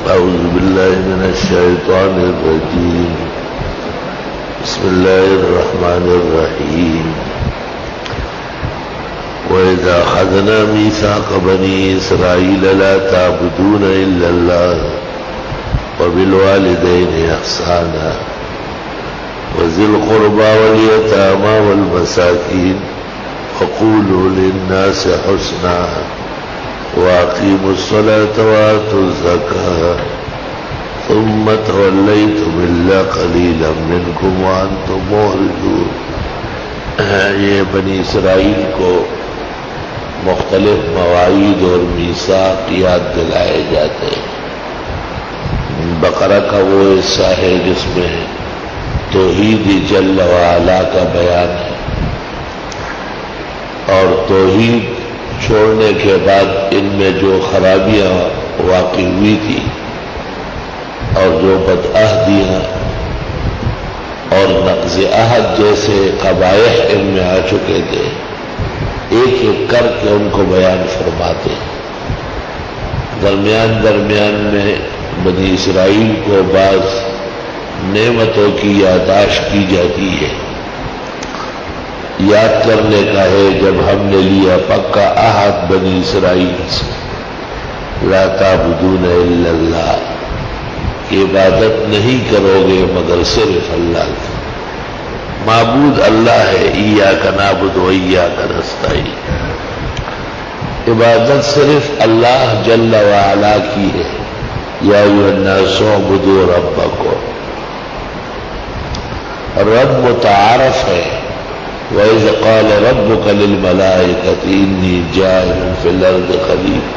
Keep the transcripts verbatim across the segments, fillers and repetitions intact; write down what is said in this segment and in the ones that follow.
أعوذ بالله من الشيطان الرجيم. بسم الله الرحمن الرحيم. وإذا أخذنا ميثاق بني إسرائيل لا تعبدون إلا الله وبالوالدين إحسانا وذي القربى واليتامى والمساكين وقولوا للناس حسنا وأقيموا الصلاة وآتوا الزكاة ثم توليتم إلا قليلا منكم وأنتم معرضون. یہ بنی اسرائیل کو مختلف مواعید اور میثاق یاد دلائے جاتے ہیں. بقرہ کا وہ حصہ ہے جس میں توحید جل وعلا کا بیان ہے، اور توحید چھوڑنے کے بعد ان میں جو خرابیاں واقع ہوئی تھی اور جو بدعہدیاں اور نقض عہد جیسے قبائح ان میں آ چکے تھے، ایک ایک کر کے ان کو بیان فرماتے ہیں. درمیان درمیان میں بنی اسرائیل کو بعض نعمتوں کی یادداشت کی جاتی ہے. یاد کرنے کا ہے جب ہم نے لیا پکا عہد بنی اسرائیل سے، لا تعبدون الا اللہ، کہ عبادت نہیں کرو گے مگر صرف اللہ کی. معبود اللہ ہے، ایاک نعبد و ایاک نستعین. عبادت صرف اللہ جل وعلا کی ہے. یا ایھا الناس اعبدوا ربکم. رب متعارف ہے. وَإِذْ قَالَ رَبُّكَ لِلْمَلَائِكَةِ إِنِّي جَاعِلٌ فِي الْأَرْضِ خَلِيفَةً.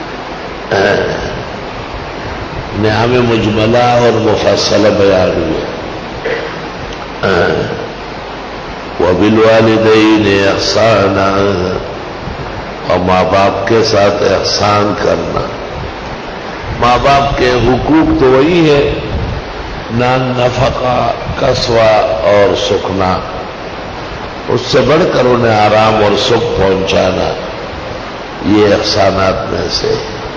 نعم مجملہ اور مفصلہ بیان ہوئے. وَبِالْوَالِدَيْنِ إِحْسَانًا، اور ماں باپ کے ساتھ احسان کرنا. ماں باپ کے حقوق تو وہی ہے، نان نفقہ، کسوہ اور سکنا. اس سے بڑھ کر انہیں آرام اور سکھ پہنچانا، یہ احسانات میں سے.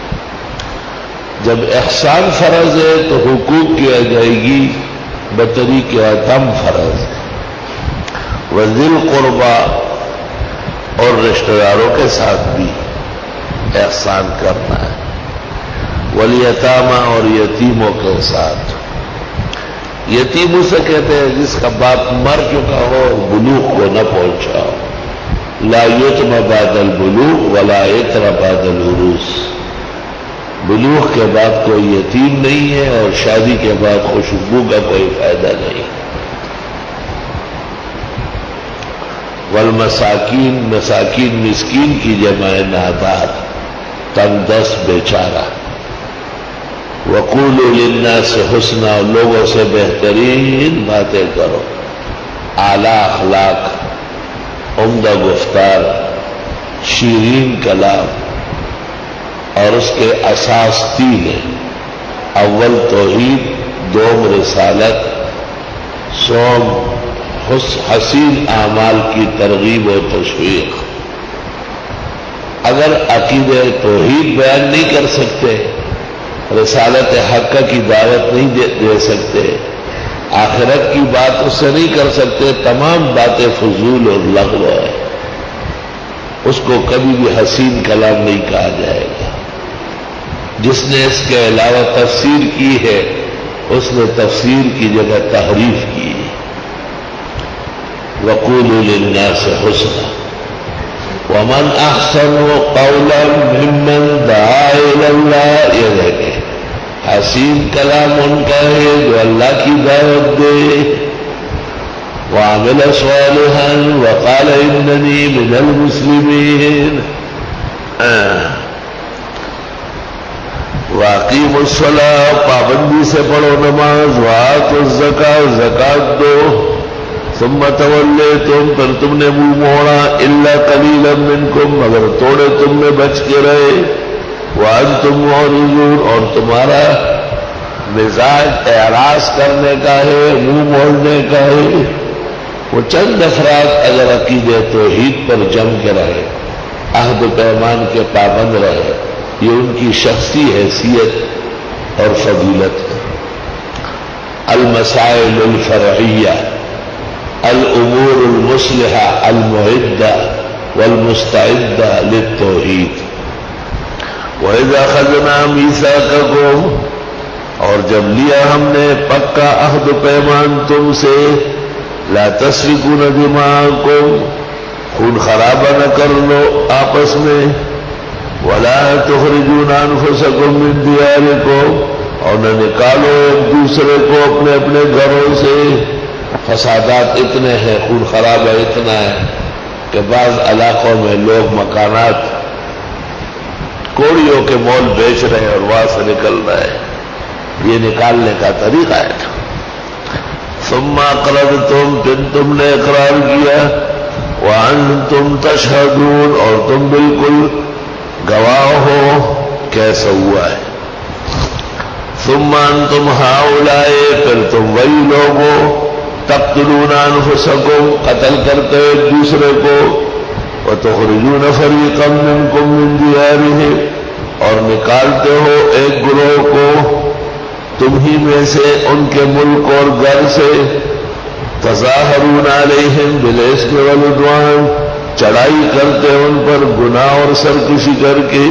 جب احسان فرض ہے تو حقوق کی ادائیگی بطریق عدم فرض ہے. وذی القربیٰ، اور رشتہ داروں کے ساتھ بھی احسان کرنا ہے. والیتامى، اور یتیموں کے ساتھ. یتیم اسے کہتے ہیں جس کا باپ مر چکا ہو اور بلوغ کو نہ پہنچا ہو. لا یتم بعد البلوغ ولا یتر بعد العروس. بلوغ کے بعد کوئی یتیم نہیں ہے اور شادی کے بعد خوشبو کا کوئی فائدہ نہیں. والمساکین، مساکین مسکین کی جمع نادار، تنگ دست بیچارہ. وقولوا للناس حسنا، لوگوں سے بہترین باتیں کرو. اعلیٰ اخلاق، عمدہ گفتار، شیرین کلام. اور اس کے اساس تین ہیں. اول توحید، دوم رسالت، سوم حسین اعمال کی ترغیب و تشویق. اگر عقیدہ توحید بیان نہیں کر سکتے، رسالت حق کی دعوت نہیں دے, دے سکتے، آخرت کی بات اس سے نہیں کر سکتے، تمام باتیں فضول اور لغو ہے. اس کو کبھی بھی حسین کلام نہیں کہا جائے گا. جس نے اس کے علاوہ تفسیر کی ہے اس نے تفسیر کی جگہ تحریف کی. وقولوا للناس حسنا ومن احسن قولا ممن دعا الى اللہ. یہ دیکھیں حسین کلام ان کا ہے جو اللہ کی دعوت دے. وعمل صالحا وقال اننی من المسلمین. واقیموا الصلاۃ، پابندی سے پڑھو نماز. وآتوا الزکاۃ، زکات دو. ثم تولیتم، پھر تم نے منہ موڑا. الا قلیلا منکم، مگر توڑے تم میں بچ کے رہے. وانتم معرضون، اور تمہارا مزاج اعراض کرنے کا ہے، منہ موڑنے کا ہے. وہ چند افراد اگر عقیدہ توحید پر جم کے رہے، عہد و پیمان کے پابند رہے، یہ ان کی شخصی حیثیت اور فضیلت ہے۔ المسائل الفرعیہ، الامور المصلحہ المعدہ والمستعدہ للتوحید۔ وَإِذَا أَخَذْنَا مِيثَاقَكُمْ، اور جب لیا ہم نے پکا عہد پیمان تم سے، لا تسفكون دماءكم، خون خرابہ نہ کر لو آپس میں، ولا تخرجون انفسكم من دياركم، اور نہ نکالو ایک دوسرے کو اپنے اپنے گھروں سے۔ فسادات اتنے ہیں، خون خرابہ اتنا ہے کہ بعض علاقوں میں لوگ مکانات کوڑیوں کے مول بیچ رہے ہیں اور وہاں سے نکل رہے ہیں، یہ نکالنے کا طریقہ ہے۔ ثم اقررتم، پھر تم نے اقرار کیا، وانتم تشہدون، اور تم بالکل گواہ ہو کیسا ہوا ہے۔ ثم انتم ہؤلاء، پھر تم وہی لوگ ہو، تقتلون انفسکم، قتل کرتے ایک دوسرے کو، وتخرجون فریقا منکم من دیارہم، اور نکالتے ہو ایک گروہ کو تم ہی میں سے ان کے ملک اور گھر سے، تظاہرون علیہم بالاسم والعدوان، چڑھائی کرتے ان پر گناہ اور سرکشی کر کے۔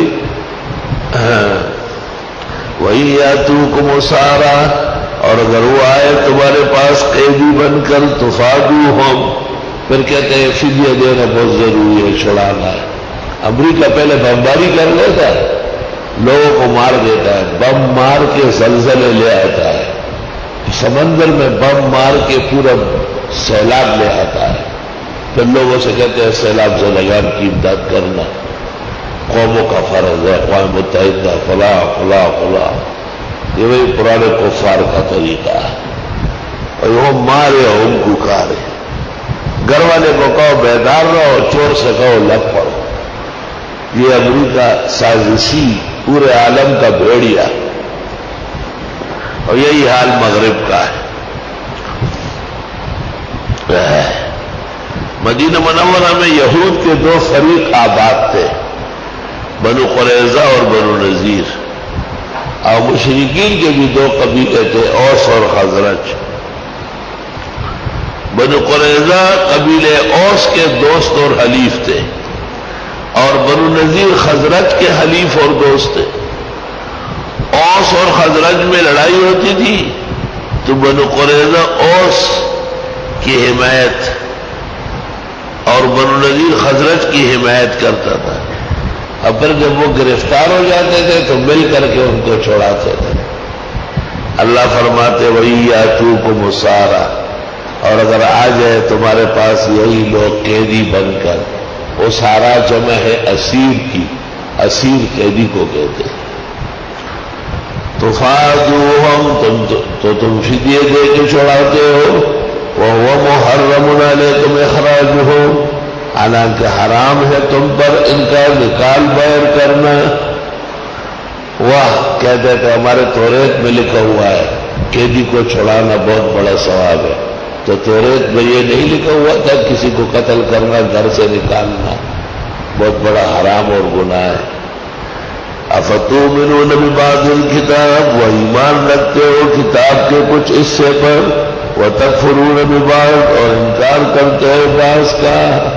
وَإِن يَأْتُوكُمْ أُسَارَىٰ، اور اگر وہ آئے تمہارے پاس قیدی بن کر، تفادوہم، پھر کہتے ہیں فدیہ دینا بہت ضروری ہے، چھڑانا ہے۔ امریکہ پہلے بمباری کر لیتا ہے، لوگوں کو مار دیتا ہے، بم مار کے زلزلے لے آتا ہے، سمندر میں بم مار کے پورا سیلاب لے آتا ہے، پھر لوگوں سے کہتے ہیں سیلاب زدگان کی امداد کرنا، قوموں کا فرض ہے، اقوام متحدہ فلاں فلاں فلاں، یہ وہی پرانے کفار کا طریقہ ہے، اور وہ مارے اور ان کو کارے۔ گھر والے کو کہو بیدار رہو، چور سے کہو لگ پڑو۔ یہ امریکہ سازشی پورے عالم کا بھیڑیا، اور یہی حال مغرب کا ہے۔ مدینہ منورہ میں یہود کے دو فریق آباد تھے، بنو قریظہ اور بنو نذیر، اور مشرکین کے بھی دو قبیلے تھے، اوس اور خزرج۔ بنو قریظہ قبیلے اوس کے دوست اور حلیف تھے، اور بنو نذیر خزرج کے حلیف اور دوست تھے۔ اوس اور خزرج میں لڑائی ہوتی تھی تو بنو قریظہ اوس کی حمایت اور بنو نذیر خزرج کی حمایت کرتا تھا، اب پھر جب وہ گرفتار ہو جاتے تھے تو مل کر کے ان کو چھوڑاتے تھے۔ اللہ فرماتے وہی یاتوکم اسارا، اور اگر آ جائے تمہارے پاس یہی لوگ قیدی بن کر، اسارا جمع ہے اسیر کی، اسیر قیدی کو کہتے ہیں، تفادوہم، تم تو تم فدیے دے کے چھوڑاتے ہو، وہو محرم علیکم اخراجہم، حالانکہ حرام ہے تم پر ان کا نکال بیر کرنا۔ واہ، کہتے تھے ہمارے توریت میں لکھا ہوا ہے قیدی کو چھڑانا بہت بڑا ثواب ہے، تو توریت میں یہ نہیں لکھا ہوا تھا کسی کو قتل کرنا، گھر سے نکالنا بہت بڑا حرام اور گناہ ہے۔ افتؤمنون ببعض الکتاب، وہ ایمان رکھتے ہو کتاب کے کچھ حصے پر، وتکفرون ببعض، اور انکار کرتے ہو بعض کا۔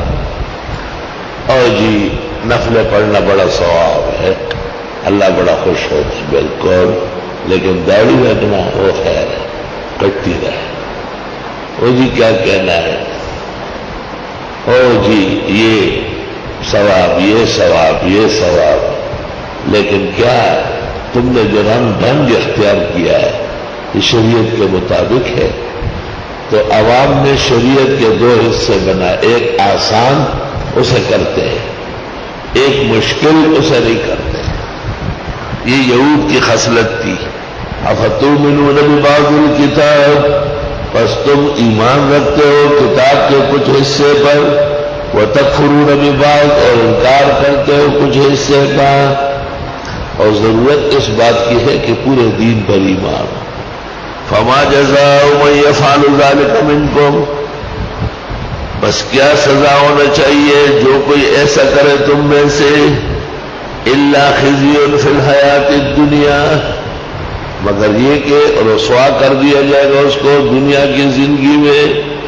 اور جی نفلیں پڑھنا بڑا ثواب ہے، اللہ بڑا خوش ہوتا ہے، بالکل، لیکن داڑھی رکھنا وہ خیر ہے، کٹتی رہے۔ وہ جی کیا کہنا ہے، او جی یہ ثواب، یہ ثواب، یہ ثواب، لیکن کیا تم نے جو رنگ ڈھنگ اختیار کیا ہے یہ شریعت کے مطابق ہے؟ تو عوام نے شریعت کے دو حصے بنائے، ایک آسان اسے کرتے ہیں، ایک مشکل اسے نہیں کرتے۔ یہ یہود کی خصلت تھی۔ افتؤمنون ببعض الکتاب، پس تم ایمان رکھتے ہو کتاب کے کچھ حصے پر، وتکفرون ببعض، اور انکار کرتے ہو کچھ حصے کا۔ اور ضرورت اس بات کی ہے کہ پورے دین پر ایمان ہو۔ فما جزاء من یفعل ذلک منکم، بس کیا سزا ہونا چاہیے جو کوئی ایسا کرے تم میں سے، الا خزی فی الحیات الدنیا، مگر یہ کہ رسوا کر دیا جائے گا اس کو دنیا کی زندگی میں.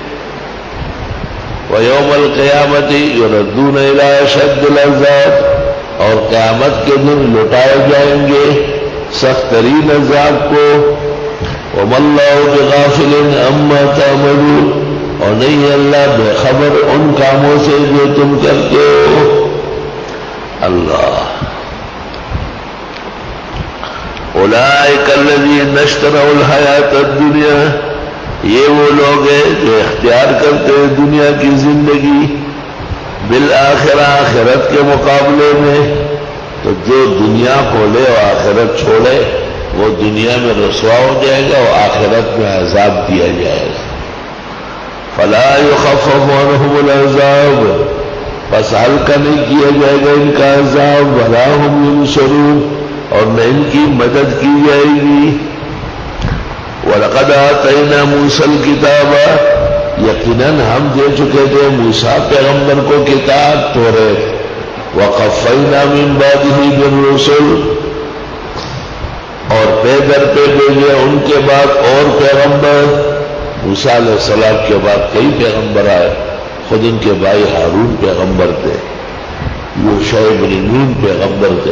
وَيَوْمَ الْقِيَامَةِ يُرَدُّونَ إِلَىٰ أَشَدِّ الْعَذَابِ، اور قیامت کے دن لوٹائے جائیں گے سخت ترین عذاب کو. وَمَا اللَّهُ بِغَافِلٍ عَمَّا تَعْمَلُونَ، اور نہیں ہے اللہ بے خبر ان کاموں سے جو تم کرتے ہو. اللہ اولئک الذین اشتروا الحیات الدنیا، یہ وہ لوگ ہیں جو اختیار کرتے ہیں دنیا کی زندگی بالآخرہ، آخرت کے مقابلے میں. تو جو دنیا کو لے اور آخرت چھوڑے وہ دنیا میں رسوا ہو جائے گا اور آخرت میں عذاب دیا جائے گا. فلا یخفف عنہم العذاب، بس ہلکا نہیں کیا جائے گا ان کا عذاب. ولا هم ینصرون، اور نہ ان کی مدد کی جائے گی. وَلَقَدْ آتَيْنَا مُوسَى الْكِتَابَ، یقیناً ہم دے چکے تھے موسیٰ پیغمبر کو کتاب توریت. وَقَفَّيْنَا مِن بَعْدِهِ بِالرُّسُلِ، اور پے در پہ بھیجے ان کے بعد اور پیغمبر. موسیٰ علیہ السلام کے بعد کئی پیغمبر آئے، خود ان کے بھائی ہارون پیغمبر تھے، یوشع بن نون پیغمبر تھے.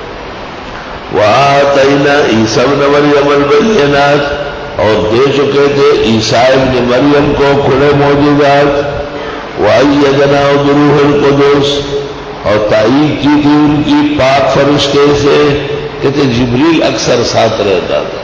وَآتَيْنَا عِیسیٰ ابْنَ مَرْیَمَ الْبَیِّنَاتِ، اور دے چکے تھے عیسیٰ ابن مریم کو کھلے معجزات. وَأَيَّدْنَاهُ بِرُوحِ الْقُدُسِ، اور تائید کی تھی ان کی پاک فرشتے سے، کہتے جبریل اکثر ساتھ رہتا تھا.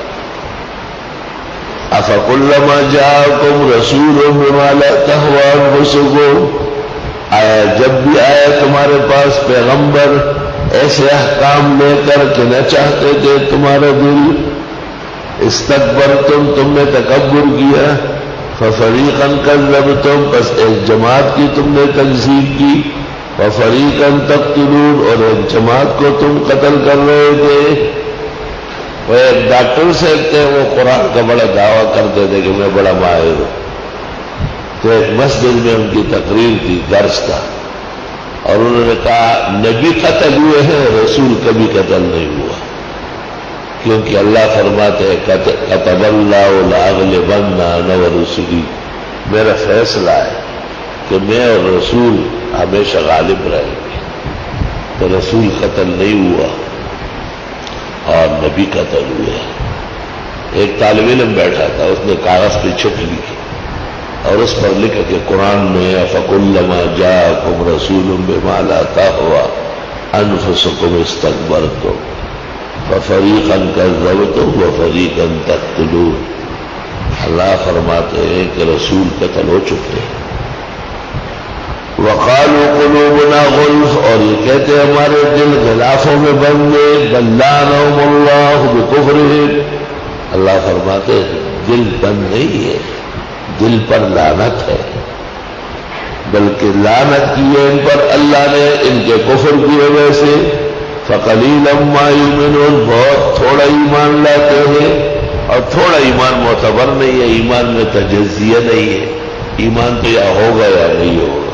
أَفَكُلَّمَا جَاءَكُمْ رَسُولٌ بِمَا لَا تَهْوَىٰ أَنفُسُكُمْ، آیا جب بھی آیا تمہارے پاس پیغمبر ایسے احکام لے کر کہ نہ چاہتے تھے تمہارا دل، استکبرتم، تم نے تکبر کیا. فَفَرِيقًا كَذَّبْتُمْ، بس ایک جماعت کی تم نے تکذیب کی. وَفَرِيقًا تَقْتُلُونَ، اور ایک جماعت کو تم قتل کر رہے تھے. وہ ایک ڈاکٹر سے تھے، وہ قرآن کا بڑا دعویٰ کرتے تھے کہ میں بڑا ماہر ہوں. تو ایک مسجد میں ان کی تقریر تھی، درس تھا، اور انہوں نے کہا نبی قتل ہوئے ہیں، رسول کبھی قتل نہیں ہوا. کیونکہ اللہ فرماتے ہیں کتب اللہ لأغلبن انا ورسلی، میرا فیصلہ ہے کہ میں اور رسول ہمیشہ غالب رہیں گے. تو رسول قتل نہیں ہوا اور نبی قتل ہوئے. ایک طالب علم بیٹھا تھا، اس نے کاغذ پہ چٹ لکھی اور اس پر لکھا کہ قرآن میں فَكُلَّمَا جَاءَكُمْ رَسُولٌ بِمَا لَا تَهْوَىٰ أَنفُسُكُمُ اسْتَكْبَرْتُمْ فَفَرِيقًا كَذَّبْتُمْ وَفَرِيقًا تَقْتُلُونَ. اللہ فرماتے ہیں کہ رسول قتل ہو چکے ہیں. وَقَالُوا قُلُوبُنَا غُلْفٌ، اور یہ کہتے ہیں ہمارے دل غلافوں میں بند گئے. بَل لَّعَنَهُمُ اللَّهُ بِكُفْرِهِمْ، اللہ فرماتے ہیں دل بند نہیں ہے، دل پر لعنت ہے، بلکہ لعنت کی ہے ان پر اللہ نے ان کے کفر کی وجہ سے. فَقَلِيلًا مَّا يُؤْمِنُونَ، بہت تھوڑا ایمان لاتے ہیں، اور تھوڑا ایمان معتبر نہیں ہے، ایمان میں تجزیہ نہیں ہے، ایمان تو یا ہوگا یا نہیں ہوگا.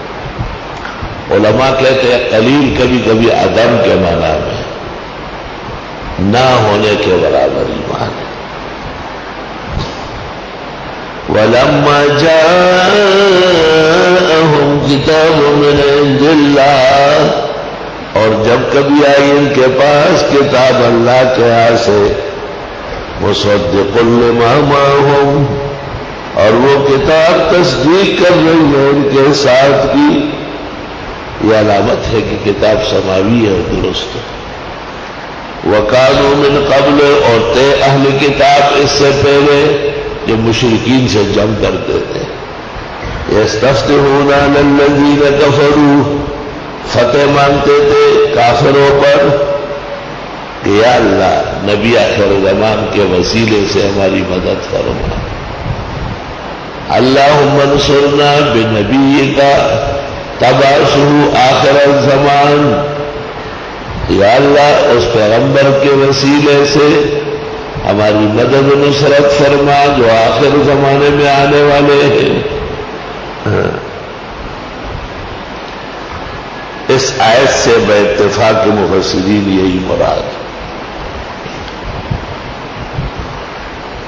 علماء کہتے ہیں قلیل کبھی کبھی عدم کے معنی میں، نہ ہونے کے برابر ایمان ہے. وَلَمَّا جَاءَهُمْ كِتَابٌ مِّنْ عِندِ اللَّهِ، اور جب کبھی آئی ان کے پاس کتاب اللہ کے ہاں سے، مُصَدِّقٌ لِّمَا مَعَهُمْ، اور وہ کتاب تصدیق کر رہی ہے ان کے ساتھ کی. یہ علامت ہے کہ کتاب سماوی ہے اور درست ہے. وَكَانُوا مِن قَبْلُ، اور تھے اہل کتاب اس سے پہلے جو مشرکین سے جنگ کرتے تھے. يَسْتَفْتِحُونَ عَلَى الَّذِينَ كَفَرُوا، فتح مانگتے تھے کافروں پر کہ یا اللہ نبی آخر زمان کے وسیلے سے ہماری مدد فرما. اللہم انصرنا بنبیک تبعثہ آخر الزمان، یا اللہ اس پیغمبر کے وسیلے سے ہماری مدد و نصرت فرما جو آخر زمانے میں آنے والے ہیں. اس آیت سے بے اتفاق مفسرین یہی مراد.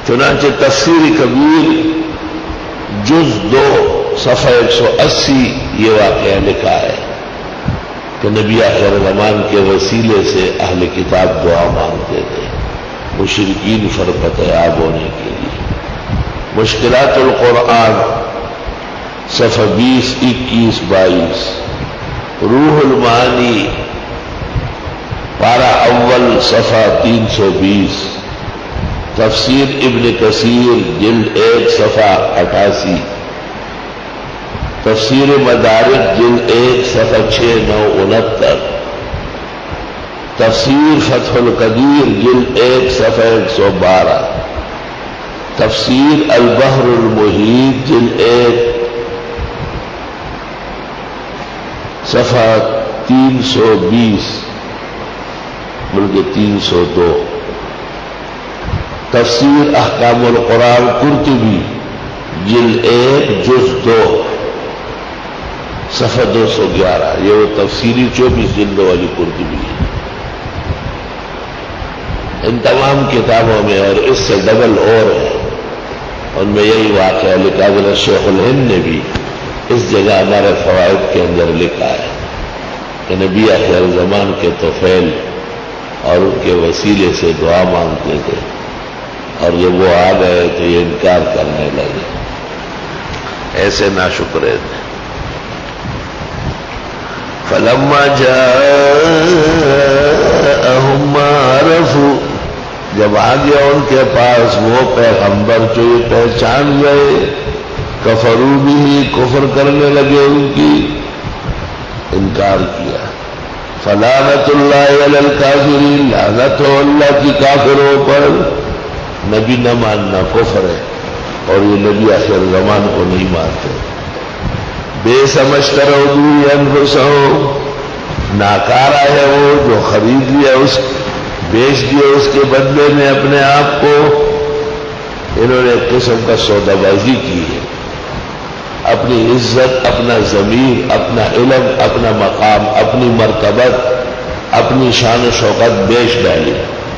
چنانچہ تفسیر کبیر جز دو صفحہ ایک سو اسی یہ واقعہ لکھا ہے کہ نبی آخر زمان کے وسیلے سے اہل کتاب دعا مانگتے تھے مشرکین فرقتیاب ہونے کے لیے۔ مشکلات القرآن صفحہ بیس اکیس بائیس، روح المعانی پارہ اول صفحہ تین سو بیس، تفسیر ابن کثیر جلد ایک صفحہ اٹھاسی، تفسیر مدارک جلد ایک صفحہ چھ نو انہتر، تفسیر فتح القدیر جلد ایک صفحہ ایک سو بارہ، تفسیر البحر المحیط جلد ایک صفحہ تین سو بیس بلکہ تین سو دو، تفسیر احکام القرآن قرطبی جلد ایک جز دو صفحہ دو سو گیارہ، یہ وہ تفسیری چوبیس جلدوں والی قرطبی ہے۔ ان تمام کتابوں میں اور اس سے ڈبل اور ہے، ان میں یہی واقعہ لکھا ہے۔ شیخ الہند نے بھی اس جگہ ہمارے فوائد کے اندر لکھا ہے کہ نبی آخر زمان کے طفیل اور ان کے وسیلے سے دعا مانگتے تھے، اور جب وہ آ گئے تو یہ انکار کرنے لگے، ایسے ناشکرے تھے۔ فلما جاءهم ما عرفوا، جب آ گیا ان کے پاس وہ پیغمبر جو یہ پہچان گئے، کفروا بھی، کفر کرنے لگے، ان کی انکار کیا۔ فلعنت اللہ علی الکافرین، لعنت ہو اللہ کی کافروں پر۔ نبی نہ ماننا کفر ہے، اور یہ نبی آخر زمان کو نہیں مانتے۔ بے سمجھترو بھی انفسہم، ناکارہ ہے وہ جو خرید لیا، اس بیچ دیا اس کے بدلے میں اپنے آپ کو۔ انہوں نے ایک قسم کا سودا بازی کی ہے، اپنی عزت، اپنا ضمیر، اپنا علم، اپنا مقام، اپنی مرتبت، اپنی شان و شوکت بیچ ڈالی۔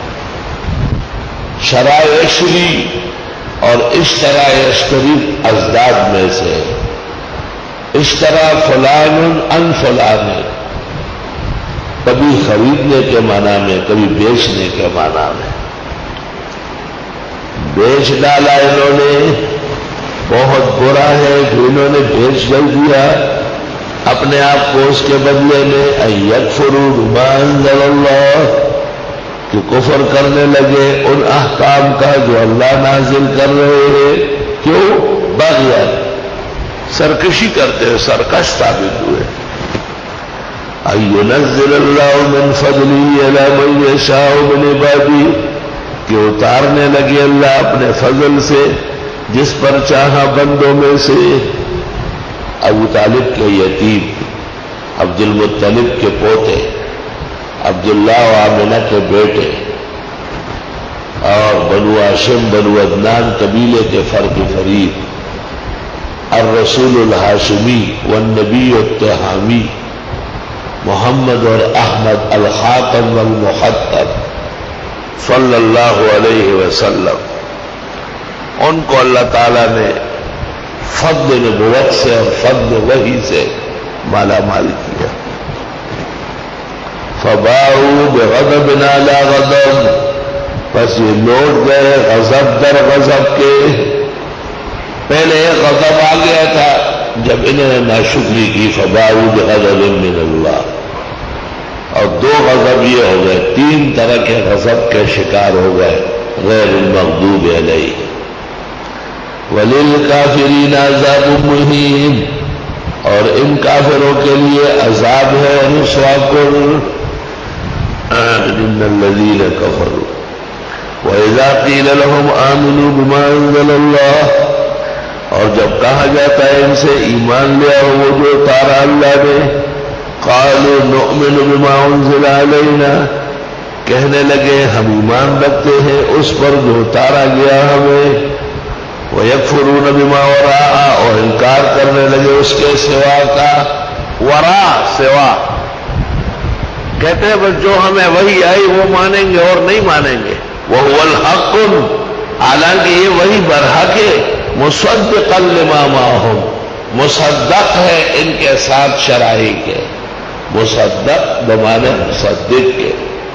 شرائع عشری اور اشترا یشتری ازداد میں سے، اشترا فلان ان فلان، کبھی خریدنے کے معنی میں، کبھی بیچنے کے معنی میں۔ بیچ ڈالا انہوں نے، بہت برا ہے جو انہوں نے بیچ ڈال دیا اپنے آپ کو اس کے بدلے میں۔ ان یکفروا بما انزل اللہ، کہ کفر کرنے لگے ان احکام کا جو اللہ نازل کر رہے ہیں۔ کیوں؟ بغیا، سرکشی کرتے ہیں، سرکش ثابت ہوئے۔ ان ينزل اللہ من فضلہ علی من یشاء من عبادہ، کہ اتارنے لگے اللہ اپنے فضل سے جس پر چاہا بندوں میں سے۔ ابو طالب کے یتیم، عبد المطلب کے پوتے، عبداللہ و آمنہ کے بیٹے، اور بنو ہاشم بنو عدنان قبیلے کے فرد فرید، الرسول الہاشمی والنبی التہامی، محمد اور احمد الخاتم والمحتم صلی اللہ علیہ وسلم، ان کو اللہ تعالیٰ نے فضل نبوت سے اور فضل وحی سے مالا مال کیا۔ فباؤوا بغضب علی غضب، پس یہ لوٹ گئے غضب در غضب کے۔ پہلے ایک غضب آ گیا تھا جب انہوں نے ناشکری کی، فباؤوا بغضب من اللہ، اور دو غضب یہ ہو گئے، تین طرح کے غضب کے شکار ہو گئے، غیر المغضوب علیہ۔ وَلِلْكَافِرِينَ عَذَابٌ مُّهِينٌ، اور ان کافروں کے لیے عذاب ہے رسوا کن۔ إِنَّ الَّذِينَ كَفَرُوا وَإِذَا قِيلَ لَهُمْ آمِنُوا بِمَا أَنزَلَ اللَّهُ، اور جب کہا جاتا ہے ان سے ایمان لے آؤ وہ جو اتارا اللہ نے، قَالُوا نُؤْمِنُ بِمَا أُنزِلَ عَلَيْنَا، کہنے لگے ہم ایمان رکھتے ہیں اس پر جو اتارا گیا ہمیں۔ وَيَكْفُرُونَ بِمَا وَرَاءَ، اور انکار کرنے لگے اس کے سوا کا۔ وراء سوا، کہتے ہیں بس جو ہمیں وہی آئی وہ مانیں گے اور نہیں مانیں گے۔ وَهُوَ الْحَقُّ، حالانکہ یہ وہی برحق ہے، مصدقا لما معہم، مصدق ہے ان کے ساتھ شرائع کے، مصدق بمعنی مصدق کے۔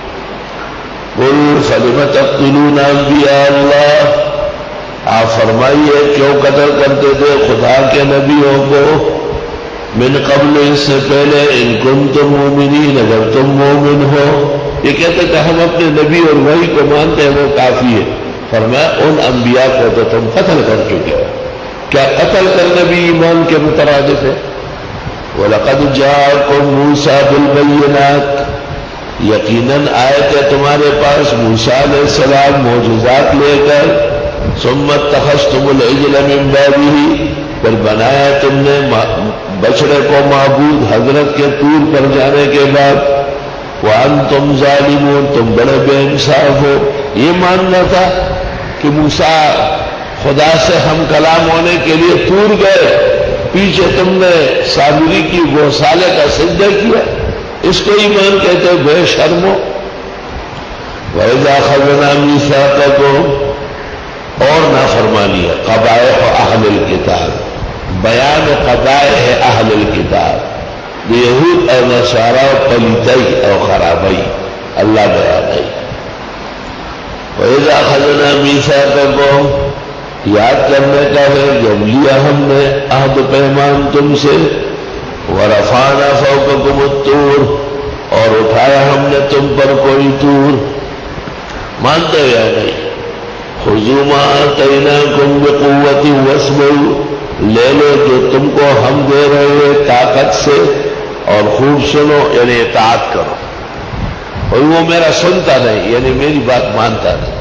قل فلم تقتلون انبیاء اللہ، آپ فرمائیے کیوں قتل کرتے تھے خدا کے نبیوں کو، من قبل اس سے پہلے، ان کنتم مومنین، اگر تم مومن ہو۔ یہ کہتے کہ ہم اپنے نبی اور وحی کو مانتے ہیں وہ کافی ہے، فرمایا ان انبیاء کو تو تم قتل کر چکے ہو، کیا قتل کرنا بھی ایمان کے مترادف ہے؟ وَلَقَدْ جَاءَكُم مُوسَىٰ بِالْبَيِّنَاتِ، یقیناً آئے تھے تمہارے پاس موسیٰ علیہ السلام معجزات لے کر، ثُمَّ اتَّخَذْتُمُ الْعِجْلَ مِن بَعْدِهِ، پھر بنایا تم نے بچڑے کو معبود حضرت کے طور پر جانے کے بعد، وَأَنتُمْ ظَالِمُونَ، تم بڑے بے انصاف ہو۔ یہ ماننا تھا کہ موسیٰ خدا سے ہم کلام ہونے کے لیے طور گئے، پیچھے تم نے سامری کی گوسالے کا سجدہ کیا، اس کو ایمان کہتے ہو، بے شرمو۔ وَإِذَا أَخَذْنَا مِيثَاقَكُمْ، اور نافرمانی ہے قبائح اہل الکتاب، بیان قبائح اہل الکتاب، یہود اور نصارہ پلیتائی اور خرابائی اللہ بیان ہے۔ وَإِذَا أَخَذْنَا مِيثَاقَكُمْ، یاد کرنے کا ہے جب لیا ہم نے عہد پیمان تم سے، وَرَفَعْنَا فَوْقَكُمُ الطُّورَ، اور اٹھایا ہم نے تم پر کوئی طور، مانتے ہو یا نہیں؟ خُذُوا مَا آتَيْنَاكُمْ بِقُوَّةٍ وَاسْمَعُوا، لے لو جو تم کو ہم دے رہے ہیں طاقت سے، اور خوب سنو، یعنی اطاعت کرو۔ اور وہ میرا سنتا نہیں، یعنی میری بات مانتا نہیں۔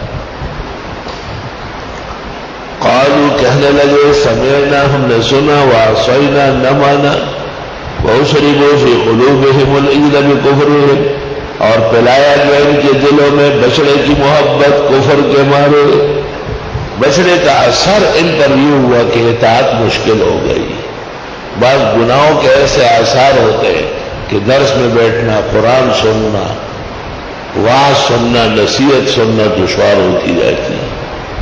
قالوا، کہنے لگے، سمعنا، ہم نے سنا، وعصینا، نہ مانا، وَأُشْرِبُوا فِي قُلُوبِهِمُ الْعِجْلَ بِكُفْرِهِمْ، اور پلایا گیا ان کے دلوں میں بچڑے کی محبت کفر کے مارے۔ بچڑے کا اثر ان پر یہ ہوا کہ اطاعت مشکل ہو گئی۔ بعض گناہوں کے ایسے آثار ہوتے ہیں کہ درس میں بیٹھنا، قرآن سننا، وعظ سننا، نصیحت سننا دشوار ہوتی جاتی ہے۔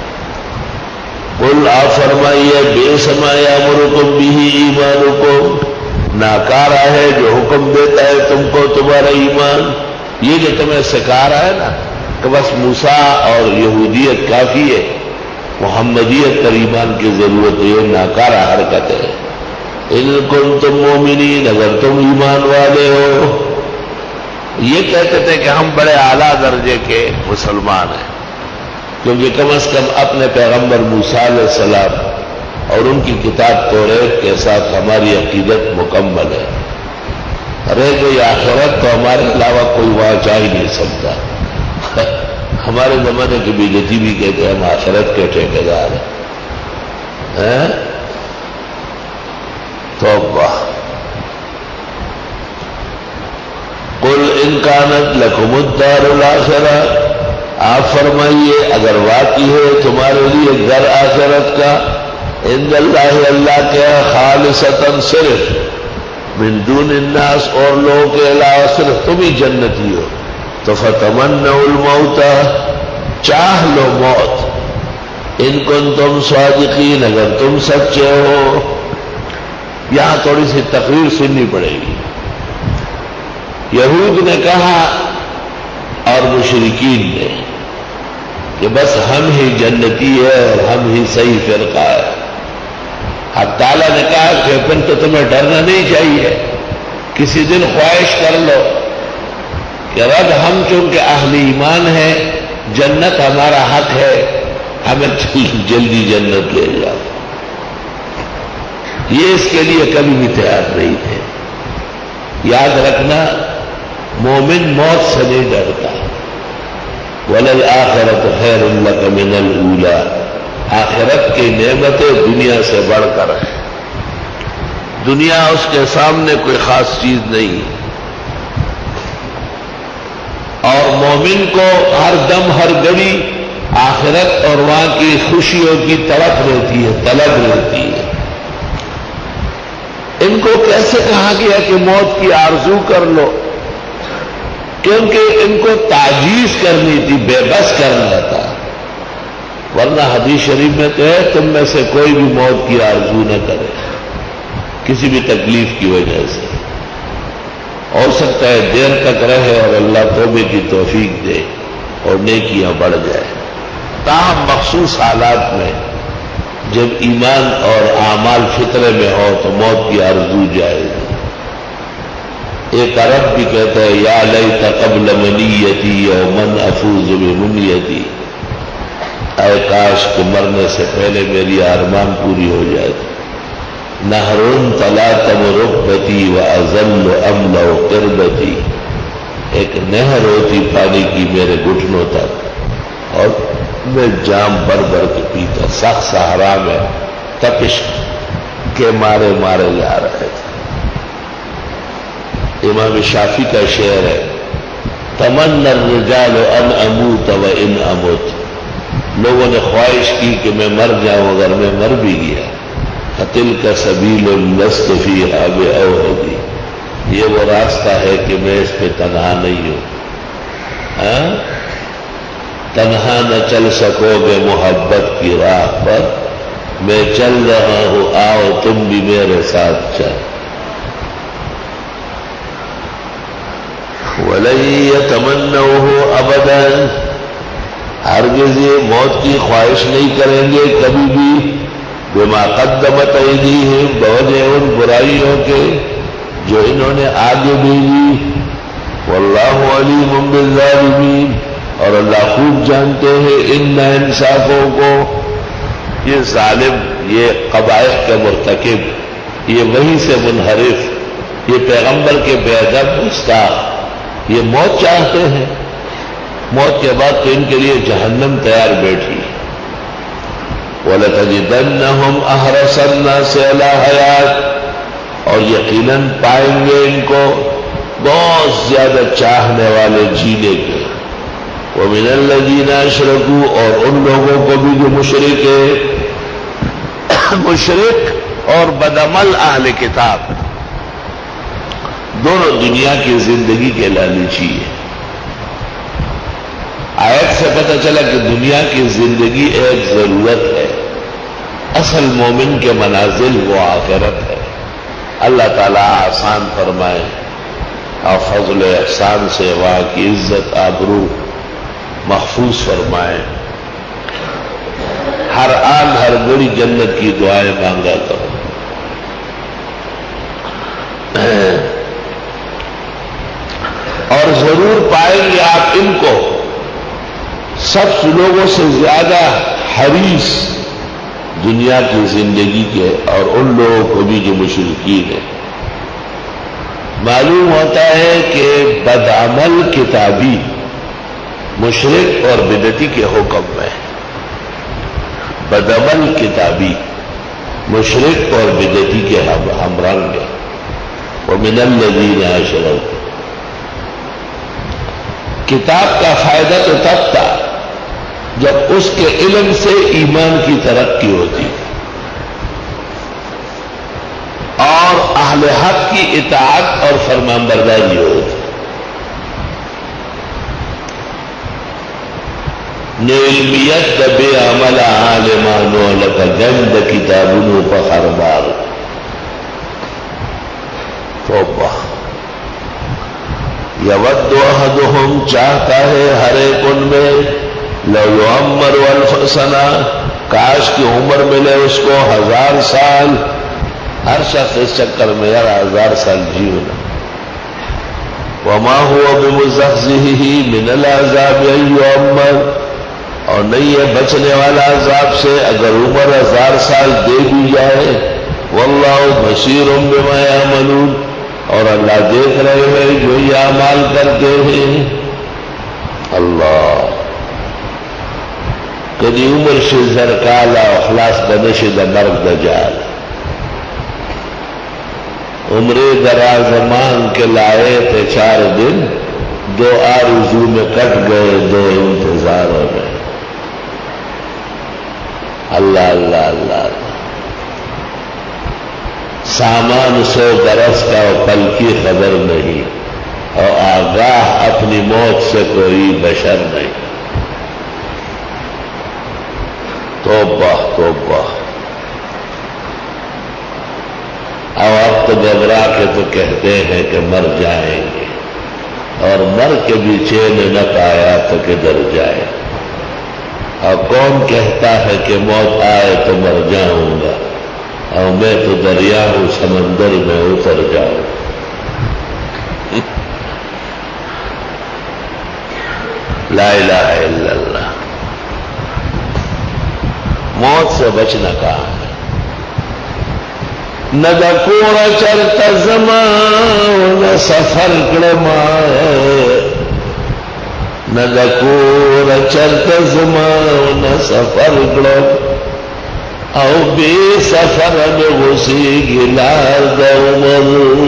قل، آپ فرمائیے، بئس ما یأمرکم بہ ایمانکم، ناکارہ ہے جو حکم دیتا ہے تم کو تمہارا ایمان۔ یہ جو تمہیں سکھا رہا ہے نا کہ بس موسیٰ اور یہودیت کافی ہے، محمدیت پر ایمان کی ضرورت ہے، یہ ناکارہ حرکت ہے۔ ان کنتم مومنین، اگر تم ایمان والے ہو۔ یہ کہتے تھے کہ ہم بڑے اعلیٰ درجے کے مسلمان ہیں، کیونکہ کم از کم اپنے پیغمبر موسیٰ علیہ السلام اور ان کی کتاب توریت کے ساتھ ہماری عقیدت مکمل ہے۔ رہ گئی آخرت تو ہمارے علاوہ کوئی وہاں جا ہی نہیں سکتا۔ ہمارے زمانے کی بی جے پی بھی کہتے ہیں ہم آخرت کے ٹھیکیدار ہیں۔ توبہ۔ قل ان کانت لکم الدار الاخرہ، آپ فرمائیے اگر واقعی ہے تمہارے لیے گھر آخرت کا، عند اللہ، اللہ کے خالصتاً صرف، من دون الناس، اور لوگوں کے علاوہ صرف تم ہی جنتی ہو، تو فتمنوا الموت، چاہ لو موت، ان کنتم صادقین، اگر تم سچے ہو۔ یہاں تھوڑی سی تقریر سننی پڑے گی۔ یہود نے کہا اور مشرکین نے کہ بس ہم ہی جنتی ہے اور ہم ہی صحیح فرقہ ہے۔ حق تعالیٰ نے کہا کہ پھر تو تمہیں ڈرنا نہیں چاہیے، کسی دن خواہش کر لو کہ رب ہم چونکہ اہل ایمان ہیں، جنت ہمارا حق ہے، ہمیں جلدی جنت لے جاؤ۔ یہ اس کے لیے کبھی بھی تیار نہیں تھے۔ یاد رکھنا، مومن موت سے نہیں ڈرتا۔ وَلَلْآخِرَةُ خَيْرٌ لَكَ مِنَ الْأُولَىٰ، آخرت کی نعمتیں دنیا سے بڑھ کر ہیں۔ دنیا اس کے سامنے کوئی خاص چیز نہیں، اور مومن کو ہر دم ہر گھڑی آخرت اور وہاں کی خوشیوں کی تڑپ رہتی ہے، طلب رہتی ہے۔ ان کو کیسے کہا گیا کہ موت کی آرزو کر لو؟ کیونکہ ان کو تعجیز کرنی تھی، بے بس کرنا تھا۔ ورنہ حدیث شریف میں تو ہے تم میں سے کوئی بھی موت کی آرزو نہ کرے کسی بھی تکلیف کی وجہ سے. ہو سکتا ہے دیر تک رہے اور اللہ توبے کی توفیق دے اور نیکیاں بڑھ جائے. تاہم مخصوص حالات میں جب ایمان اور اعمال فطرے میں ہو تو موت کی آرزو جائز. ایک عرب بھی کہتا ہے یا لیت قبل منیتی یومن افوز بمنیتی، اے کاش کہ مرنے سے پہلے میری ارمان پوری ہو جائے. نہرون تلاطم رکبتی واذل املا قربتی، ایک نہر ہوتی پانی کی میرے گھٹنوں تک اور میں جام بھر بھر کے پیتا. سخت صحرا میں تپش کے مارے مارے جا رہے تھے. امام شافعی کا شعر ہے تمنى الرجال ان اموت وان امت، لوگوں نے خواہش کی کہ میں مر جاؤں اگر میں مر بھی گیا. تلک سبیل لست فیہا باوحدی، یہ وہ راستہ ہے کہ میں اس پہ تنہا نہیں ہوں. ہاں تنہا نہ چل سکو گے محبت کی راہ پر، میں چل رہا ہوں آؤ تم بھی میرے ساتھ چل. وَلَن يَتَمَنَّوْهُ أَبَدًا، ہرگز یہ موت کی خواہش نہیں کریں گے کبھی بھی. بما قدمت ایدیہم، بوجہ ان برائیوں کے جو انہوں نے آگے بھیجی. واللہ علیم بالظالمین، اور اللہ خوب جانتے ہیں ان ناانصافوں کو. یہ ظالم، یہ قبائح کے مرتکب، یہ وحی سے منحرف، یہ پیغمبر کے بے ادب گستاخ، یہ موت چاہتے ہیں. موت کے بعد تو ان کے لیے جہنم تیار بیٹھی. وَلَتَجِدَنَّهُمْ أَحْرَصَ النَّاسِ عَلَىٰ حَيَاةٍ، اور یقیناً پائیں گے ان کو بہت زیادہ چاہنے والے جینے کے. وَمِنَ الَّذِينَ أَشْرَكُوا، اور ان لوگوں کو بھی جو مشرک ہے. مشرک اور بدعمل اہل کتاب دونوں دنیا کی زندگی کے لالچی ہیں. آیت سے پتہ چلا کہ دنیا کی زندگی ایک ضرورت ہے، اصل مومن کے منازل وہ آخرت ہے. اللہ تعالیٰ آسان فرمائے اور فضل احسان سے وہاں کی عزت آبرو محفوظ فرمائے. ہر آن ہر گھڑی جنت کی دعائیں مانگا کرو. اور ضرور پائیں گے آپ ان کو سب لوگوں سے زیادہ حریص دنیا کی زندگی کے، اور ان لوگوں کو بھی جو مشرکین ہیں. معلوم ہوتا ہے کہ بدعمل کتابی مشرک اور بدعتی کے حکم میں، بدعمل کتابی مشرک اور بدعتی کے ہم رنگ ہیں. وَمِنَ الَّذِينَ أَشْرَكُوا، کتاب کا فائدہ تو تب تھا جب اس کے علم سے ایمان کی ترقی ہوتی اور اہل حق کی اطاعت اور فرمانبرداری ہوتی. نیلمیت دبے عمل عالمانو لکا گند کتابنو پخر بار. توبہ. یود احدہم، چاہتا ہے ہر ایک ان میں، لو یعمر الف سنہ، کاش کی عمر ملے اس کو ہزار سال. ہر شخص اس چکر میں یار ہزار سال جیونا. وما هو بمزحزحہ من العذاب ان یعمر، اور نہیں ہے بچنے والا عذاب سے اگر عمر ہزار سال دے بھی جائے. واللہ بصیر بما یعملون، اور اللہ دیکھ رہے ہیں جو یہ اعمال کرتے ہیں. اللہ کدی عمر سے زرکالا اخلاص بنشد مرگ دجال. عمر دراز زمان کے لائے تھے چار دن، دو آرزو میں کٹ گئے دو انتظاروں میں. اللہ اللہ اللہ اللہ. سامان سو برس کا اور پل کی خبر نہیں، اور آگاہ اپنی موت سے کوئی بشر نہیں. توبہ توبہ. اب آپ تو گھبرا کے تو کہتے ہیں کہ مر جائیں گے، اور مر کے بھی چین نہ پایا تو کدھر جائے. اور کون کہتا ہے کہ موت آئے تو مر جاؤں گا، اور میں تو دریا ہوں سمندر میں اتر جاؤں. لا الہ الا اللہ. موت سے بچنا کہاں ہے؟ نہ دکور چرتا زمان نہ سفر کڑمائے، نہ دکور چرتا زمان نہ سفر کڑم او بے سفر میں غسی گلار دومر.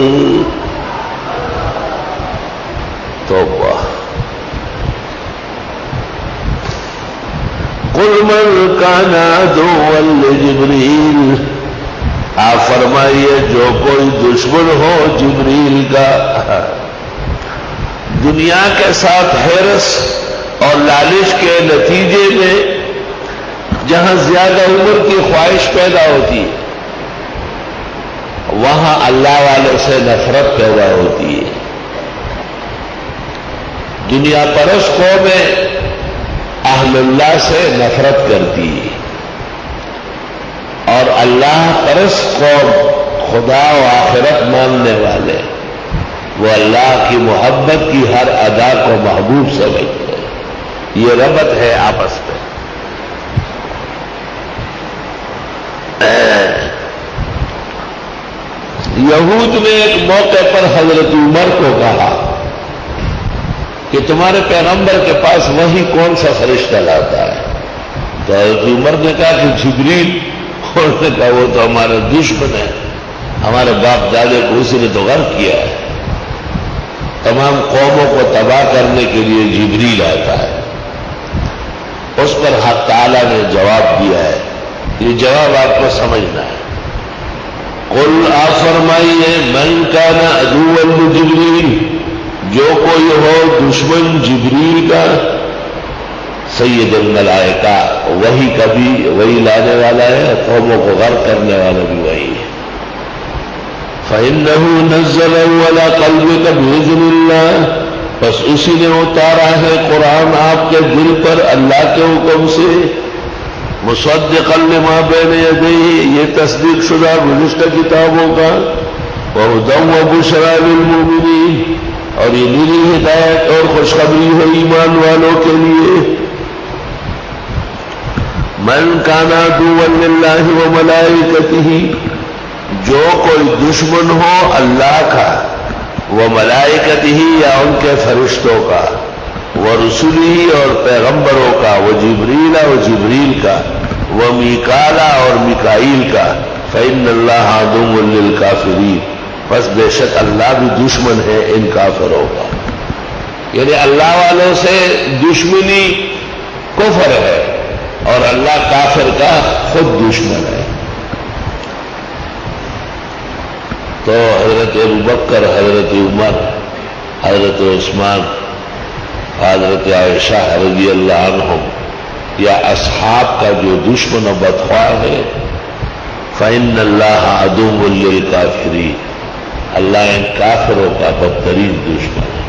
توبہ. قل من کان عدوا لجبریل، آپ فرمائیے جو کوئی دشمن ہو جبریل کا، دنیا کے ساتھ حرص اور لالچ کے نتیجے میں جہاں زیادہ عمر کی خواہش پیدا ہوتی ہے وہاں اللہ والوں سے نفرت پیدا ہوتی ہے. دنیا پرست قومیں اہل اللہ سے نفرت کرتی ہے، اور اللہ پرست قوم خدا و آخرت ماننے والے وہ اللہ کی محبت کی ہر ادا کو محبوب سمجھتے ہیں. یہ ربط ہے آپس میں. یہود نے ایک موقع پر حضرت عمر کو کہا کہ تمہارے پیغمبر کے پاس وہی کون سا فرشتہ لاتا ہے؟ تو حضرت عمر نے کہا کہ جبریل. انہوں نے کہا وہ تو ہمارا دشمن ہے، ہمارے باپ دادے کو اسی نے تو غرق کیا ہے، تمام قوموں کو تباہ کرنے کے لیے جبریل آتا ہے. اس پر حق تعالیٰ نے جواب دیا ہے. یہ جواب آپ کو سمجھنا ہے. قل آپ فرمائیے من کان عدوا لجبریل، جو کوئی ہو دشمن جبریل کا، سید الملائکہ وہی کبھی وہی لانے والا ہے، قوموں کو غرق کرنے والا بھی وہی ہے. فَإِنَّهُ نَزَّلَهُ عَلَىٰ قَلْبِكَ بِإِذْنِ اللَّهِ، بس اسی نے اتارا ہے قرآن آپ کے دل پر اللہ کے حکم سے. مصدقا لما بین یدیہ، یہ تصدیق شدہ گزشتہ کتابوں کا. وہدی وبشریٰ للمؤمنین، اور یہ نیری ہدایت اور خوشخبری ہے ایمان والوں کے لیے. من کان عدوا للہ وملائکتہ، جو کوئی دشمن ہو اللہ کا، وملائکتہ یا ان کے فرشتوں کا، ورسلہ اور پیغمبروں کا، وجبریل و جبریل کا، ومیکالا اور میکائیل کا، فإن اللہ عدو للکافرین، بس بے شک اللہ بھی دشمن ہے ان کافروں کا. یعنی اللہ والوں سے دشمنی کفر ہے، اور اللہ کافر کا خود دشمن ہے. تو حضرت ابوبکر، حضرت عمر، حضرت عثمان، حضرت عائشہ رضی اللہ عنہم یا اصحاب کا جو دشمن و بدخواہ ہے، فإن اللہ عدو للکافرین، اللہ ان کافروں کا بدترین دشمن ہے.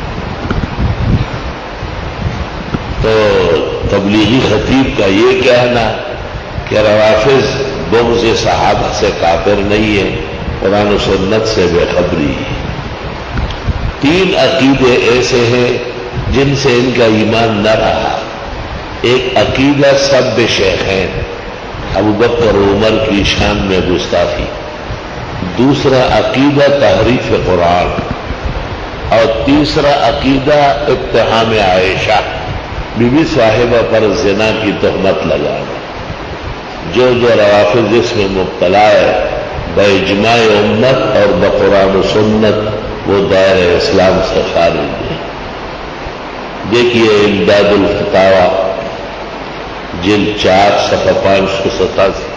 تو تبلیغی خطیب کا یہ کہنا کہ روافض بغض صحابہ سے کافر نہیں ہے، قرآن و سنت سے بے خبری ہے. تین عقیدے ایسے ہیں جن سے ان کا ایمان نہ رہا. ایک عقیدہ سب شیخین، ابوبکر و عمر کی شان میں گستاخی. دوسرا عقیدہ تحریف قرآن، اور تیسرا عقیدہ اتہام عائشہ بی بی صاحبہ پر زنا کی تہمت لگانا. جو جو روافض اس میں مبتلا ہے باجماع امت اور بقرآن و سنت وہ دائرہ اسلام سے خارج ہے. دیکھیے امداد الفتاوی جلد چار صفحہ پانچ سو ستاسی.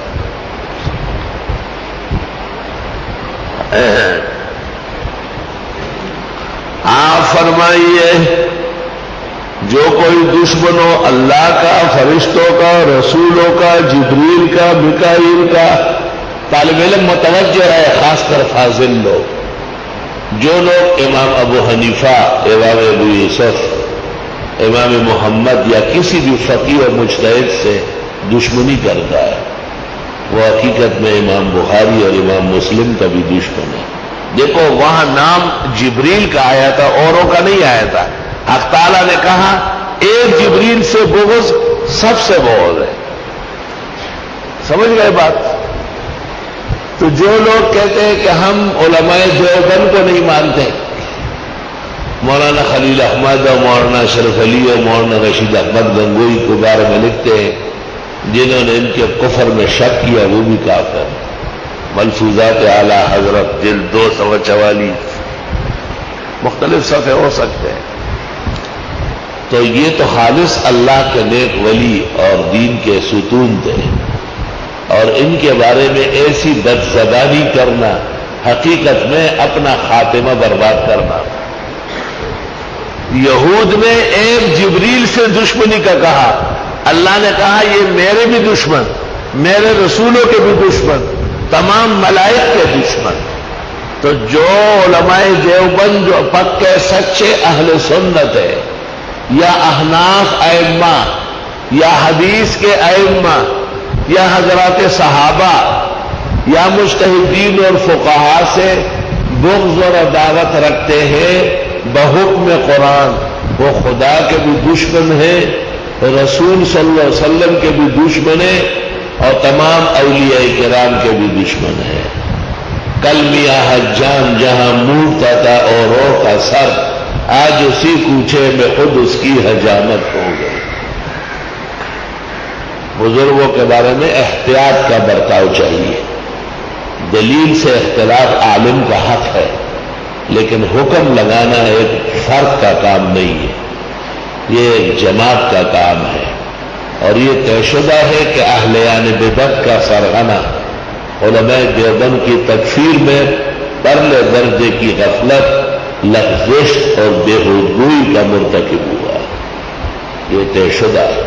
آپ فرمائیے جو کوئی دشمن ہو اللہ کا، فرشتوں کا، رسولوں کا، جبریل کا، میکائیل کا، طالب علم متوجہ ہے، خاص کر فاضل لوگ، جو لوگ امام ابو حنیفہ، امام ابو یوسف، امام محمد یا کسی بھی فقیہ و مجتہد سے دشمنی کرتا ہے، وہ حقیقت میں امام بخاری اور امام مسلم کا بھی دشمن ہے۔ دیکھو وہاں نام جبریل کا آیا تھا، اوروں کا نہیں آیا تھا۔ حق تعالیٰ نے کہا ایک جبریل سے بغض سب سے بغض ہے۔ سمجھ گئے بات؟ تو جو لوگ کہتے ہیں کہ ہم علماء دیوبند کو نہیں مانتے، مولانا خلیل احمد اور مولانا اشرف علی اور مولانا رشید احمد گنگوئی کے بارے میں لکھتے ہیں، جنہوں نے ان کے کفر میں شک کیا وہ بھی کافر۔ ملفوظات اعلی حضرت جلد دو سو چوالیس، مختلف صفحے ہو سکتے ہیں۔ تو یہ تو خالص اللہ کے نیک ولی اور دین کے ستون تھے، اور ان کے بارے میں ایسی بدزبانی کرنا حقیقت میں اپنا خاتمہ برباد کرنا۔ یہود نے ایک جبریل سے دشمنی کا کہا، اللہ نے کہا یہ میرے بھی دشمن، میرے رسولوں کے بھی دشمن، تمام ملائک کے دشمن۔ تو جو علماء دیوبند جو پکے سچے اہل سنت ہے، یا احناف ائمہ، یا حدیث کے ائمہ، یا حضرات صحابہ، یا مجتہدین اور فقہاء سے بغض اور عداوت رکھتے ہیں بحکم قرآن، وہ خدا کے بھی دشمن ہیں، رسول صلی اللہ علیہ وسلم کے بھی دشمن ہیں، اور تمام اولیاء کرام کے بھی دشمن ہیں۔ کل میاں حجام جہاں موڑتا تھا اوروں کا سر، آج اسی کوچے میں خود اس کی حجامت ہو گئی۔ بزرگوں کے بارے میں احتیاط کا برتاؤ چاہیے۔ دلیل سے اختلاف عالم کا حق ہے، لیکن حکم لگانا ایک فرد کا کام نہیں ہے، یہ ایک جماعت کا کام ہے۔ اور یہ طے شدہ ہے کہ اہلیان بدعت کا سرغنہ علماء دیوبند کی تکفیر میں پرلے درجے کی غفلت، لغزش اور بےہودگوئی کا مرتکب ہوا، یہ طے شدہ ہے۔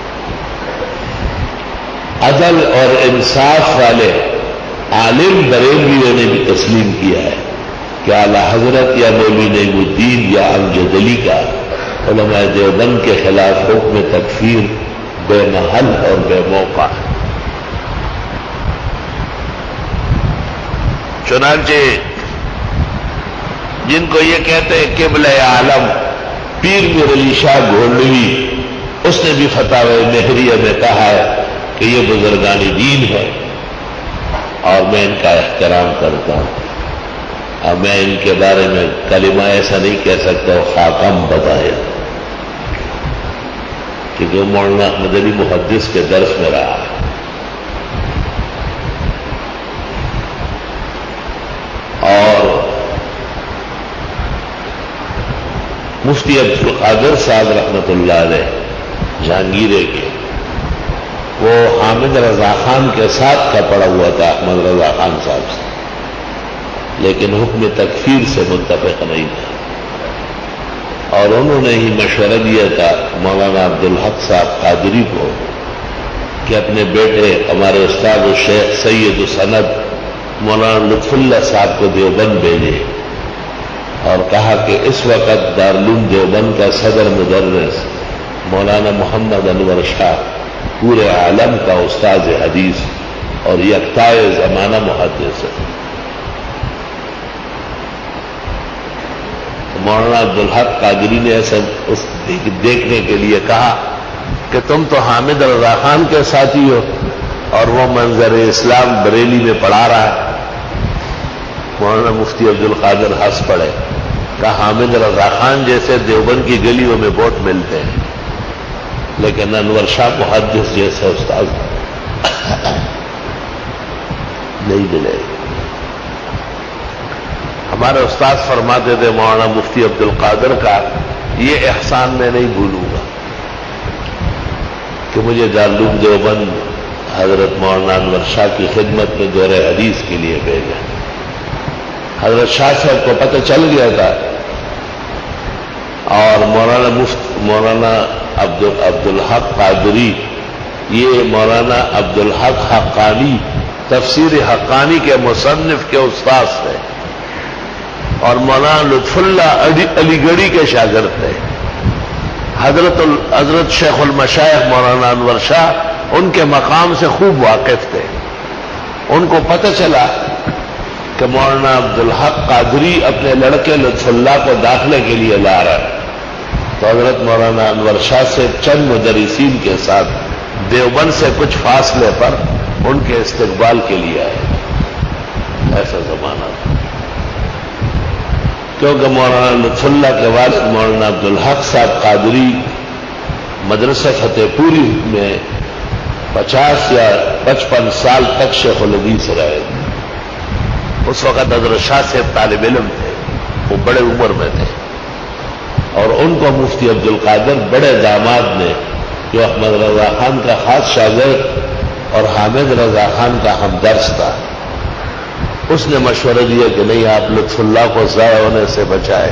عدل اور انصاف والے عالم بریلویوں نے بھی تسلیم کیا ہے کہ اعلی حضرت یا مولوی نعیم الدین یا امجد علی کا علماء دیوبند کے خلاف حکم تکفیر بے محل اور بے موقع ہے۔ چنانچہ جن کو یہ کہتے ہیں قبلہ عالم پیر میر علی شاہ گھونڈوی، اس نے بھی فتاوی نہریہ میں کہا ہے کہ یہ بزرگان دین ہے، اور میں ان کا احترام کرتا ہوں، اور میں ان کے بارے میں کلمہ ایسا نہیں کہہ سکتا وہ خاکم بتایا، کیونکہ مولانا احمد علی محدث کے درس میں رہا ہے۔ اور مفتی عبدالقادر صاحب رحمۃ اللہ علیہ جہانگیرے کے، وہ حامد رضا خان کے ساتھ کا پڑا ہوا تھا احمد رضا خان صاحب سے، لیکن حکم تکفیر سے متفق نہیں تھا، اور انہوں نے ہی مشورہ دیا تھا مولانا عبدالحق صاحب قادری کو کہ اپنے بیٹے ہمارے استاد الشیخ سید السند مولانا لطف اللہ صاحب کو دیوبند بھیجے، اور کہا کہ اس وقت دارالعلوم دیوبند کا صدر مدرس مولانا محمد انور شاہ پورے عالم کا استاد حدیث اور یکتائے زمانہ محدث ہے۔ مولانا عبدالحق قادری نے ایسا اس دیکھنے کے لیے کہا کہ تم تو حامد رضا خان کے ساتھی ہو، اور وہ منظر اسلام بریلی میں پڑھا رہا ہے۔ مولانا مفتی عبدالقادر ہنس پڑے، کہا حامد رضا خان جیسے دیوبند کی گلیوں میں بہت ملتے ہیں، لیکن انور شاہ محدث جیسے استاد نہیں ملے۔ ہمارے استاد فرماتے تھے مولانا مفتی عبدالقادر کا یہ احسان میں نہیں بھولوں گا کہ مجھے دارالعلوم دیوبند حضرت مولانا انور شاہ کی خدمت میں دور حدیث کے لیے بھیجا۔ حضرت شاہ صاحب کو پتہ چل گیا تھا، اور مولانا مفت مولانا عبد عبدالحق قادری، یہ مولانا عبدالحق حقانی تفسیر حقانی کے مصنف کے استاد تھے، اور مولانا لطف اللہ علی گڑھی کے شاگرد تھے۔ حضرت حضرت شیخ المشائخ مولانا انور شاہ ان کے مقام سے خوب واقف تھے۔ ان کو پتہ چلا کہ مولانا عبدالحق قادری اپنے لڑکے لطف اللہ کو داخلے کے لیے لا رہا ہے، تو حضرت مولانا انور شاہ سے چند مدرسین کے ساتھ دیوبند سے کچھ فاصلے پر ان کے استقبال کے لیے آئے۔ ایسا زمانہ تھا، کیونکہ مولانا لطف اللہ کے والد مولانا عبدالحق صاحب قادری مدرسہ فتح پوری میں پچاس یا پچپن سال تک شیخ الحدیث رہے۔ اس وقت حضرت شاہ سے طالب علم تھے، وہ بڑے عمر میں تھے، اور ان کو مفتی عبد القادر بڑے داماد نے، جو احمد رضا خان کا خاص شاگرد اور حامد رضا خان کا ہمدرس تھا، اس نے مشورہ دیا کہ نہیں، آپ لطف اللہ کو ضائع ہونے سے بچائے،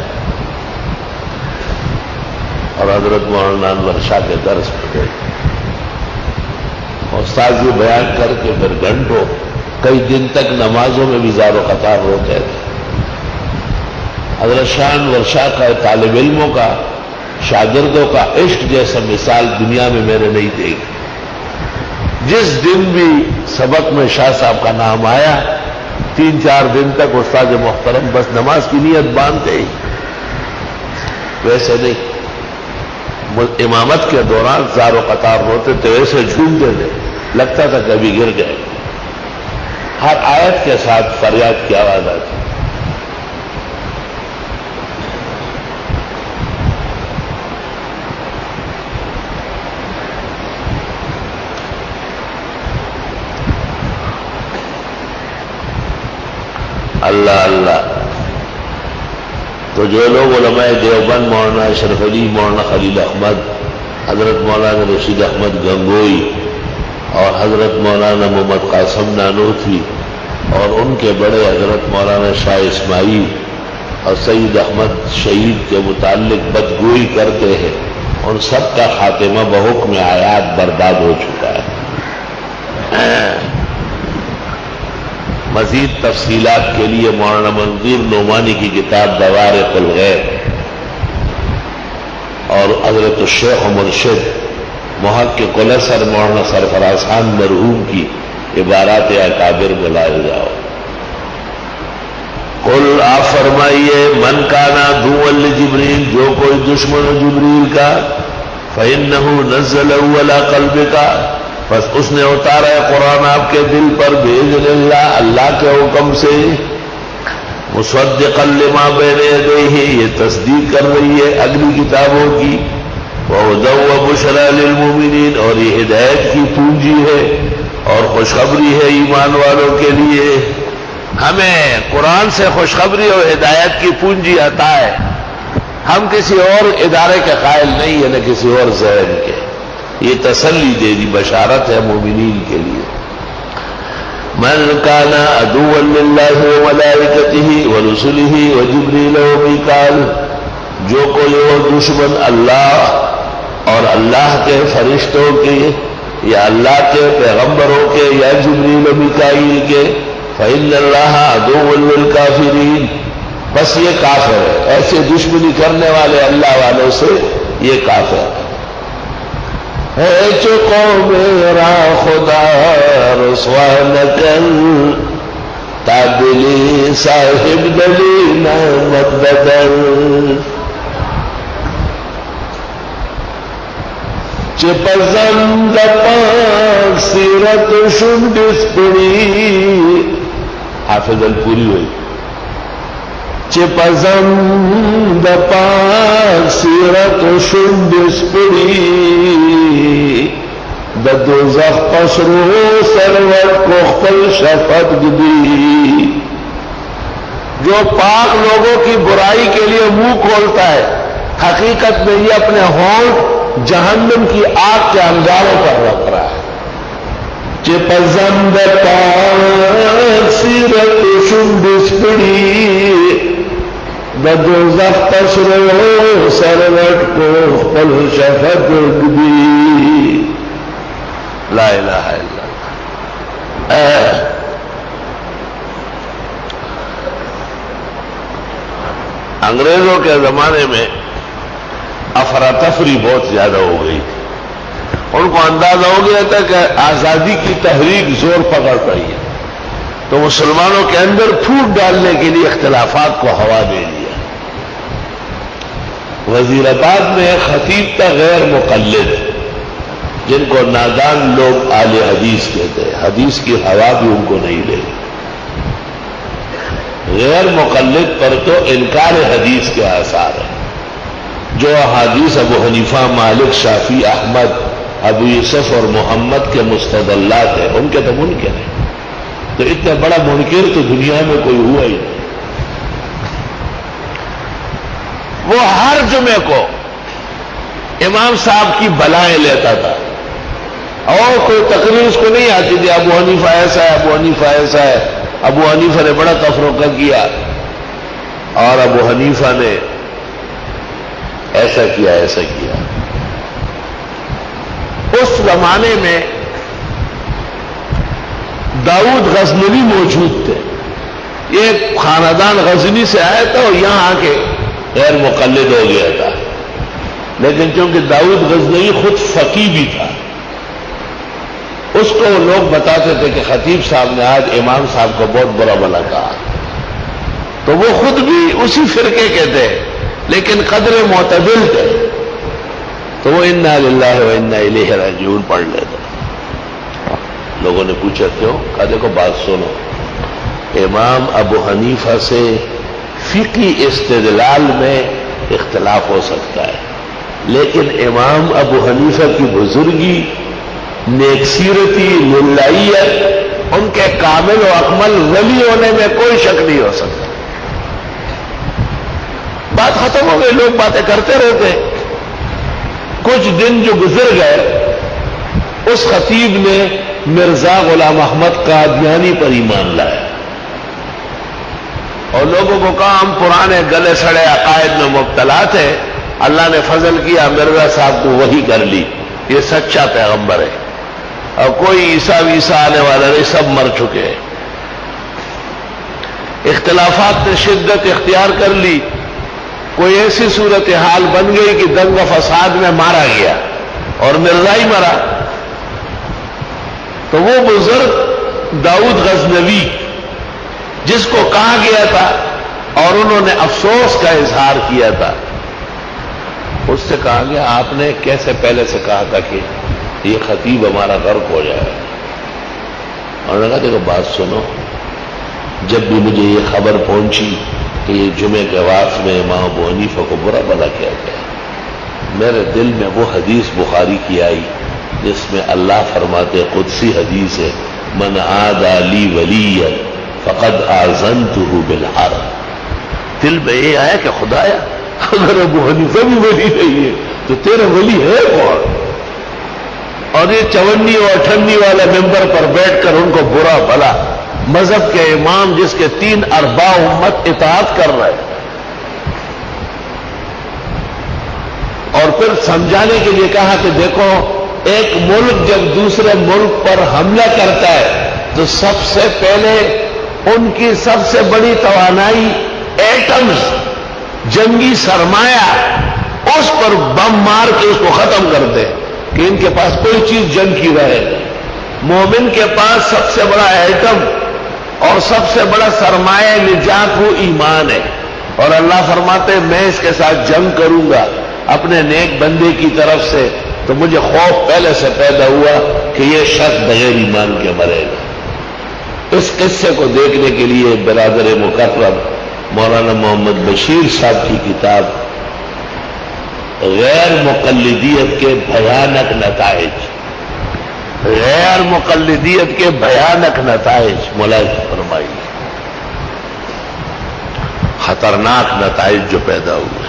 اور حضرت مولانا انور شاہ کے درس پہ گئے۔ استاد جی بیان کر کے پھر گھنٹوں کئی دن تک نمازوں میں بھی زار و قطار روتے تھے۔ حضرت شاہ انور شاہ کا طالب علموں کا، شاگردوں کا عشق جیسا مثال دنیا میں میں نے نہیں دیکھی۔ جس دن بھی سبق میں شاہ صاحب کا نام آیا، تین چار دن تک استاد محترم بس نماز کی نیت باندھتے ہی، ویسے نہیں، امامت کے دوران زار و قطار ہوتے تھے، ایسے جھومتے تھے لگتا تھا کبھی گر گئے۔ ہر آیت کے ساتھ فریاد کی آواز آتی۔ اللہ اللہ۔ تو جو لوگ علماء دیوبند مولانا اشرف علی، مولانا خلیل احمد، حضرت مولانا رشید احمد گنگوئی اور حضرت مولانا محمد قاسم نانوتوی اور ان کے بڑے حضرت مولانا شاہ اسماعیل اور سید احمد شہید کے متعلق بدگوئی کرتے ہیں، ان سب کا خاتمہ بحکم آیات برباد ہو چکا ہے۔ مزید تفصیلات کے لیے مولانا منظور نعمانی کی کتاب دوارق الغیب اور حضرت الشیخ و مرشد محقق الاثر مولانا سرفراز خان مرحوم کی عبارات اکابر میں لائے جاؤ۔ قل آپ فرمائیے، من کانا عدوا لجبریل، جو کوئی دشمن جبریل کا، فإنه نزله على قلبك، بس اس نے اتارا ہے قرآن آپ کے دل پر، بإذن اللہ، اللہ کے حکم سے، مصدقا لما بین یدیہ، یہ تصدیق کر رہی ہے اگلی کتابوں کی، وہدی وبشری للمؤمنین، اور یہ ہدایت کی پونجی ہے اور خوشخبری ہے ایمان والوں کے لیے۔ ہمیں قرآن سے خوشخبری اور ہدایت کی پونجی عطا ہے، ہم کسی اور ادارے کے قائل نہیں ہیں، نہ کسی اور ذہن کے۔ یہ تسلی دے دی، بشارت ہے مومنین کے لیے۔ من کان عدوا للہ وملائکتہ ورسلہ وجبریل ومیکائیل، جو کوئی اور دشمن اللہ اور اللہ کے فرشتوں کے یا اللہ کے پیغمبروں کے یا جبریل و میکائیل کے، فإن اللہ عدو للکافرین، بس یہ کافر ہے، ایسے دشمنی کرنے والے اللہ والوں سے یہ کافر ہے۔ ہے جو قوم میرا خدا رسوا نہ کر، تابلی صاحب دلی نعمت بدل، چپزم دپاک سیرت شندس پڑی، حافظ الپوری ہوئی، چپزم دپاک سیرت شندس پڑی، دوزخ پسرو سرور کو خپل شفت دی، جو پاک لوگوں کی برائی کے لیے منہ کھولتا ہے، حقیقت میں یہ اپنے ہونٹ جہنم کی آگ کے انگاروں پر رکھ رہا ہے۔ چپزم دپاک سیرت شندس پڑی، دوزخ تسرو سروٹ کو پل شفق بھی. لا الہ الا اللہ. انگریزوں کے زمانے میں افراتفری بہت زیادہ ہو گئی تھی. ان کو اندازہ ہو گیا تھا کہ آزادی کی تحریک زور پکڑ رہی ہے، تو مسلمانوں کے اندر پھوٹ ڈالنے کے لیے اختلافات کو ہوا دے دیا. وزیر آباد میں ایک خطیب تھا غیر مقلد، جن کو نادان لوگ اہل حدیث کہتے ہیں، حدیث کی ہوا بھی ان کو نہیں لے. غیر مقلد پر تو انکار حدیث کے آثار ہیں. جو احادیث ابو حنیفہ، مالک، شافعی، احمد، ابو یوسف اور محمد کے مستدلات ہیں، ان کے تو منکر ہیں. تو اتنا بڑا منکر تو دنیا میں کوئی ہوا ہی نہیں. وہ ہر جمعے کو امام صاحب کی بلائیں لیتا تھا، اور کوئی تقریر اس کو نہیں آتی تھی. ابو حنیفہ ایسا ہے، ابو حنیفہ ایسا ہے، ابو حنیفہ نے بڑا تفرقہ کیا، اور ابو حنیفہ نے ایسا کیا ایسا کیا. اس زمانے میں داؤد غزنوی موجود تھے. یہ خاندان غزنی سے آیا تھا اور یہاں آ کے غیر مقلد ہو گیا تھا. لیکن چونکہ داؤد غزنوی خود فقیہ بھی تھا، اس کو لوگ بتاتے تھے کہ خطیب صاحب نے آج امام صاحب کو بہت برا بھلا کہا. تو وہ خود بھی اسی فرقے کے تھے، لیکن قدر معتدل تھے. تو وہ انا للہ و انا الیہ راجعون پڑھ لیتے. لوگوں نے پوچھا کیوں؟ کہا دیکھو بات سنو، امام ابو حنیفہ سے فقہی استدلال میں اختلاف ہو سکتا ہے، لیکن امام ابو حنیفہ کی بزرگی، نیک سیرتی، للہیت، ان کے کامل و اکمل ولی ہونے میں کوئی شک نہیں ہو سکتا. بات ختم ہو گئی، لوگ باتیں کرتے رہتے. کچھ دن جو گزر گئے، اس خطیب نے مرزا غلام احمد قادیانی پر ایمان لایا اور لوگوں کو کہا ہم پرانے گلے سڑے عقائد میں مبتلا تھے، اللہ نے فضل کیا مرزا صاحب کو وحی کر لی، یہ سچا پیغمبر ہے، اور کوئی عیسیٰ ویسا آنے والا نہیں، سب مر چکے ہیں. اختلافات نے شدت اختیار کر لی. کوئی ایسی صورتحال بن گئی کہ دنگ و فساد میں مارا گیا اور مرزا ہی مرا. تو وہ بزرگ داؤد غزنوی جس کو کہا گیا تھا اور انہوں نے افسوس کا اظہار کیا تھا، اس سے کہا گیا آپ نے کیسے پہلے سے کہا تھا کہ یہ خطیب ہمارا غرق ہو جائے. اور نے کہا دیکھو بات سنو، جب بھی مجھے یہ خبر پہنچی کہ یہ جمعے کے واقع میں امام ابو حنیفہ کو برا بھلا کیا گیا، میرے دل میں وہ حدیث بخاری کی آئی جس میں اللہ فرماتے، قدسی حدیث ہے، من عادى لي وليا فقد آذنته بالحرب. دل میں یہ آیا کہ خدایا اگر ابو حنیفہ بھی ولی نہیں ہے تو تیرا ولی ہے کون؟ اور یہ چونی اور اٹھنی والا ممبر پر بیٹھ کر ان کو برا بھلا، مذہب کے امام جس کے تین ارباع امت اطاعت کر رہے، اور پھر سمجھانے کے لیے کہا کہ دیکھو ایک ملک جب دوسرے ملک پر حملہ کرتا ہے تو سب سے پہلے ان کی سب سے بڑی توانائی ایٹمز، جنگی سرمایہ، اس پر بم مار کے اس کو ختم کرتے کہ ان کے پاس کوئی چیز جنگ کی رہے. مومن کے پاس سب سے بڑا ایٹم اور سب سے بڑا سرمایہ نجات وہ ایمان ہے، اور اللہ فرماتے میں اس کے ساتھ جنگ کروں گا اپنے نیک بندے کی طرف سے، تو مجھے خوف پہلے سے پیدا ہوا کہ یہ شخص بغیر ایمان کے مرے گا. اس قصے کو دیکھنے کے لیے برادر مکرم مولانا محمد بشیر صاحب کی کتاب غیر مقلدیت کے بھیانک نتائج، غیر مقلدیت کے بھیانک نتائج ملاحظہ فرمائیے، خطرناک نتائج جو پیدا ہوئے.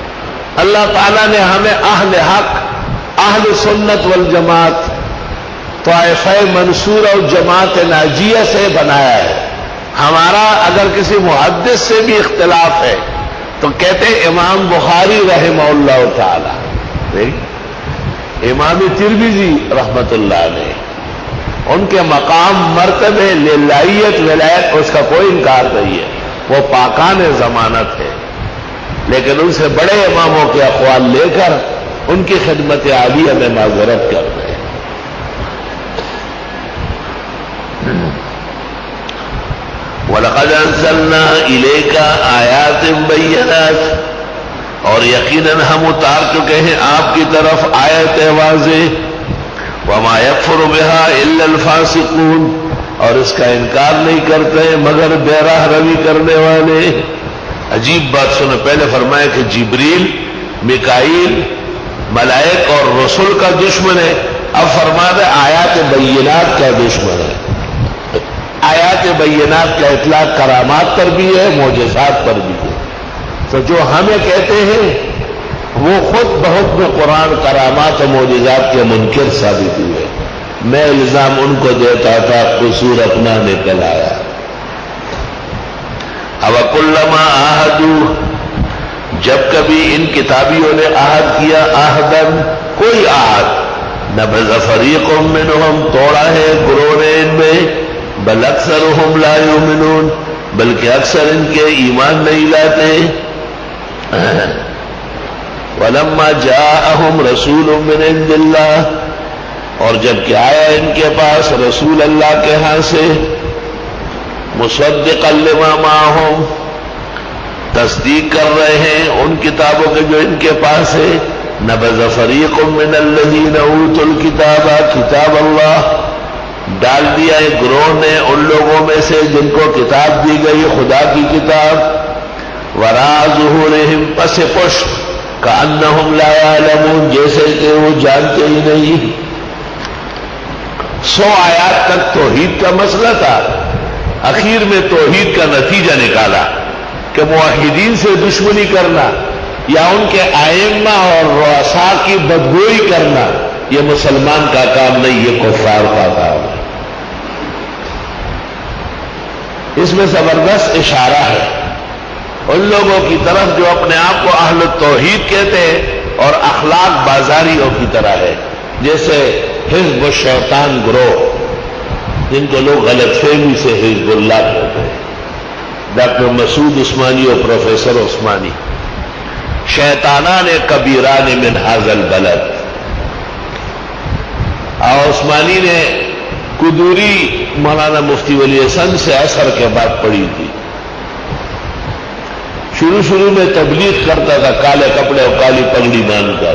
اللہ تعالیٰ نے ہمیں اہل حق، اہل سنت والجماعت طائفہ منصورہ اور جماعت ناجیہ سے بنایا ہے. ہمارا اگر کسی محدث سے بھی اختلاف ہے تو کہتے ہیں امام بخاری رحمہ اللہ تعالی، امام ترمذی رحمت اللہ علیہ، ان کے مقام مرتبے للہیت ولایت اس کا کوئی انکار نہیں ہے، وہ پاکان ضمانت ہے، لیکن ان سے بڑے اماموں کے اقوال لے کر ان کی خدمت عالیہ میں معذرت کر رہے ہیں. وَلَقَدْ أَنزَلْنَا إِلَيْكَ آيَاتٍ بَيِّنَاتٍ، اور یقیناً ہم اتار چکے ہیں آپ کی طرف آیت واضح. وَمَا يَكْفُرُ بِهَا إِلَّا الْفَاسِقُونَ، اور اس کا انکار نہیں کرتے مگر بے راہ روی کرنے والے. عجیب بات سنو، پہلے فرمایا کہ جبریل، میکائیل، ملائک اور رسول کا دشمن ہے، اب فرمایا آیات بینات کا دشمن ہے. آیات بینات کا اطلاق کرامات پر بھی ہے، معجزات پر بھی ہے. تو جو ہمیں کہتے ہیں وہ خود بہت میں قرآن کرامات و معجزات کے منکر ثابت ہوئے. میں الزام ان کو دیتا تھا، قصور اپنا نکل آیا. اوَكُلَّمَا عَاهَدُوا، جب کبھی ان کتابیوں نے عہد کیا، عہدن کوئی عہد، نبذ فریق منہم، توڑا ہے گروہ نے ان میں، بل اکثرهم لا یؤمنون، بلکہ اکثر ان کے ایمان نہیں لاتے. وَلَمَّا جَاءَهُمْ رَسُولٌ مِّنْ عِندِ اللَّهِ، اور جب کہ آیا ان کے پاس رسول اللہ کے ہاں سے، مصدقا لما معهم، تصدیق کر رہے ہیں ان کتابوں کے جو ان کے پاس ہے، نبذ فریق من الذین اوتوا الکتاب کتاب اللہ، ڈال دیا ہے گروہ نے ان لوگوں میں سے جن کو کتاب دی گئی خدا کی کتاب، وراء ظہورہم، پس پشت، کأنہم لا یعلمون، جیسے کہ وہ جانتے ہی نہیں. سو آیات تک توحید کا مسئلہ تھا، اخیر میں توحید کا نتیجہ نکالا کہ موحدین سے دشمنی کرنا یا ان کے ائمہ اور رؤساء کی بدگوئی کرنا یہ مسلمان کا کام نہیں، یہ کفار کا کام ہے. اس میں زبردست اشارہ ہے ان لوگوں کی طرف جو اپنے آپ کو اہل التوحید کہتے ہیں اور اخلاق بازاریوں کی طرح ہے، جیسے حزب الشیطان گروہ جن کو لوگ غلط فہمی سے حزب اللہ کہتے ہیں. ڈاکٹر مسعود عثمانی اور پروفیسر عثمانی، شیطانان کبیران من ھذا البلد. اور عثمانی نے قدوری مولانا مفتی ولی حسن سے اثر کے بعد پڑھی تھی. شروع شروع میں تبلیغ کرتا تھا کالے کپڑے اور کالی پگڑی باندھ کر.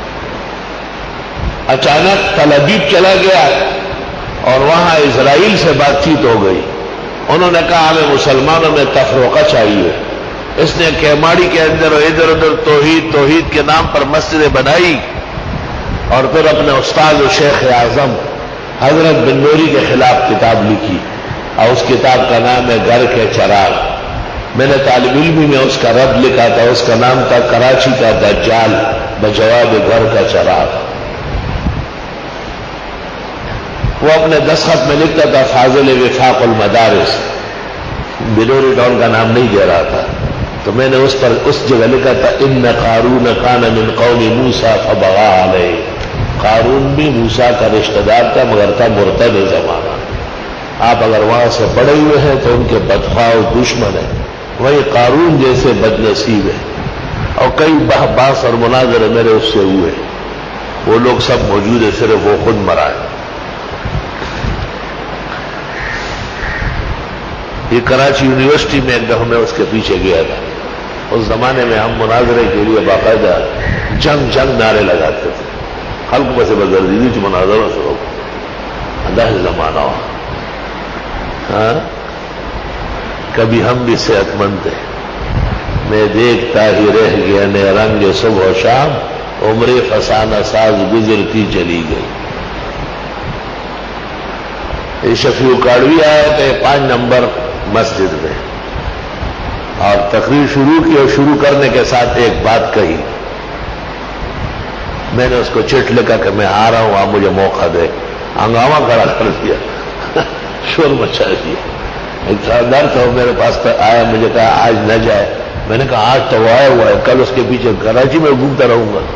اچانک تل ابیب چلا گیا اور وہاں اسرائیل سے بات چیت ہو گئی. انہوں نے کہا ہمیں مسلمانوں میں تفرقہ چاہیے. اس نے کیماڑی کے اندر ادھر ادھر توحید توحید کے نام پر مسجدیں بنائی اور پھر اپنے استاد و شیخ اعظم حضرت بن نوری کے خلاف کتاب لکھی اور اس کتاب کا نام ہے گھر کے چراغ. میں نے طالب علمی میں اس کا رد لکھا تھا، اس کا نام تھا کراچی کا دجال بجواب گھر کا چراغ. وہ اپنے دستخط میں لکھتا تھا فاضل وفاق المدارس، بلوری ٹاؤن کا نام نہیں دے رہا تھا. تو میں نے اس پر اس جگہ لکھا تھا ان قارون کان من قوم موسیٰ فبغى علیہ. قارون بھی موسیٰ کا رشتہ دار تھا مگر تھا مرتد زمانہ. آپ اگر وہاں سے پڑے ہوئے ہیں تو ان کے بدخواہ و دشمن ہیں. وہی قارون جیسے بد نصیب ہے. اور کئی بحث اور مناظرے میرے اس سے ہوئے، وہ لوگ سب موجود ہیں، صرف وہ خود مرا ہے. یہ کراچی یونیورسٹی میں ایک دفعہ میں اس کے پیچھے گیا تھا. اس زمانے میں ہم مناظرے کے لیے باقاعدہ جنگ جنگ نعرے لگاتے تھے. خلق بس بزردیدی جو مناظروں سے ہوگا اللہ زمانہ ہو. ہاں کبھی ہم بھی صحت مند تھے. میں دیکھتا ہی رہ گیا نے رنگ صبح و شام، عمر فسانہ ساز گزرتی چلی گئی. یہ شفیع کاڑوی آئے تھے پانچ نمبر مسجد میں اور تقریر شروع کی اور شروع کرنے کے ساتھ ایک بات کہی. میں نے اس کو چٹ لکھا کہ میں آ رہا ہوں، آپ مجھے موقع دے. ہنگامہ کھڑا کر دیا، شور مچا دیا۔ ایک سردار تھا وہ میرے پاس آیا، مجھے کہا آج نہ جائے۔ میں نے کہا آج تو وہ آیا ہوا ہے، کل اس کے پیچھے کراچی میں گھومتا رہوں گا۔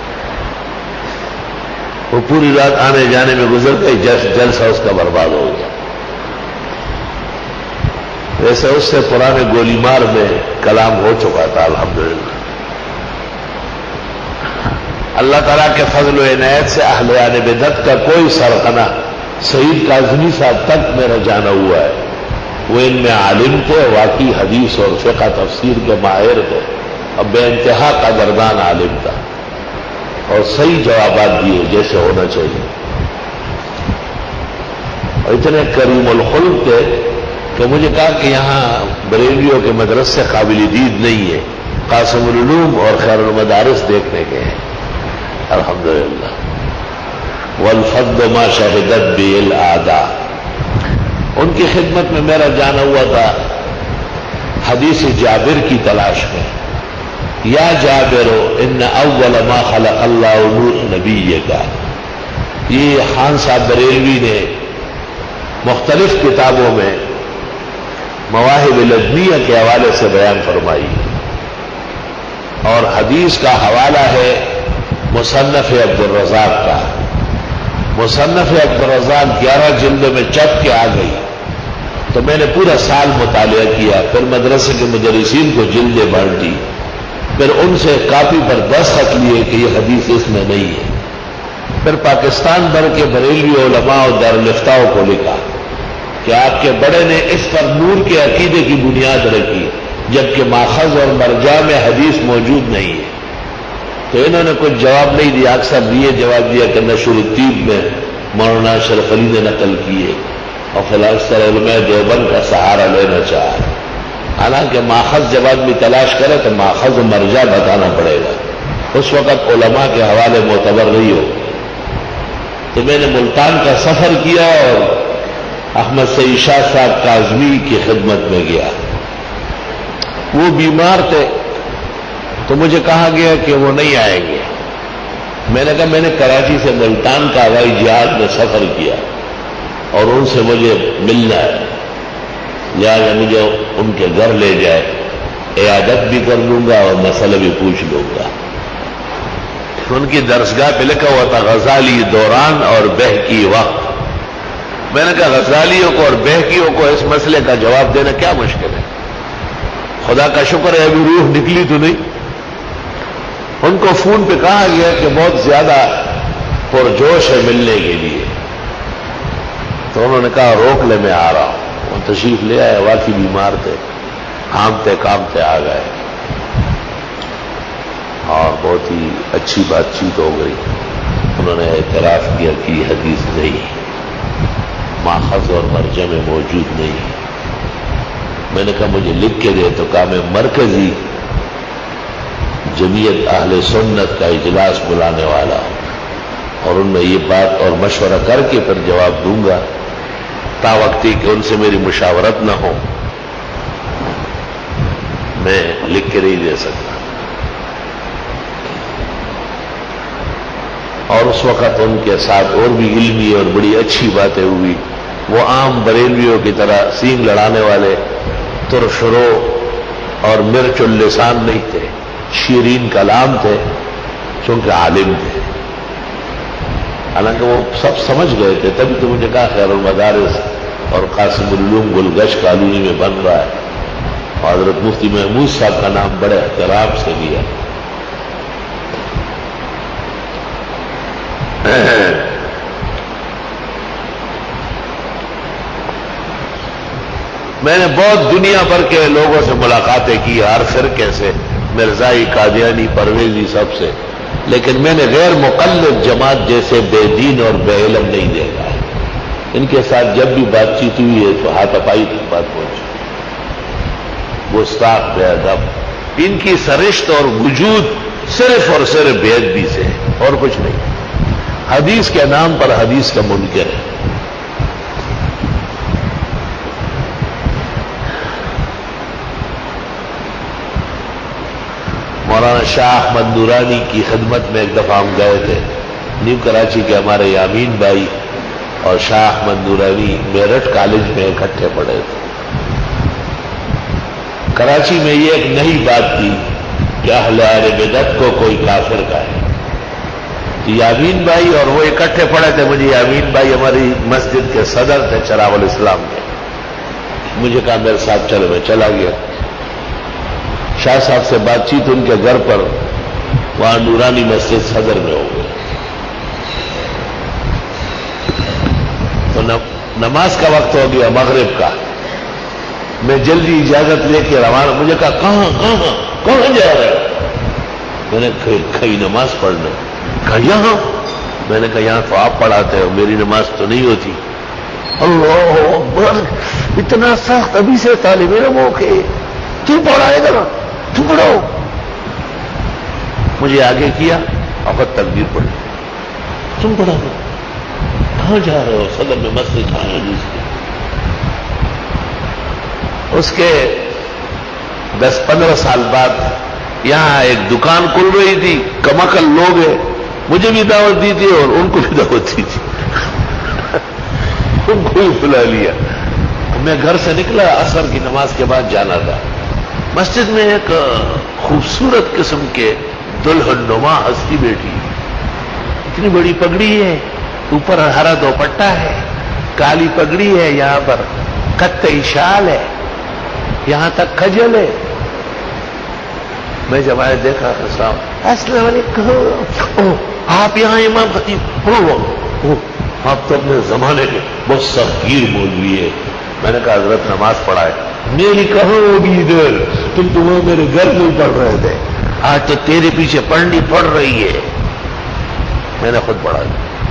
وہ پوری رات آنے جانے میں گزر گئی، جلسہ اس کا برباد ہو گیا۔ ویسے اس سے پرانے گولی مار میں کلام ہو چکا تھا الحمدللہ۔ اللہ تعالیٰ کے فضل و عنایت سے اہل آل بدعت کا کوئی سرغنہ سعید کاظمی صاحب تک میرا جانا ہوا ہے۔ وہ ان میں عالم تھے، واقعی حدیث اور فقہ تفسیر کے ماہر تھے، اور بے انتہا قدردان عالم تھا، اور صحیح جوابات دیے جیسے ہونا چاہیے، اور اتنے کریم الخلق تھے کہ مجھے کہا کہ یہاں بریلیوں کے مدرسے قابل دید نہیں ہے، قاسم العلوم اور خیر المدارس دیکھنے کے ہیں۔ الحمدللہ والفضل ما شہدت به الاعداء۔ ان کی خدمت میں میرا جانا ہوا تھا حدیث جابر کی تلاش میں۔ یا جابر ان اول ما خلق اللہ نور نبی کا، یہ خان صاحب بریلوی نے مختلف کتابوں میں مواہب لدنیہ کے حوالے سے بیان فرمائی، اور حدیث کا حوالہ ہے مصنف عبد الرزاق کا۔ مصنف عبد الرزاق گیارہ جلدوں میں چپ کے آ گئی، تو میں نے پورا سال مطالعہ کیا، پھر مدرسے کے مدرسین کو جلدیں بانٹ دی، پھر ان سے کاپی پر دستخط لیے کہ یہ حدیث اس میں نہیں ہے، پھر پاکستان بھر کے بریلوی علماء اور دارالفتاء کو لکھا کہ آپ کے بڑے نے اس پر نور کے عقیدے کی بنیاد رکھی، جبکہ ماخذ اور مرجع میں حدیث موجود نہیں ہے۔ تو انہوں نے کچھ جواب نہیں دیا، اکثر یہ جواب دیا کہ نشر الطیب میں مولانا اشرف علی نے نقل کیے، اور فلاسفہ علماء دیوبند کا سہارا لینا چاہا۔ حالانکہ ماخذ جب آدمی تلاش کرے تو ماخذ و مرجع بتانا پڑے گا، اس وقت علماء کے حوالے معتبر نہیں ہو۔ تو میں نے ملتان کا سفر کیا اور احمد سعید شاہ صاحب کاظمی کی خدمت میں گیا۔ وہ بیمار تھے، تو مجھے کہا گیا کہ وہ نہیں آئیں گے۔ میں نے کہا میں نے کراچی سے ملتان کا ہوائی جہاز میں سفر کیا اور ان سے مجھے ملنا ہے، لہٰذا مجھے ان کے گھر لے جائے، عیادت بھی کر لوں گا اور مسئلہ بھی پوچھ لوں گا۔ ان کی درسگاہ پہ لکھا ہوا تھا غزالی دوران اور بہکی وقت۔ میں نے کہا غزالیوں کو اور بہکیوں کو اس مسئلے کا جواب دینا کیا مشکل ہے، خدا کا شکر ہے ابھی روح نکلی تو نہیں۔ ان کو فون پہ کہا گیا کہ بہت زیادہ پرجوش ہے ملنے کے لیے، تو انہوں نے کہا روک لے میں آ رہا ہوں۔ وہ تشریف لے آئے، واقعی بیمار تھے، ہامتے کامتے آ گئے، اور بہت ہی اچھی بات چیت ہو گئی۔ انہوں نے اعتراف کیا کہ یہ حدیث نہیں، ماخذ اور مرجع میں موجود نہیں۔ میں نے کہا مجھے لکھ کے دے، تو کہا میں مرکزی جمعیت اہل سنت کا اجلاس بلانے والا ہوں، اور ان میں یہ بات اور مشورہ کر کے پھر جواب دوں گا، تا وقتی کہ ان سے میری مشاورت نہ ہو میں لکھ کے نہیں دے سکتا۔ اور اس وقت ان کے ساتھ اور بھی علمی اور بڑی اچھی باتیں ہوئی۔ وہ عام بریلویوں کی طرح سینگ لڑانے والے ترشرو اور مرچ اللسان نہیں تھے، شیرین کلام تھے، چونکہ عالم تھے۔ حالانکہ وہ سب سمجھ گئے تھے، تبھی تو مجھے کہا خیر المدارس اور قاسم العلوم گلگش کالونی میں بن رہا ہے، اور حضرت مفتی محمود صاحب کا نام بڑے احترام سے لیا۔ میں نے بہت دنیا بھر کے لوگوں سے ملاقاتیں کی، ہر فرقے سے، مرزائی، قادیانی، پرویزی، سب سے، لیکن میں نے غیر مقلد جماعت جیسے بے دین اور بے علم نہیں دیکھا۔ ان کے ساتھ جب بھی بات چیت ہوئی ہے تو ہاتھ پائی تک بات پہنچی، گستاخ، بے ادب۔ ان کی سرشت اور وجود صرف اور صرف بے ادبی سے، اور کچھ نہیں۔ حدیث کے نام پر حدیث کا منکر ہے۔ مولانا شاہ احمد نورانی کی خدمت میں ایک دفعہ ہم گئے تھے، نیو کراچی کے ہمارے یامین بھائی اور شاہ احمد نورانی میرٹھ کالج میں اکٹھے پڑھے تھے۔ کراچی میں یہ ایک نئی بات تھی کہ اہل اہل بدعت کو کوئی کافر کہے۔ یامین بھائی اور وہ اکٹھے پڑھے تھے۔ مجھے یامین بھائی ہماری مسجد کے صدر تھے چراغ الاسلام کے، مجھے کہا میرے ساتھ چلو، میں چلا گیا۔ شاہ صاحب سے بات چیت ان کے گھر پر، وہاں نورانی مسجد صدر میں ہو گئی۔ تو نماز کا وقت ہو گیا مغرب کا، میں جلدی اجازت لے کے روانہ۔ مجھے کہا کہاں کہاں کہاں جا رہے ہو؟ میں نے کہیں نماز پڑھنا۔ کہا یہاں؟ میں نے کہا یہاں تو آپ پڑھاتے ہو، میری نماز تو نہیں ہوتی۔ اللہ اکبر، اتنا سخت ابھی سے طالب علم ہو کے تم پڑھائے گا، تم پڑھاؤ۔ مجھے آگے کیا اور تکبیر پڑھی، تم پڑھا دو۔ کہاں جا رہے ہو؟ صدر میں مسجد کہاں ہے جس کی؟ اس کے دس پندرہ سال بعد یہاں ایک دکان کھل رہی تھی، کماکل لوگ ہیں، مجھے بھی دعوت دی تھی اور ان کو بھی دعوت دی تھی، ان کو بھی بلا لیا۔ میں گھر سے نکلا، عصر کی نماز کے بعد جانا تھا۔ مسجد میں ایک خوبصورت قسم کے دلہن نما ہستی بیٹھی، اتنی بڑی پگڑی ہے، اوپر ہرا دوپٹہ ہے، کالی پگڑی ہے، یہاں پر کتئی شال ہے، یہاں تک کھجل ہے۔ میں جب آئے دیکھا السلام علیکم، آپ یہاں امام خطیب ہو؟ آپ تو اپنے زمانے کے بہت سختگیر بول لیے۔ میں نے کہا حضرت نماز پڑھائے۔ میری کہاں ہوگی ادھر، تم تو وہ میرے گھر میں پڑھ رہے تھے، آج تو تیرے پیچھے پڑھنی پڑ رہی ہے۔ میں نے خود پڑھا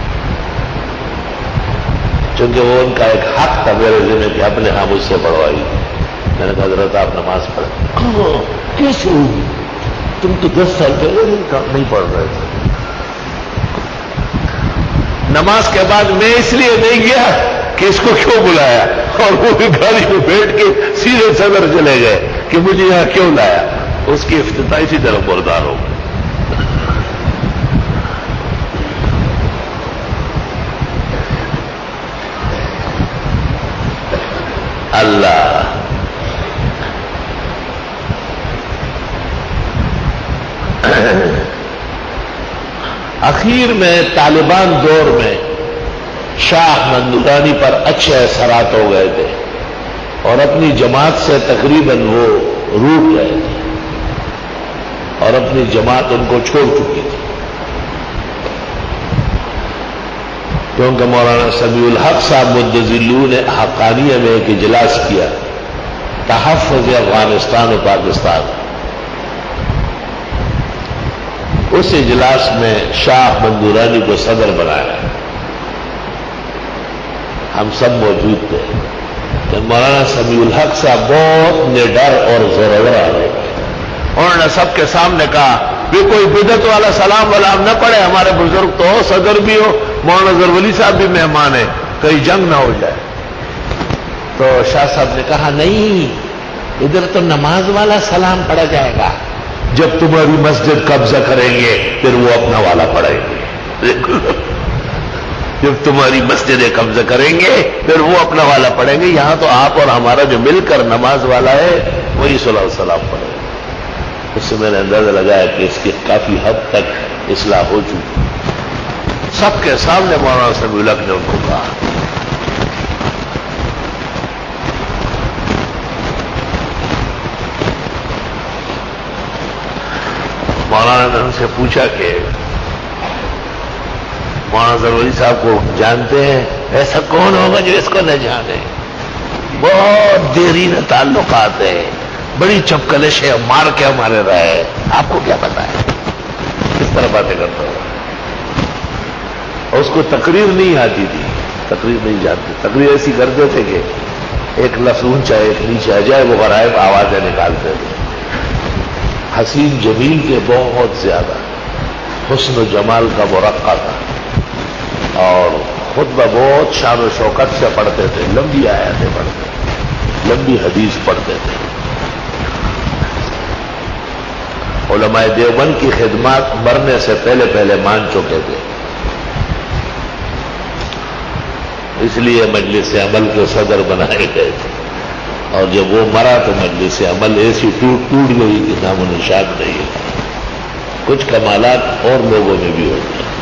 چونکہ وہ ان کا ایک حق تھا میرے ذمہ کہ اپنے ہاں مجھ سے پڑھوائی۔ میں نے کہا حضرت آپ نماز پڑھیں۔ کہاں کیسے ہوگی، تم تو دس سال پہلے نہیں پڑھ رہے تھے۔ نماز کے بعد میں اس لیے نہیں گیا کہ اس کو کیوں بلایا، اور وہ بھی گاڑی میں بیٹھ کے سیدھے صدر چلے گئے کہ مجھے یہاں کیوں لایا۔ اس کی افتتاحی طرف بردار ہو گئی۔ اللہ اخیر میں طالبان دور میں شاہ احمد نورانی پر اچھے اثرات ہو گئے تھے اور اپنی جماعت سے تقریباً وہ روٹ گئے تھے اور اپنی جماعت ان کو چھوڑ چکی تھی، کیونکہ مولانا سمیع الحق صاحب مدظلون نے حقانیہ میں ایک اجلاس کیا، تحفظ افغانستان و پاکستان۔ اس اجلاس میں شاہ احمد نورانی کو صدر بنایا، ہم سب موجود تھے۔ تو مولانا سمیع الحق صاحب بہت نڈر اور زورور آ گئے، انہوں نے سب کے سامنے کہا بھی کوئی بدعت والا سلام ولام نہ پڑے، ہمارے بزرگ تو ہو، صدر بھی ہو، مولانا ظفر صاحب بھی مہمان ہیں، کہیں جنگ نہ ہو جائے۔ تو شاہ صاحب نے کہا نہیں، ادھر تو نماز والا سلام پڑھا جائے گا، جب تمہاری مسجد قبضہ کریں گے پھر وہ اپنا والا پڑھیں گے، جب تمہاری مسجدیں قبضہ کریں گے پھر وہ اپنا والا پڑھیں گے، یہاں تو آپ اور ہمارا جو مل کر نماز والا ہے وہی صلاۃ والسلام پڑھے۔ اس سے میں نے اندازہ لگایا کہ اس کی کافی حد تک اصلاح ہو چکی۔ سب کے سامنے مولانا سمیع الحق نے ان کو کہا۔ مولانا نے ان سے پوچھا کہ مولانا ظفر صاحب کو جانتے ہیں؟ ایسا کون ہوگا جو اس کو نہ جانے؟ بہت دیرین تعلقات ہیں، بڑی چپکلش ہے، مار کے ہمارے رہے، آپ کو کیا پتا ہے؟ کس طرح باتیں کرتا ہوگا؟ اور اس کو تقریر نہیں آتی تھی، تقریر نہیں جانتی، تقریر ایسی کرتے تھے کہ ایک لفظ اونچا ایک نیچے عجائب و غرائب آوازیں نکالتے تھے۔ حسین جمیل کے بہت زیادہ حسن و جمال کا مرقع تھا اور خطبہ بہت شان و شوکت سے پڑھتے تھے، لمبی آیاتیں پڑھتے تھے، لمبی حدیث پڑھتے تھے۔ علماء دیوبند کی خدمات مرنے سے پہلے پہلے مان چکے تھے۔ اس لیے مجلس عمل کے صدر بنائے گئے تھے، اور جب وہ مرا تو مجلس عمل ایسی ٹوٹ ٹوٹ گئی کہ نام و نشان نہیں ہے۔ کچھ کمالات اور لوگوں میں بھی ہوتے ہیں۔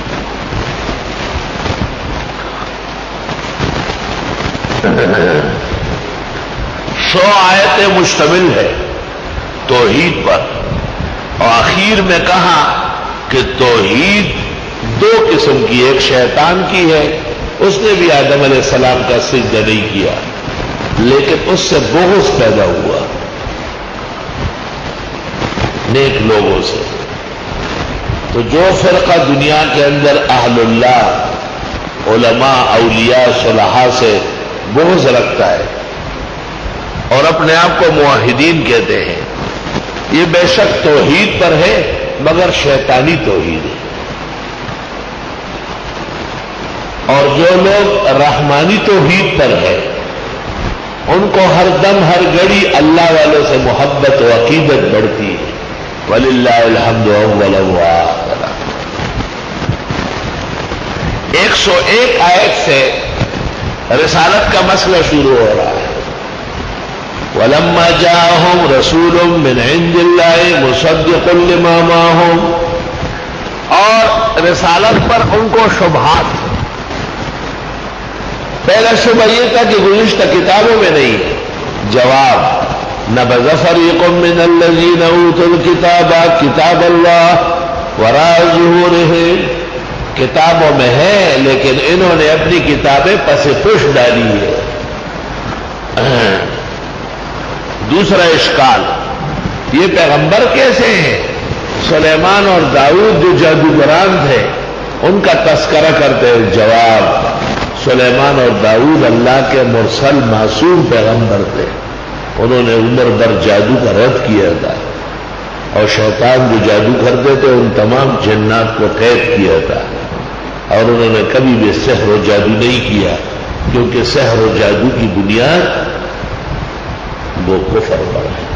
سو آیتیں مشتمل ہے توحید پر، اور آخر میں کہا کہ توحید دو قسم کی، ایک شیطان کی ہے، اس نے بھی آدم علیہ السلام کا سجدہ نہیں کیا، لیکن اس سے بغض پیدا ہوا نیک لوگوں سے۔ تو جو فرقہ دنیا کے اندر اہل اللہ، علماء، اولیاء، صلحاء سے بغض رکھتا ہے اور اپنے آپ کو موحدین کہتے ہیں، یہ بے شک توحید پر ہے مگر شیطانی توحید ہے۔ اور جو لوگ رحمانی توحید پر ہے ان کو ہر دم ہر گھڑی اللہ والوں سے محبت و عقیدت بڑھتی ہے۔ وَلِلَّهِ الْحَمْدُ أَوَّلًا وَآخِرًا۔ ایک سو ایک آیت سے رسالت کا مسئلہ شروع ہو رہا ہے۔ وَلَمَّا جَاءَهُمْ رَسُولٌ مِّنْ عِندِ اللَّهِ مُصَدِّقٌ لِّمَا مَعَهُمْ، اور رسالت پر ان کو شبہات۔ پہلا شبہ یہ تھا کہ گزشتہ کتابوں میں نہیں ہے۔ جواب، نبذ فریق من الذین اوتوا الکتاب کتاب اللہ وراء ظہورہم، کتابوں میں ہے لیکن انہوں نے اپنی کتابیں پس پش ڈالی ہے۔ دوسرا اشکال، یہ پیغمبر کیسے ہیں؟ سلیمان اور داؤد جو جادوگران تھے ان کا تذکرہ کرتے ہیں۔ جواب، سلیمان اور داؤد اللہ کے مرسل معصوم پیغمبر تھے، انہوں نے عمر بھر جادو کا رد کیا تھا، اور شیطان جو جادو کرتے تھے ان تمام جنات کو قید کیا تھا، اور انہوں نے کبھی بھی سحر و جادو نہیں کیا، کیونکہ سحر و جادو کی بنیاد وہ کفر پر ہے۔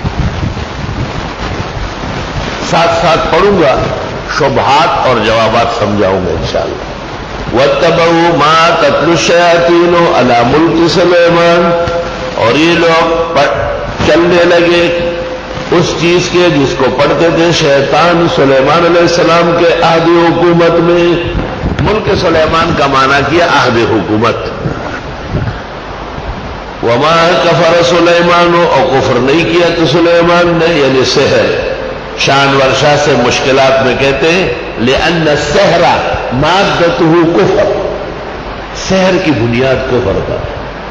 ساتھ ساتھ پڑھوں گا، شبہات اور جوابات سمجھاؤں گا انشاءاللہ۔ وَاتَّبَعُوا مَا تَتْلُو الشَّيَاطِينُ عَلَى مُلْكِ سُلَيْمَانَ، اور یہ لوگ چلنے لگے اس چیز کے جس کو پڑھتے تھے شیطان سلیمان علیہ السلام کے عہد حکومت میں۔ ملک سلیمان کا معنی کیا عہد حکومت۔ وَمَا كَفَرَ سُلَيْمَانُ، اور کفر نہیں کیا تو سلیمان نے، یعنی سحر۔ شان ورشا سے مشکلات میں کہتے ہیں لِأَنَّ السِّحْرَ مَادَّتُهُ کفر، سحر کی بنیاد کفر پر۔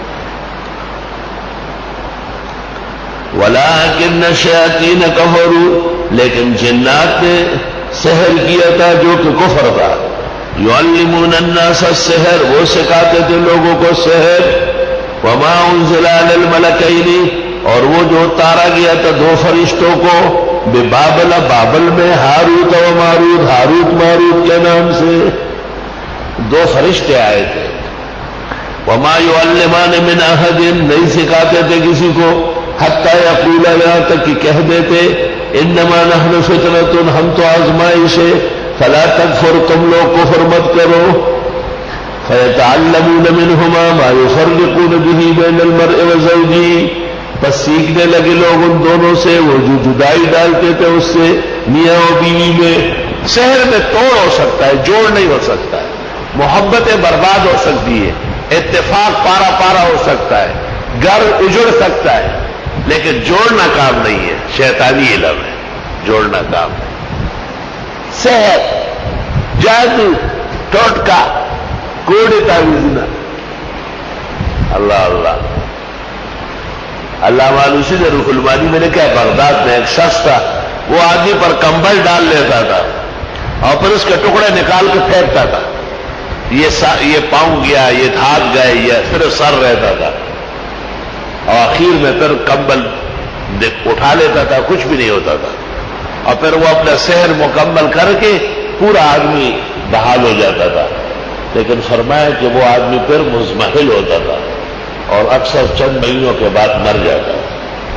وَلَٰكِنَّ الشَّيَاطِينَ كَفَرُوا، لیکن جنات نے سحر کیا تھا جو کہ کفر تھا۔ يُعَلِّمُونَ النَّاسَ السِّحْرَ، وہ سکھاتے تھے لوگوں کو سحر۔ وَمَا أُنزِلَ عَلَى الْمَلَكَيْنِ، اور وہ جو اتارا گیا تھا دو فرشتوں کو، ببابل، بابل میں، ہاروت و ماروت، ہاروت ماروت کے نام سے دو فرشتے آئے تھے۔ وَمَا يُعَلِّمَانِ مِنْ أَحَدٍ، نہیں سکھاتے تھے کسی کو، حتیٰ یقولا، یہاں تک کہ کہہ دیتے انما نحن فتنۃ، ہم تو آزمائش ہے، فلا تکفر، تم لوگ کفر مت کرو۔ فیتعلمون منہما ما یفرقون به بین المرء وزوجہ، پس سیکھنے لگے لوگ ان دونوں سے وہ جو جدائی ڈالتے تھے اس سے میاں و بیوی میں۔ شہر میں توڑ ہو سکتا ہے، جوڑ نہیں ہو سکتا ہے، محبتیں برباد ہو سکتی ہے، اتفاق پارا پارا ہو سکتا ہے، گھر اجڑ سکتا ہے، لیکن جوڑنا کام نہیں ہے، شیطانی علم ہے، جوڑنا کام ہے۔ سحر، جادو، ٹوٹکا، کوڑی تعویذ، اللہ اللہ۔ علامہ آلوسی نے رح المانی میں نے کہا بغداد میں ایک شخص تھا، وہ آدمی پر کمبل ڈال لیتا تھا اور پھر اس کے ٹکڑے نکال کے پھینکتا تھا، یہ یہ پاؤں گیا، یہ ہاتھ گئے، یہ صرف سر رہتا تھا، اور آخر میں پھر کمبل اٹھا لیتا تھا، کچھ بھی نہیں ہوتا تھا، اور پھر وہ اپنا سحر مکمل کر کے پورا آدمی بحال ہو جاتا تھا۔ لیکن فرمایا کہ وہ آدمی پھر مزمحل ہوتا تھا اور اکثر چند مہینوں کے بعد مر جاتا ہے۔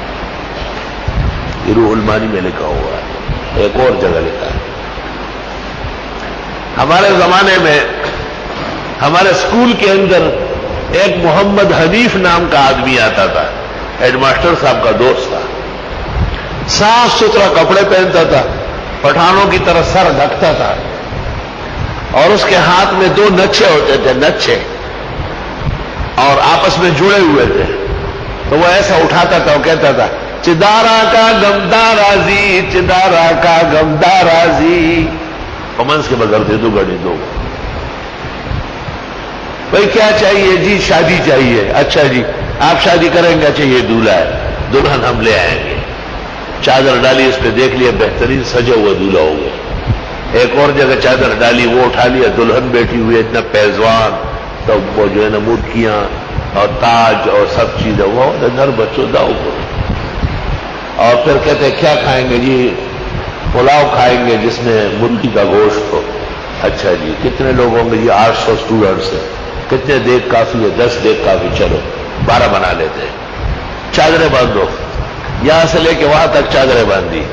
یہ روح المانی میں لکھا ہوا ہے، ایک اور جگہ لکھا ہے۔ ہمارے زمانے میں ہمارے اسکول کے اندر ایک محمد حنیف نام کا آدمی آتا تھا، ہیڈ ماسٹر صاحب کا دوست تھا، صاف ستھرا کپڑے پہنتا تھا، پٹھانوں کی طرح سر ڈھکتا تھا، اور اس کے ہاتھ میں دو نچے ہوتے تھے، نچے، اور آپس میں جڑے ہوئے تھے. تو وہ ایسا اٹھاتا تھا، وہ کہتا تھا چدارا کا غمدارازی، چدارا کا غمدارازی. کمنس کے بغیر دے دو گاڑی دو. بھائی کیا چاہیے جی؟ شادی چاہیے. اچھا جی آپ شادی کریں گے؟ اچھا یہ دولہا ہے، دلہن ہم لے آئیں گے. چادر ڈالی، اس پہ دیکھ لیا بہترین سجا ہوا دولہا ہو گیا. ایک اور جگہ چادر ڈالی، وہ اٹھا لیا، دلہن بیٹھی ہوئی اتنا پیزوان، تو وہ جو ہے نا مٹکیاں اور تاج اور سب چیزیں، وہ گھر بچوں داؤ کو. اور پھر کہتے ہیں کیا کھائیں گے جی؟ پلاؤ کھائیں گے جس میں مرغی کا گوشت ہو. اچھا جی کتنے لوگ ہوں گے جی؟ آٹھ سو اسٹوڈنٹس ہیں. کتنے دیگ کافی ہے؟ دس دیگ کافی. چلو بارہ بنا لیتے ہیں. چادریں باندھو، یہاں سے لے کے وہاں تک چادریں باندھی،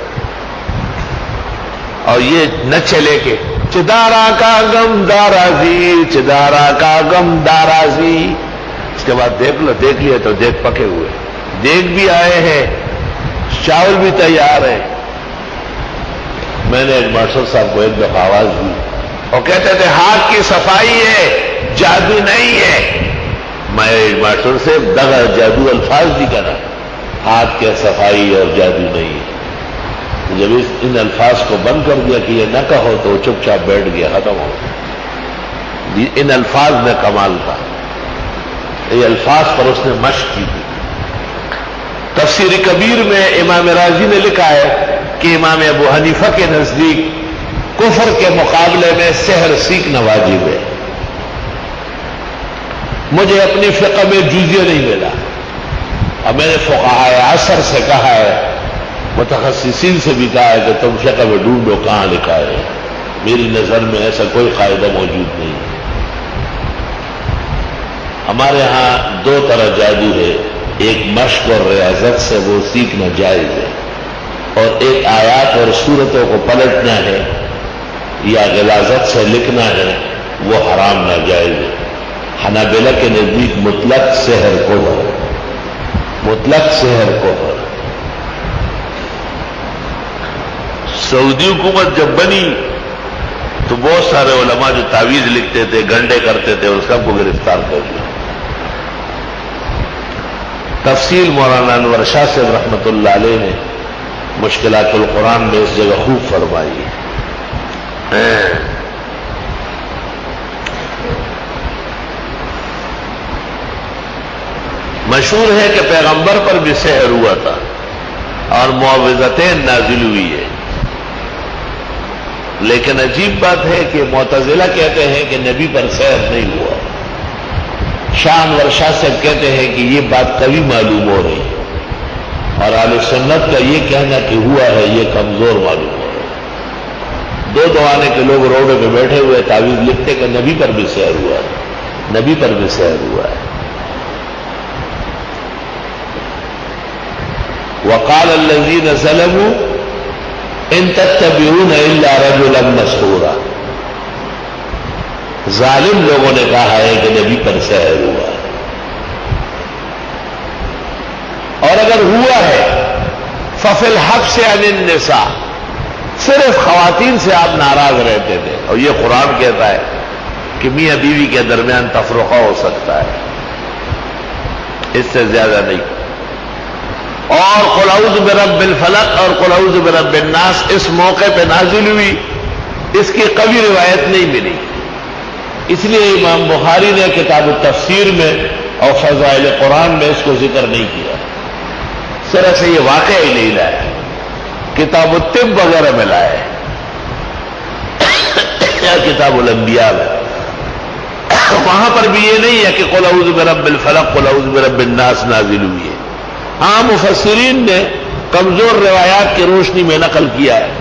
اور یہ نچے لے کے چدارا کا غم دارازی، چدارا کا غم دارازی. اس کے بعد دیکھ لو، دیکھ لیا تو دیکھ پکے ہوئے، دیکھ بھی آئے ہیں، چاول بھی تیار ہے. میں نے ایک ماسٹر صاحب کو ایک دفعہ آواز دی، اور کہتے تھے ہاتھ کی صفائی ہے، جادو نہیں ہے. میں ماسٹر سے دغا جادو الفاظ بھی کرا، ہاتھ کے صفائی اور جادو نہیں ہے. جب اس ان الفاظ کو بند کر دیا کہ یہ نہ کہو، تو چپ چاپ بیٹھ گیا، ختم ہو. ان الفاظ میں کمال تھا، یہ الفاظ پر اس نے مشق کی تھی. تفسیر کبیر میں امام راضی نے لکھا ہے کہ امام ابو حنیفہ کے نزدیک کفر کے مقابلے میں سحر سیکھنا واجب ہے. مجھے اپنی فقہ میں جزیہ نہیں ملا، اور میں نے فقہائے عصر سے کہا ہے، متخصصین سے بھی کہا ہے کہ تم فقہ میں ڈھونڈو کہاں لکھا ہے. میری نظر میں ایسا کوئی قاعدہ موجود نہیں ہے. ہمارے ہاں دو طرح جادو ہے، ایک مشق اور ریاضت سے وہ سیکھنا جائز ہے، اور ایک آیات اور صورتوں کو پلٹنا ہے یا غلاظت سے لکھنا ہے، وہ حرام ناجائز ہے. حنابلہ کے نزدیک مطلق سحر کو ہے، مطلق سحر کو ہے. سعودی حکومت جب بنی تو بہت سارے علماء جو تعویذ لکھتے تھے، گنڈے کرتے تھے، اس سب کو گرفتار کر لیا. تفصیل مولانا انور شاہ صاحب رحمۃ اللہ علیہ نے مشکلات القرآن میں اس جگہ خوب فرمائی ہے. مشہور ہے کہ پیغمبر پر بھی سحر ہوا تھا اور معوذتین نازل ہوئی ہے. لیکن عجیب بات ہے کہ معتزلہ کہتے ہیں کہ نبی پر سحر نہیں ہوا. شاہ انور شاہ صاحب کہتے ہیں کہ یہ بات کبھی معلوم ہو رہی ہے، اور اہل سنت کا یہ کہنا کہ ہوا ہے یہ کمزور معلوم ہو رہا ہے. دو دوانے کے لوگ روڈوں پہ بیٹھے ہوئے تعویذ لکھتے کہ نبی پر بھی سحر ہوا ہے، نبی پر بھی سحر ہوا ہے. وقال الذين ظلموا ان تتبعون الا رجلا مسحورا. ظالم لوگوں نے کہا ہے کہ نبی پر سحر ہوا ہے، اور اگر ہوا ہے ففی الحبس عن النساء، صرف خواتین سے آپ ناراض رہتے تھے. اور یہ قرآن کہتا ہے کہ میاں بیوی کے درمیان تفرقہ ہو سکتا ہے، اس سے زیادہ نہیں. اور قل اعوذ برب الفلق اور قل اعوذ برب الناس اس موقع پہ نازل ہوئی، اس کی کبھی روایت نہیں ملی. اس لیے امام بخاری نے کتاب التفسیر میں اور فضائل قرآن میں اس کو ذکر نہیں کیا. اس طرح سے یہ واقعہ ہی نہیں لایا. کتاب الطب وغیرہ میں لائے یا کتاب الانبیاء میں، وہاں پر بھی یہ نہیں ہے کہ قل اعوذ برب الفلق قل اعوذ برب الناس نازل ہوئی ہے. ہاں مفسرین نے کمزور روایات کی روشنی میں نقل کیا ہے.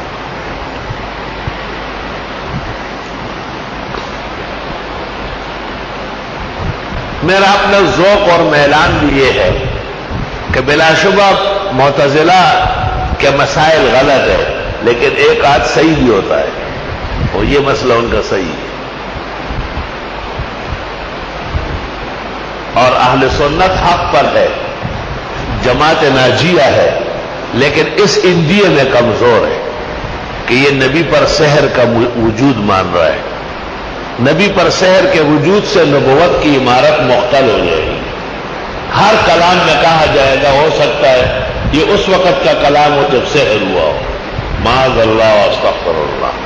میرا اپنا ذوق اور میلان بھی یہ ہے کہ بلا شبہ معتزلہ کے مسائل غلط ہے، لیکن ایک آدھ صحیح بھی ہوتا ہے، اور یہ مسئلہ ان کا صحیح ہے. اور اہل سنت حق پر ہے، جماعت ناجیہ ہے، لیکن اس اندیے میں کمزور ہے کہ یہ نبی پر سحر کا وجود مان رہا ہے. نبی پر سحر کے وجود سے نبوت کی عمارت مختل ہو جائے گی. ہر کلام میں کہا جائے گا ہو سکتا ہے یہ اس وقت کا کلام ہو جب سحر ہوا ہو. معاذ اللہ واستغفر اللہ.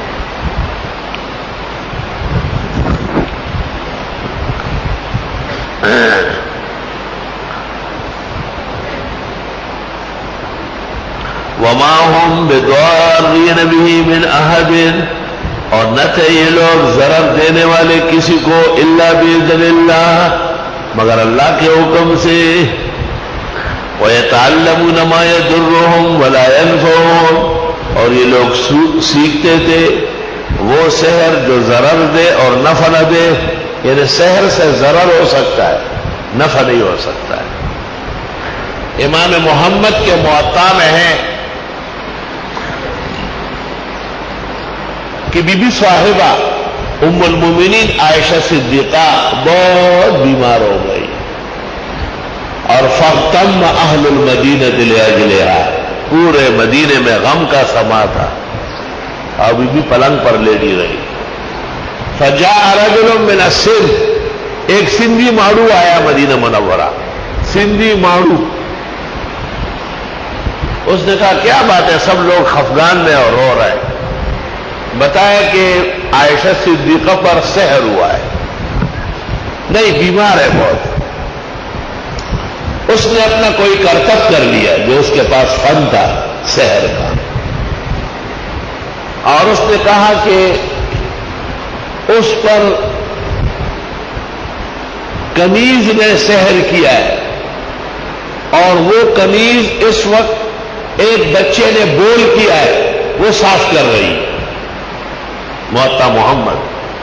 وما هم بضارین به من احد، اور نہ تھے یہ لوگ ضرر دینے والے کسی کو الا باذن اللہ، مگر اللہ کے حکم سے. ويتعلمون ما يضرهم ولا ينفعهم، اور یہ لوگ سیکھتے تھے وہ سحر جو ضرر دے اور نفع نہ دے. یعنی سحر سے ضرر ہو سکتا ہے، نفع نہیں ہو سکتا ہے. امام محمد کے موطا میں ہے کہ بی بی صاحبہ ام المومنین عائشہ صدیقہ بہت بیمار ہو گئی اور فاغتم اہل المدینہ لاجلھا، پورے مدینے میں غم کا سما تھا اور بی بی پلنگ پر لیٹی رہی. فجاء رجل من السند، ایک سندھی ماڑو آیا مدینہ منورہ، سندھی ماڑو. اس نے کہا کیا بات ہے، سب لوگ خفگان میں اور رو رہے. بتایا کہ عائشہ صدیقہ پر سحر ہوا ہے. نہیں، بیمار ہے بہت. اس نے اپنا کوئی کرتب کر لیا جو اس کے پاس فن تھا سحر کا، اور اس نے کہا کہ اس پر کنیز نے سحر کیا ہے، اور وہ کنیز اس وقت ایک بچے نے بول کیا ہے وہ صاف کر رہی ہے. موطا محمد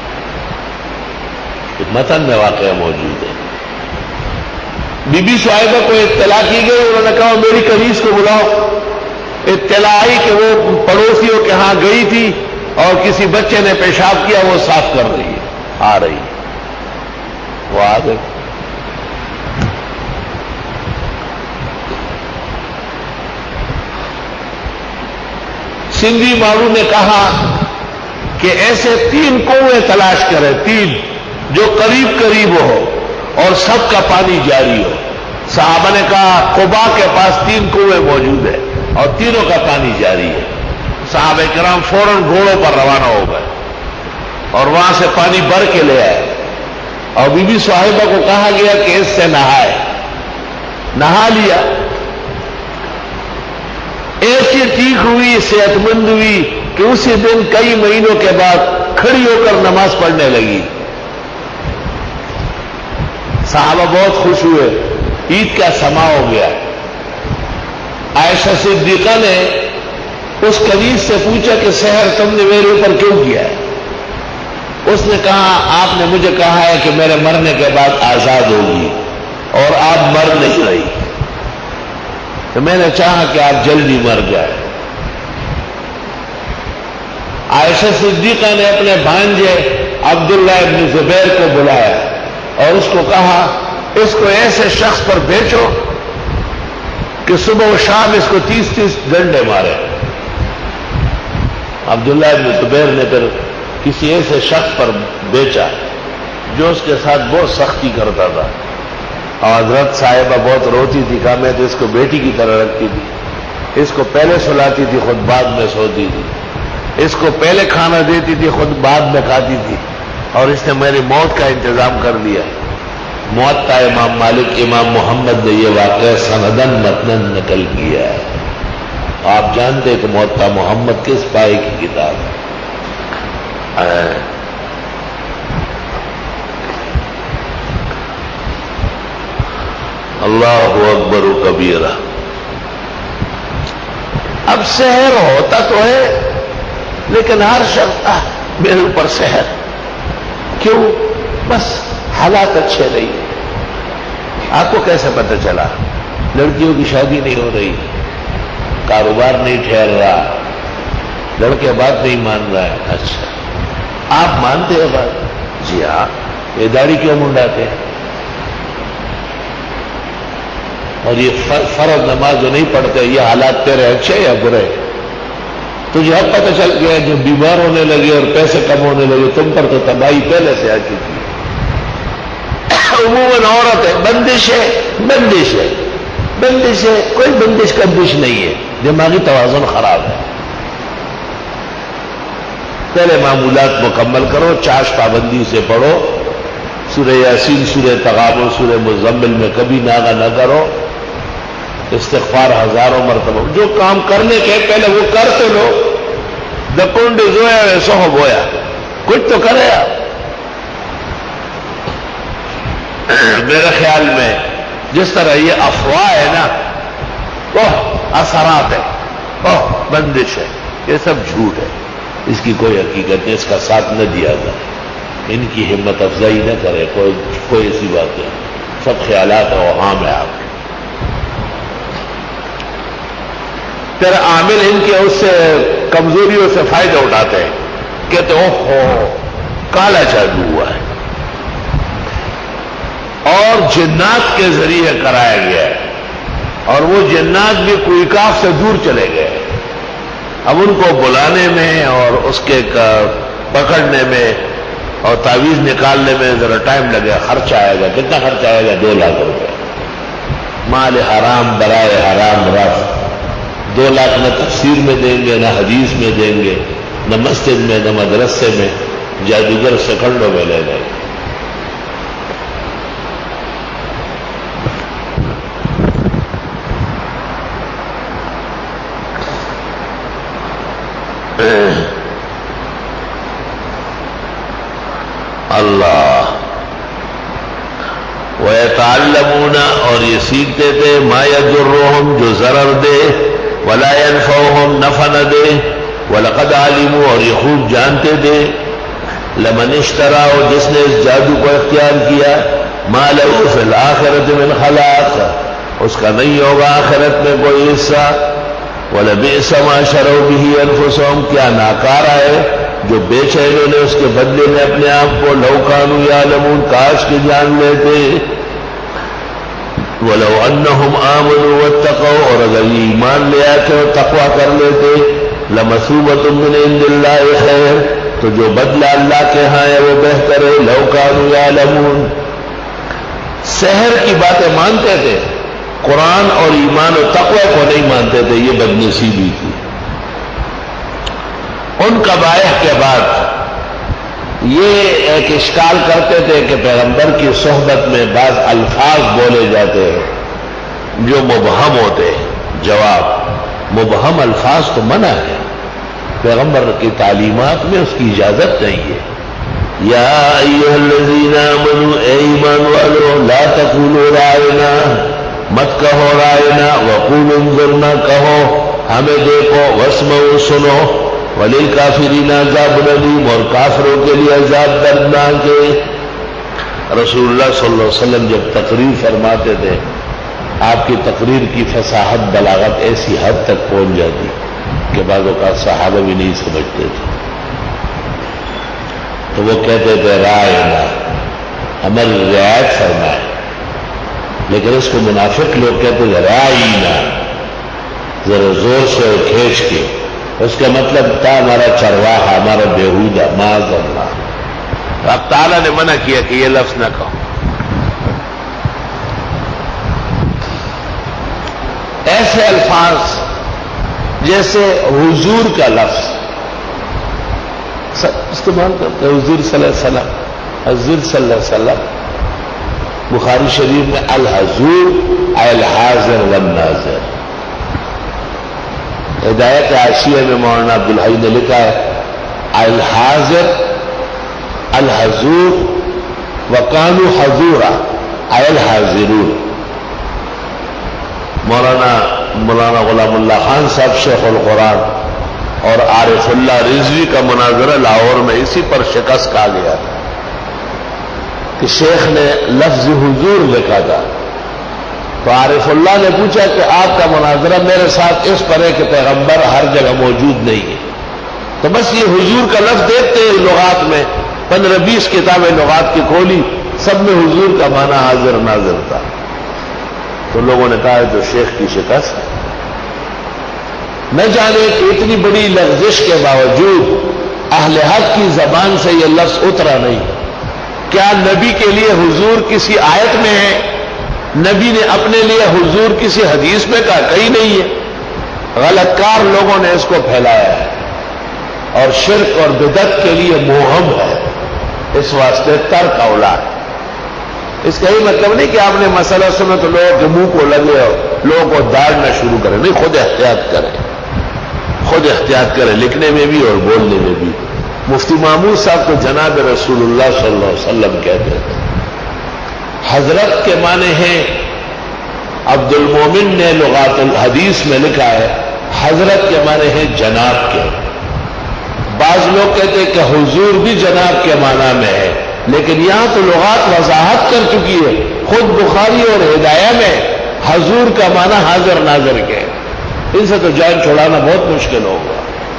متن میں واقعہ موجود ہے. بی بی صاحبہ کو اطلاع کی گئی، انہوں نے کہا میری کنیز کو بلاؤ. اطلاع آئی کہ وہ پڑوسیوں کے ہاں گئی تھی اور کسی بچے نے پیشاب کیا، وہ صاف کر رہی ہے. آ رہی ہے، وہ آ گئی. سندھی ماڑو نے کہا کہ ایسے تین کنویں تلاش کرے، تین جو قریب قریب ہو اور سب کا پانی جاری ہو. صحابہ نے کہا قبا کے پاس تین کنویں موجود ہیں اور تینوں کا پانی جاری ہے. صحابہ کرام فوراً گھوڑوں پر روانہ ہو گئے اور وہاں سے پانی بھر کے لے آئے، اور بی بی صاحبہ کو کہا گیا کہ اس سے نہائے. نہا لیا. ایسی ٹھیک ہوئی، صحت مند ہوئی کہ اسی دن کئی مہینوں کے بعد کھڑی ہو کر نماز پڑھنے لگی. صحابہ بہت خوش ہوئے، عید کا سما ہو گیا. عائشہ صدیقہ نے اس کنیز سے پوچھا کہ سحر تم نے میرے اوپر کیوں کیا ہے؟ اس نے کہا آپ نے مجھے کہا ہے کہ میرے مرنے کے بعد آزاد ہوگی اور آپ مر نہیں رہی، تو میں نے چاہا کہ آپ جلدی مر جائے. عائشہ صدیقہ نے اپنے بھانجے عبداللہ ابن زبیر کو بلایا اور اس کو کہا اس کو ایسے شخص پر بیچو کہ صبح و شام اس کو تیس تیس ڈنڈے مارے. عبداللہ ابن زبیر نے پھر کسی ایسے شخص پر بیچا جو اس کے ساتھ بہت سختی کرتا تھا، اور حضرت صاحبہ بہت روتی تھی. کہا میں تو اس کو بیٹی کی طرح رکھتی تھی، اس کو پہلے سلاتی تھی خود بعد میں سوتی تھی، اس کو پہلے کھانا دیتی تھی خود بعد میں کھاتی تھی، اور اس نے میری موت کا انتظام کر دیا. موطا امام مالک امام محمد نے یہ واقعہ سندن متنن نقل کیا ہے. آپ جانتے ہیں کہ موطا محمد کس پائے کی کتاب ہے. اللہ اکبر کبیرہ. اب سحر ہوتا تو ہے لیکن ہر شخص میرے اوپر سحر کیوں؟ بس حالات اچھے نہیں. آپ کو کیسے پتہ چلا؟ لڑکیوں کی شادی نہیں ہو رہی، کاروبار نہیں ٹھہر رہا، لڑکے بات نہیں مان رہا ہے. اچھا آپ مانتے ہیں بات؟ جی ہاں. یہ داڑھی کیوں منڈاتے ہیں؟ اور یہ فرض نماز جو نہیں پڑھتے، یہ حالات تیرے اچھے یا برے؟ تجھے اب پتہ چل گیا جو بیمار ہونے لگے اور پیسے کم ہونے لگے، تم پر تو تباہی پہلے سے آ چکی ہے۔ عموماً عورت ہے، بندش ہے، بندش ہے، بندش ہے، کوئی بندش کبش نہیں ہے، دماغی توازن خراب ہے۔ پہلے معمولات مکمل کرو، چاش پابندی سے پڑھو، سورہ یاسین، سورہ تغابن، سورہ مزمل میں کبھی ناغہ نہ کرو، استغفار ہزاروں مرتبہ، جو کام کرنے کے پہلے وہ کر تو لو۔ دا کنڈ زویا ویسو ہو بویا، کچھ تو کرے آپ۔ میرے خیال میں جس طرح یہ افواہ ہے نا، وہ اثرات ہے، وہ بندش ہے، یہ سب جھوٹ ہے، اس کی کوئی حقیقت نہیں، اس کا ساتھ نہ دیا جائے، ان کی ہمت افزائی نہ کرے، کوئی کوئی ایسی بات نہیں، سب خیالات اور اوہام ہے آپ کے۔ پھر عامل ان کے اس سے کمزوریوں سے فائدہ اٹھاتے ہیں، کہتے اوہ ہو کالا جادو ہوا ہے اور جنات کے ذریعے کرایا گیا ہے، اور وہ جنات بھی کوئی کاف سے دور چلے گئے، اب ان کو بلانے میں اور اس کے پکڑنے میں اور تعویذ نکالنے میں ذرا ٹائم لگے، خرچ آئے گا، کتنا خرچ آئے گا؟ دو لاکھ روپے، مال حرام برائے حرام رفع، دو لاکھ نہ تفسیر میں دیں گے، نہ حدیث میں دیں گے، نہ مسجد میں، نہ مدرسے میں، جادوگر سیکنڈوں میں لے لیں گے۔ اللہ وَيَتَعَلَّمُونَ، اور یہ سیکھتے تھے، مَا يَضُرُّهُمْ، جو ضرر دے، وَلَا يَنْفَعُهُمْ، نفع نہ دے، وَلَقَدْ عَلِمُوا، اور یہ خوب جانتے تھے، لَمَنِ اشْتَرَاهُ، جس نے اس جادو کو اختیار کیا، مَا لَهُ فِي الْآخِرَةِ مِنْ خَلَاقٍ، اس کا نہیں ہوگا آخرت میں کوئی حصہ، وَلَبِئْسَ مَا شَرَوْا بِهِ أَنفُسَهُمْ، کیا ناکارہ ہے جو بیچے انہوں نے اس کے بدلے میں اپنے آپ کو، لو کانوا یعلمون، کاش کے جان لیتے، ولو انہم آمنوا واتقوا، اور اگر یہ ایمان لے آتے اور تقوی کر لیتے، لمثوبۃ من عند اللہ خیر، تو جو بدلہ اللہ کے ہاں ہے وہ بہتر ہے، لو کانوا یعلمون۔ سحر کی باتیں مانتے تھے، قرآن اور ایمان و تقوی کو نہیں مانتے تھے، یہ بدنصیبی تھی۔ ان قبائح کے بعد یہ ایک اشکال کرتے تھے کہ پیغمبر کی صحبت میں بعض الفاظ بولے جاتے ہیں جو مبہم ہوتے ہیں۔ جواب، مبہم الفاظ تو منع ہے، پیغمبر کی تعلیمات میں اس کی اجازت نہیں ہے۔ یا ایھا الذین آمنوا، اے ایمان والو، لا تقولوا راعنا، مت کہو رائنا، وقولوا انظرنا، کہو ہمیں دیکھو، واسمعوا، سنو، وَلِلْكَافِرِينَ عَذَابٌ أَلِيمٌ، اور کافروں کے لیے عذاب دردناک ہے۔ رسول اللہ صلی اللہ علیہ وسلم جب تقریر فرماتے تھے، آپ کی تقریر کی فصاحت بلاغت ایسی حد تک پہنچ جاتی کہ بعض اوقات صحابہ بھی نہیں سمجھتے تھے، تو وہ کہتے تھے رائنا، ہماری رعایت فرمائے، لیکن اس کو منافق لوگ کہتے تھے رائنا، ذرا زور سے اور کھینچ کے، اس کا مطلب تھا ہمارا چرواہا، ہمارا بیہودہ، معاذ اللہ۔ اب تعالیٰ نے منع کیا کہ یہ لفظ نہ کہو۔ ایسے الفاظ جیسے حضور کا لفظ استعمال کرتے ہیں، حضور صلی اللہ علیہ وسلم، حضور صلی اللہ علیہ وسلم، بخاری شریف میں الحضور الحاضر والناظر۔ ہدایت عاشیہ میں مولانا عبدالحی نے لکھا ہے الحاضر الحضور وکانوا حضورا اے الحاضرون۔ مولانا مولانا غلام اللہ خان صاحب شیخ القرآن اور عارف اللہ رضوی کا مناظرہ لاہور میں اسی پر شکست کھا گیا تھا کہ شیخ نے لفظ حضور لکھا تھا، تو عارف اللہ نے پوچھا کہ آپ کا مناظرہ میرے ساتھ اس پر ہے کہ پیغمبر ہر جگہ موجود نہیں ہے، تو بس یہ حضور کا لفظ دیکھتے ہیں لغات میں، پندرہ بیس کتابیں لغات کی کھولی، سب میں حضور کا معنی حاضر ناظر تھا۔ تو لوگوں نے کہا تو شیخ کی شکست. نہ جانے کہ اتنی بڑی لغزش کے باوجود اہل حق کی زبان سے یہ لفظ اترا نہیں. کیا نبی کے لیے حضور کسی آیت میں ہے؟ نبی نے اپنے لیے حضور کسی حدیث میں کہا؟ کہیں نہیں ہے. غلط کار لوگوں نے اس کو پھیلایا ہے اور شرک اور بدعت کے لیے موہم ہے. اس واسطے ترک اولا ہے. اس کا یہ مطلب نہیں کہ آپ نے مسئلہ سنا تو لوگوں کے منہ کو لگے اور لوگوں کو داڑنا شروع کریں. نہیں، خود احتیاط کریں، خود احتیاط کریں، لکھنے میں بھی اور بولنے میں بھی. مفتی محمود صاحب تو جناب رسول اللہ صلی اللہ علیہ وسلم کہتے ہیں. حضرت کے معنی ہیں، عبد المومن نے لغات الحدیث میں لکھا ہے حضرت کے معنی ہیں جناب کے. بعض لوگ کہتے ہیں کہ حضور بھی جناب کے معنی میں ہے، لیکن یہاں تو لغات وضاحت کر چکی ہے. خود بخاری اور ہدایہ میں حضور کا معنی حاضر ناظر کے. ان سے تو جان چھوڑانا بہت مشکل ہوگا.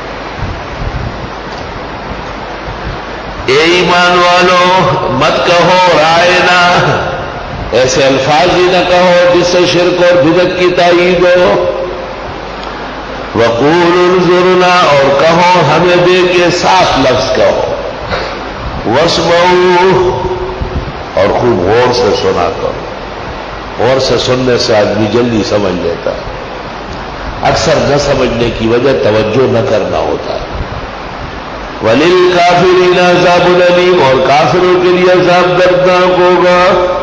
اے ایمان والو، مت کہو رائنا، ایسے الفاظ ہی نہ کہو جس سے شرک اور بدعت کی تائید ہو. وقول انظرنا، اور کہو ہمیں دے کے صاف لفظ کہو. واسمعوا، اور خوب غور سے سنا کرو. غور سے سننے سے آدمی جلدی سمجھ لیتا ہے. اکثر نہ سمجھنے کی وجہ توجہ نہ کرنا ہوتا ہے. وَلِلْكَافِرِينَ عَذَابٌ أَلِيمٌ، اور کافروں کے لیے عذاب دردناک ہوگا.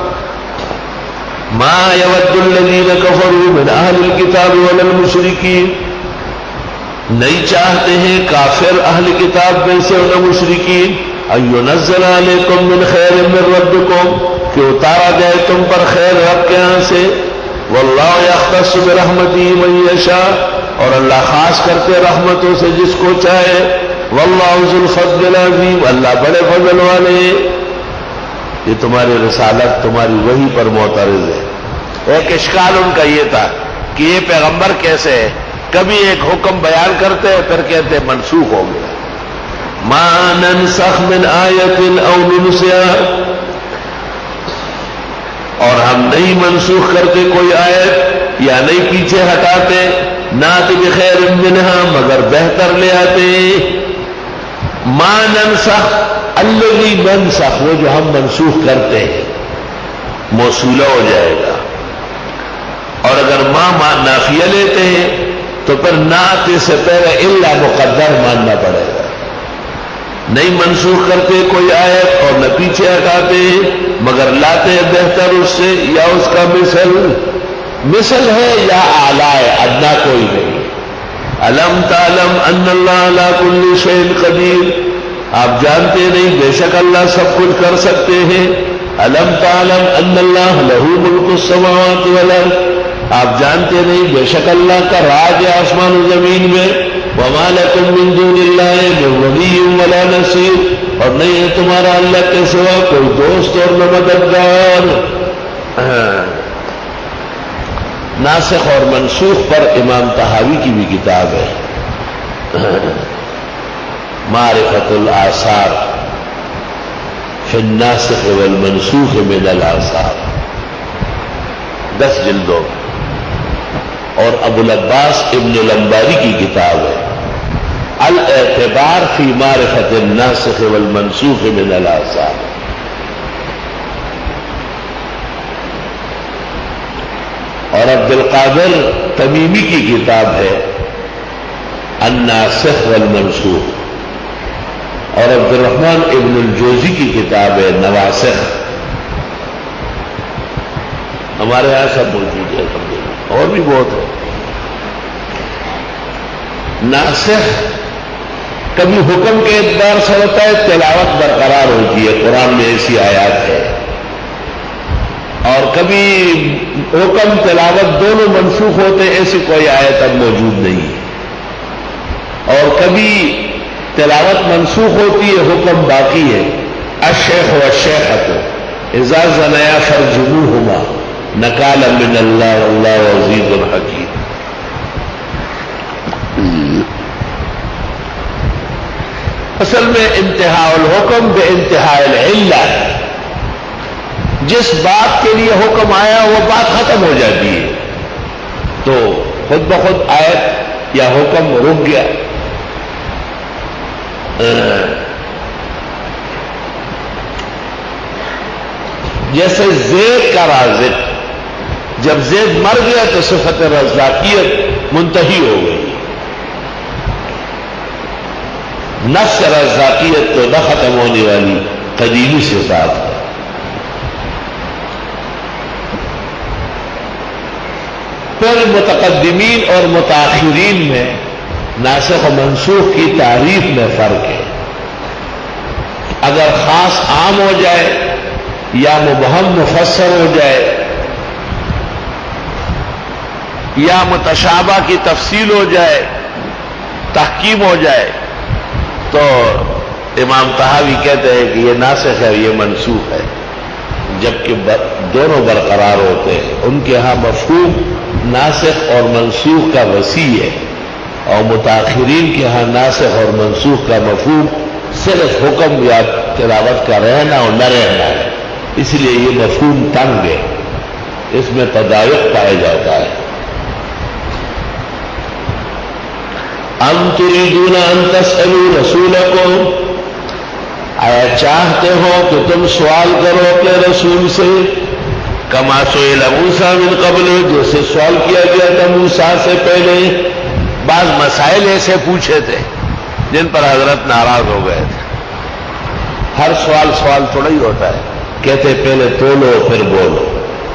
مَا يَوَدُّ الَّذِينَ كَفَرُوا مِنْ أَهْلِ الْكِتَابِ وَلَا الْمُشْرِكِينَ، نہیں چاہتے ہیں کافر اہل کتاب میں سے اور مشرکین أَن يُنَزَّلَ عَلَيْكُم مِّنْ خَيْرٍ مِّن رَّبِّكُمْ، کہ اتارا جائے تم پر خیر رب کے ہاں سے. وَاللَّهُ يَخْتَصُّ بِرَحْمَتِهِ مَن يَشَاءُ، اور اللہ خاص کرتے رحمتوں سے جس کو چاہے. وَاللَّهُ ذُو الْفَضْلِ الْعَظِيمِ، اللہ بڑے فضل والے. یہ تمہاری رسالت تمہاری وحی پر معترض ہے. ایک اشکال ان کا یہ تھا کہ یہ پیغمبر کیسے ہے، کبھی ایک حکم بیان کرتے پھر کہتے منسوخ ہو گیا. مَا نَنسَخْ مِنْ آیَةٍ أَوْ نُنسِهَا، اور ہم نہیں منسوخ کرتے کوئی آیت یا نہیں پیچھے ہٹاتے. نَأْتِ بِخَيْرٍ مِّنْهَا، مگر بہتر لے آتے. مَا نَنسَخْ، الَّذِي نَنسَخْ، وہ جو ہم منسوخ کرتے ہیں موصولہ ہو جائے گا. اور اگر ما ما نافیہ لیتے ہیں تو پھر نعت سے پہلے الا مقدر ماننا پڑے گا. نہیں منسوخ کرتے کوئی آیت اور نہ پیچھے ہٹاتے مگر لاتے بہتر اس سے یا اس کا مثل. مثل ہے یا اعلیٰ ہے، ادنا کوئی نہیں. الم تعلم ان اللہ علی کل شیء قدیر، آپ جانتے نہیں بے شک اللہ سب کچھ کر سکتے ہیں. الم تعلم ان اللہ لہ ملک السماوات والارض، آپ جانتے نہیں بے شک اللہ کا راج ہے آسمان و زمین میں. وما لکم من دون اللہ من ولی ولا نصیر، اور نہیں ہے تمہارا اللہ کے سوا کوئی دوست اور نہ مددگار. ناسخ اور منسوخ پر امام طحاوی کی بھی کتاب ہے معرفت الآثار فی الناسخ والمنسوخ من الآثار، دس جلدوں. اور ابو العباس ابن الانباری کی کتاب ہے الاعتبار فی معرفت الناسخ والمنسوخ من الآثار. اور عبد القادر تمیمی کی کتاب ہے الناسخ والمنسوخ. اور عبد الرحمن ابن الجوزی کی کتاب ہے نواسخ. ہمارے یہاں سب موجود ہے، اور بھی بہت ہے. ناسخ کبھی حکم کے اعتبار سے ہوتا ہے، تلاوت برقرار ہوتی ہے، قرآن میں ایسی آیات ہے. اور کبھی حکم تلاوت دونوں منسوخ ہوتے، ایسی کوئی آیت اب موجود نہیں ہے. اور کبھی تلاوت منسوخ ہوتی ہے، حکم باقی ہے. الشیخ والشیخۃ اذا زنیا فرجموہما نکالا من اللہ واللہ عزیز حکیم. اصل میں انتہاء الحکم بے انتہاء العلہ، جس بات کے لیے حکم آیا وہ بات ختم ہو جاتی ہے، تو خود بخود آیت یا حکم رک گیا۔ جیسے زید کا رازق، جب زید مر گیا تو صفت رزاقیت منتہی ہو گئی، نفس رزاقیت تو نہ ختم ہونے والی قدیمی صفات ہے۔ پھر متقدمین اور متاخرین میں ناسخ و منسوخ کی تعریف میں فرق ہے۔ اگر خاص عام ہو جائے یا مبہم مفسر ہو جائے یا متشابہ کی تفصیل ہو جائے، تحکیم ہو جائے، تو امام طحاوی کہتے ہیں کہ یہ ناسخ ہے، یہ منسوخ ہے، جبکہ دونوں برقرار ہوتے ہیں۔ ان کے ہاں مفہوم ناسخ اور منسوخ کا وسیع ہے، اور متاخرین کے ہاں ناسخ اور منسوخ کا مفہوم صرف حکم یا تلاوت کا رہنا اور نہ رہنا ہے، اس لیے یہ مفہوم تنگ ہے، اس میں تضایق پایا جاتا ہے۔ ام تریدون ان تسألوا رسولکم، آیا چاہتے ہو کہ تم سوال کرو اپنے رسول سے، کما سئل موسیٰ من قبل، جیسے سوال کیا گیا تھا موسیٰ سے پہلے۔ بعض مسائل ایسے پوچھے تھے جن پر حضرت ناراض ہو گئے تھے۔ ہر سوال سوال تھوڑا ہی ہوتا ہے، کہتے پہلے تولو پھر بولو۔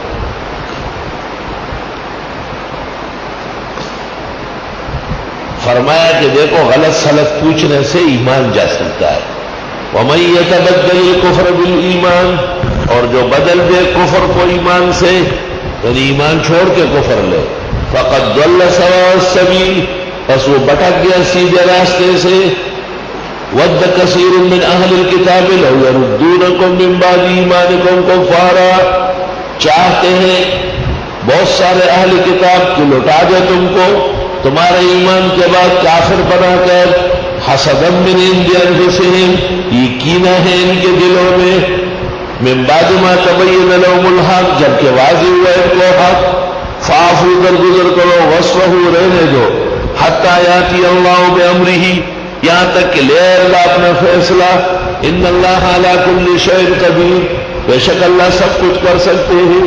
فرمایا کہ دیکھو غلط سلط پوچھنے سے ایمان جا سکتا ہے۔ وَمَن يَتَبَدَّلِ الْكُفْرَ بِالْإِيمَانِ، اور جو بدل دے کفر کو ایمان سے، یعنی ایمان چھوڑ کے کفر لے، فَقَدْ ضَلَّ سَوَاءَ السَّبِيلِ، پس وہ بھٹک گیا سیدھے راستے سے۔ وَدَّ كَثِيرٌ مِّنْ أَهْلِ الْكِتَابِ لَوْ يَرُدُّونَكُم مِّن بَعْدِ إِيمَانِكُمْ كُفَّارًا، چاہتے ہیں بہت سارے اہل کتاب کہ لوٹا دے تم کو تمہارے ایمان کے بعد کافر بنا کر، حسدا من عند انفسہم، یہ کینہ ہے ان کے دلوں میں، من بعد ما تبین لهم الحق، جبکہ واضح ہوا ان کو حق، فاعفوا درگزر کرو، واصفحوا رہنے دو، حتی یاتی اللہ بامرہ، یہاں تک کہ لے اللہ اپنا فیصلہ، ان اللہ علی کل شیء قدیر، بے شک اللہ سب کچھ کر سکتے ہیں۔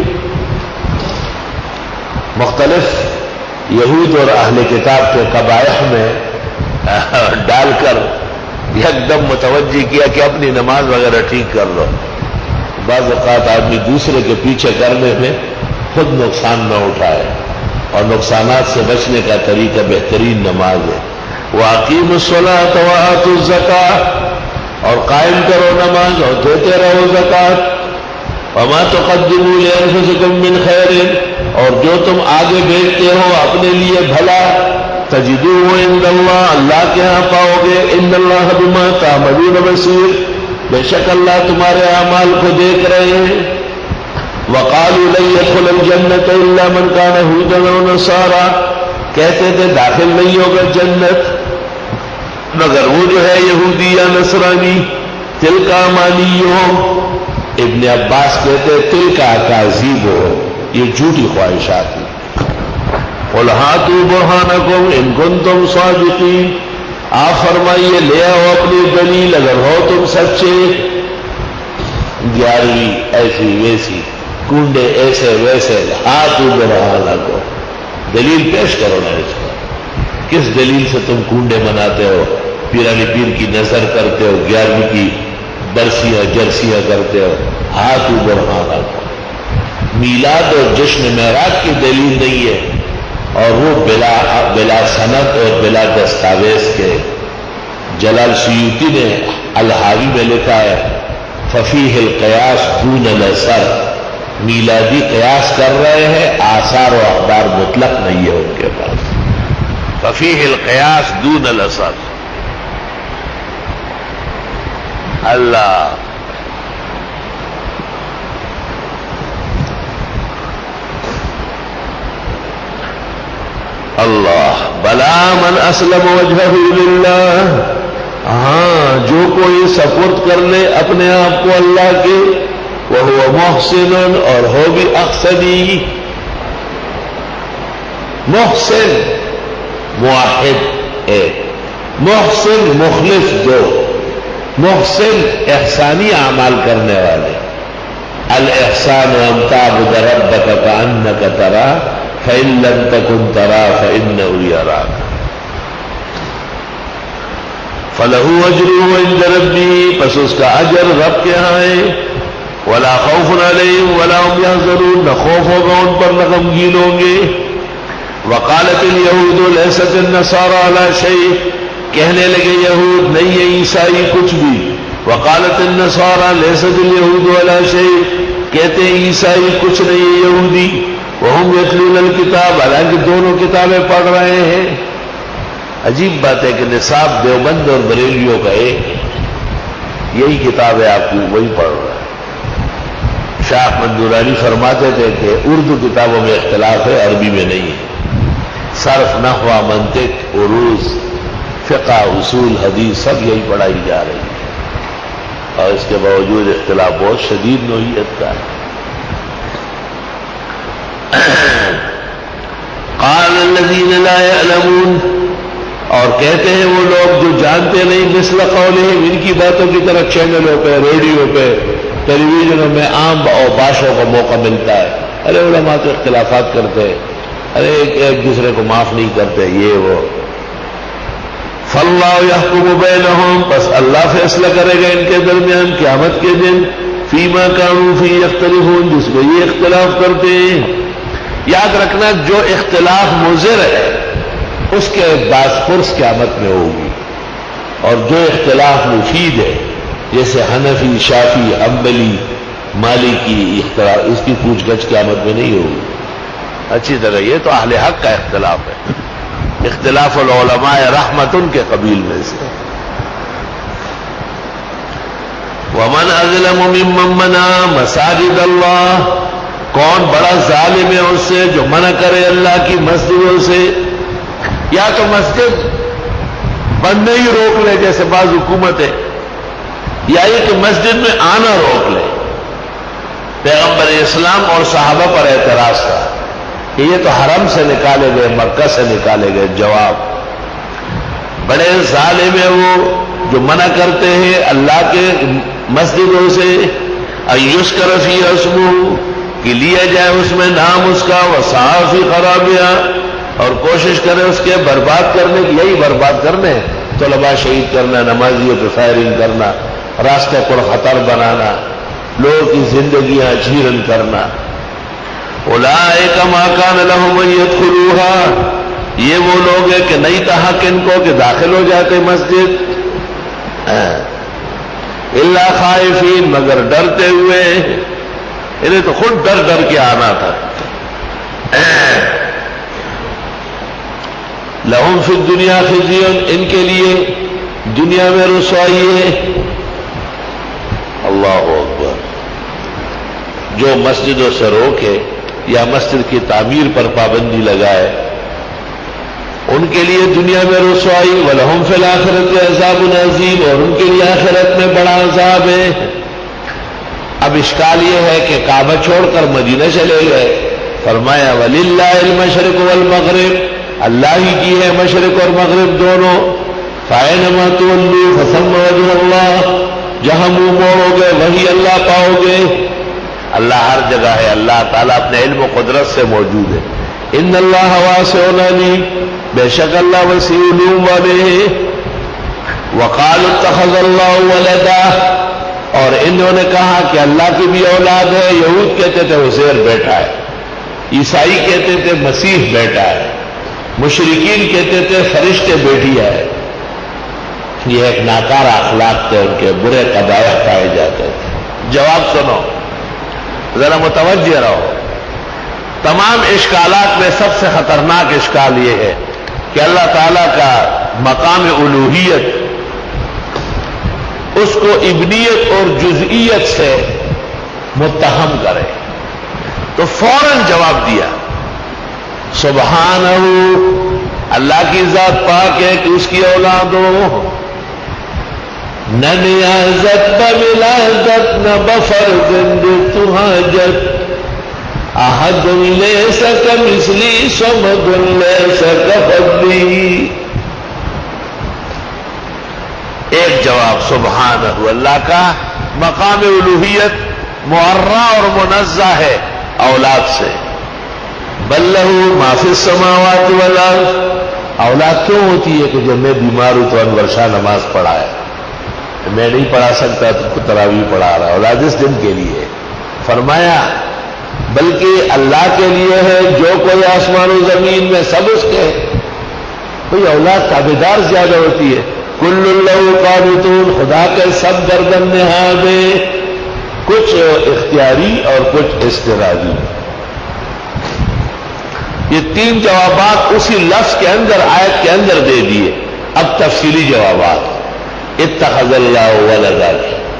مختلف یہود اور اہل کتاب کے قبائح میں ڈال کر یک دم متوجہ کیا کہ اپنی نماز وغیرہ ٹھیک کر لو۔ بعض اوقات آدمی دوسرے کے پیچھے کرنے میں خود نقصان نہ اٹھائے، اور نقصانات سے بچنے کا طریقہ بہترین نماز ہے۔ وَأَقِيمُوا الصَّلَاةَ وَآتُوا الزَّكَاةَ، اور قائم کرو نماز اور دیتے رہو زکوٰۃ۔ وَمَا تُقَدِّمُوا لِأَنفُسِكُم مِّن خَيْرٍ، اور جو تم آگے بھیجتے ہو اپنے لیے بھلا، تجدوه عند اللہ، اللہ کے ہاں پاؤ گے، ان اللہ بما تعملون بصیر، بے شک اللہ تمہارے اعمال کو دیکھ رہے ہیں۔ وقالوا لن يدخل الجنة الا من كان هودا او نصارى، کہتے تھے داخل نہیں ہوگا جنت مگر وہ جو ہے یہودی یا نصرانی۔ تلک امانیہم، ابن عباس کہتے تلک اکاذیب ہو، یہ جھوٹی خواہشات ہیں۔ قل ہاتوا برہانکم ان کنتم صادقین، آپ فرمائیے لے آؤ اپنی دلیل اگر ہو تم سچے۔ گیارہویں ایسی ویسی، کنڈے ایسے ویسے، ہاتوا برہانکم، دلیل پیش کرو نا اس کا، کس دلیل سے تم کنڈے مناتے ہو، پیرانی پیر کی نظر کرتے ہو، گیارہویں کی برسیاں جرسیاں کرتے ہو، ہاتوا برہانکم۔ میلاد اور جشن معراج کی دلیل نہیں ہے، اور وہ بلا بلا سند اور بلا دستاویز کے۔ جلال سیوطی نے الحاوی میں لکھا ہے ففیہ القیاس دون الاثر، میلادی قیاس کر رہے ہیں، آثار و اخبار مطلق نہیں ہے ان کے پاس۔ ففیہ القیاس دون الاثر۔ اللہ اللہ بلا من اسلم وجہہ للہ، ہاں جو کوئی سپرد کر لے اپنے آپ کو اللہ کے، وهو محسن اور ہو بھی احسنی. محسن موحد ایک، محسن مخلص دو. محسن احسانی اعمال کرنے والے. الاحسان ان تعبد ربك كأنك تراه فإن لم تكن تراه فإنه يراك فله أجره عند ربه، پس اس کا اجر رب کے ہاں ہے. ولا خوف عليهم ولا هم يحزنون، نہ خوف ہوگا ان پر نہ غمگین ہوں گے. وقالت اليهود ليست النصارى على شيء، کہنے لگے یہود نہیں ہے عیسائی کچھ بھی. وقالت النصارى ليست اليهود على شيء، کہتے ہیں عیسائی کچھ نہیں ہے یہودی. وهم يتلون الكتاب، حالانکہ دونوں کتابیں پڑھ رہے ہیں. عجیب بات ہے کہ نصاب دیوبند اور بریلیوں کا ایک یہی کتاب ہے، آپ کو وہی پڑھ رہا ہے. شاہ احمد درانی فرماتے تھے کہ اردو کتابوں میں اختلاف ہے، عربی میں نہیں ہے. صرف، نحو، منطق، عروض، فقہ، اصول، حدیث سب یہی پڑھائی جا رہی ہے، اور اس کے باوجود اختلاف بہت شدید نوعیت کا ہے. قال الذين لا يعلمون، اور کہتے ہیں وہ لوگ جو جانتے نہیں، مثل قولهم، ان کی باتوں کی طرح چینلوں پہ، ریڈیو پہ، ٹیلی ویژنوں میں عام اور باشوں کو موقع ملتا ہے. ارے علماء تو اختلافات کرتے ہیں، ارے ایک, ایک دوسرے کو معاف نہیں کرتے، یہ وہ. فاللہ یحکم بینہم، پس اللہ فیصلہ کرے گا ان کے درمیان قیامت کے دن. فیما کانوا فیہ یختلفون، جس میں یہ اختلاف کرتے ہیں. یاد رکھنا جو اختلاف مضر ہے اس کے باعث پرس قیامت میں ہوگی، اور جو اختلاف مفید ہے جیسے حنفی، شافی، حنبلی، مالکی اختلاف، اس کی پوچھ گچھ قیامت میں نہیں ہوگی. اچھی طرح یہ تو اہل حق کا اختلاف ہے. اختلاف العلماء رحمت ان کے قبیل میں سے. ومن اظلم ممن منع مساجد اللہ، کون بڑا ظالم ہے اس سے جو منع کرے اللہ کی مسجدوں سے. یا تو مسجد بننے ہی روک لے جیسے بعض حکومتیں، یا یہ کہ مسجد میں آنا روک لے. پیغمبر اسلام اور صحابہ پر اعتراض تھا کہ یہ تو حرم سے نکالے گئے، مکہ سے نکالے گئے. جواب، بڑے ظالم ہیں وہ جو منع کرتے ہیں اللہ کے مسجدوں سے. ایذکر فیہا اسمہ، کہ لیا جائے اس میں نام اس کا. وسعی فی خرابہا، اور کوشش کرے اس کے برباد کرنے کی. یہی برباد کرنے، طلباء شہید کرنا، نمازیوں پہ فائرنگ کرنا، راستے پر خطر بنانا، لوگوں کی زندگیاں چیرن کرنا. اولئک ما کان لهم ان يدخلوها، یہ وہ لوگ ہیں کہ نہیں تھا حق ان کو کہ داخل ہو جاتے مسجد. الا خائفین، مگر ڈرتے ہوئے. انہیں تو خود ڈر ڈر کے آنا تھا. لہم فی الدنیا خزی، ان کے لیے دنیا میں رسوائی ہے. اللہ اکبر. جو مسجدوں سے روکے یا مسجد کی تعمیر پر پابندی لگائے ان کے لیے دنیا میں رسوائی. ولہم فی الآخرۃ عذاب عظیم، اور ان کے لیے آخرت میں بڑا عذاب ہے. اب اشکال یہ ہے کہ کعبہ چھوڑ کر مدینہ چلے گئے. فرمایا وللہ المشرق والمغرب، اللہ ہی کی ہے مشرق اور مغرب دونوں. فأینما تولوا فثم وجہ اللہ، جہاں منہ موڑو گے وہی اللہ پاؤ گے. اللہ ہر جگہ ہے، اللہ تعالیٰ اپنے علم و قدرت سے موجود ہے. ان اللہ واسع علیم، بے شک اللہ وسیع علوم والے ہیں. وقالوا اتخذ اللہ ولدا، اور انہوں نے کہا کہ اللہ کی بھی اولاد ہے. یہود کہتے تھے عزیر بیٹا ہے، عیسائی کہتے تھے مسیح بیٹا ہے، مشرکین کہتے تھے فرشتے بیٹی ہے. یہ ایک ناکارہ اخلاق تھے، ان کے برے قبائح پائے جاتے تھے. جواب سنو، ذرا متوجہ رہو. تمام اشکالات میں سب سے خطرناک اشکال یہ ہے کہ اللہ تعالیٰ کا مقام الوہیت اس کو ابنیت اور جزئیت سے متہم کرے. تو فوراً جواب دیا سبحانہ، اللہ کی ذات پاک ہے کہ اس کی اولاد ہو. نہ نیازت بولادت نہ بفرزند تو حاجت احد لیس کمثلی صمد لیس کفضلی. ایک جواب سبحانہ، اللہ کا مقام الوہیت معرّا اور منزہ ہے اولاد سے. بل لہ ما فی السماوات والارض. اولاد کیوں ہوتی ہے کہ جب میں بیمار ہوں تو انور شاہ نماز پڑھائے، میں نہیں پڑھا سکتا تو تراویح پڑھا رہا. اولاد اس دن کے لیے. فرمایا بلکہ اللہ کے لیے ہے، جو کوئی آسمان و زمین میں سب اس کے. کوئی اولاد تابعدار زیادہ ہوتی ہے. کل لہ قانتون، خدا کے سب گردن نہادے، کچھ اختیاری اور کچھ اضطراری. یہ تین جوابات اسی لفظ کے اندر آیت کے اندر دے دیے. اب تفصیلی جوابات. اتخذ اللہ ولدا،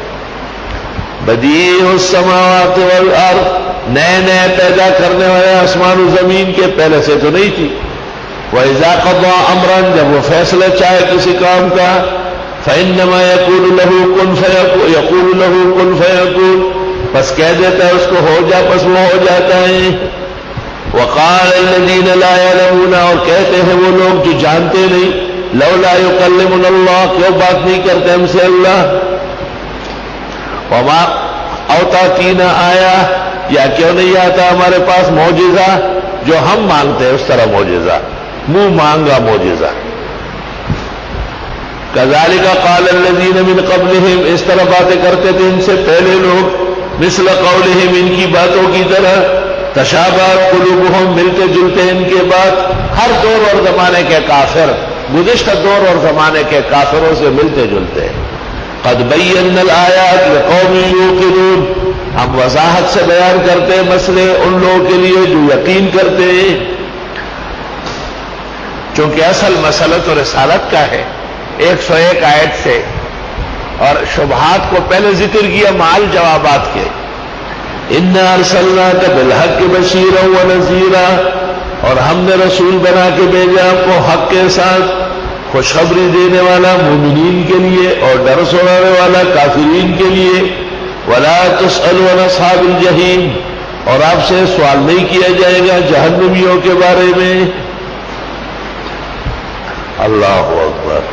بدیع السماوات والارض، نئے نئے پیدا کرنے والے آسمان و زمین کے، پہلے سے تو نہیں تھی. وَإِذَا قَضَىٰ أَمْرًا، جب وہ فیصلہ چاہے کسی کام کا، فَإِنَّمَا يَقُولُ لَهُ كُن فَيَكُونُ، يَقُولُ لَهُ كُن فَيَكُونُ، بس کہہ دیتا ہے اس کو ہو جا، بس وہ ہو جاتا ہے. وَقَالَ الَّذِينَ لَا يَعْلَمُونَ، اور کہتے ہیں وہ لوگ جو جانتے نہیں، لَوْلَا يُكَلِّمُنَا اللَّهُ، کیوں بات نہیں کرتے ہم سے اللہ. وَمَا أَوْ تَأْتِينَا آیَةٌ، یا کیوں نہیں آتا ہمارے پاس معجزہ جو ہم مانگتے ہیں اس طرح معجزہ، منہ مانگا معجزہ. كَذَلِكَ قَالَ الَّذِينَ مِنْ قَبْلِهِمْ، اس طرح باتیں کرتے تھے ان سے پہلے لوگ. مثل قولہم، ان کی باتوں کی طرح. تشابہت قلوبہم، ملتے جلتے ان کے بات. ہر دور اور زمانے کے کافر گزشتہ دور اور زمانے کے کافروں سے ملتے جلتے. قد بینا الآیات لقوم یوقنون، ہم وضاحت سے بیان کرتے ہیں مسئلے ان لوگوں کے لیے جو یقین کرتے ہیں. چونکہ اصل مسئلہ تو رسالت کا ہے ایک سو ایک آیت سے، اور شبہات کو پہلے ذکر کیا مال جوابات کے. انا ارسلناک بالحق بشیرا ونذیرا، اور ہم نے رسول بنا کے بھیجا آپ کو حق کے ساتھ خوشخبری دینے والا مومنین کے لیے اور ڈر سنانے والا کافرین کے لیے. ولا تسأل عن اصحاب الجحیم، اور آپ سے سوال نہیں کیا جائے گا جہنمیوں کے بارے میں. اللہ اکبر،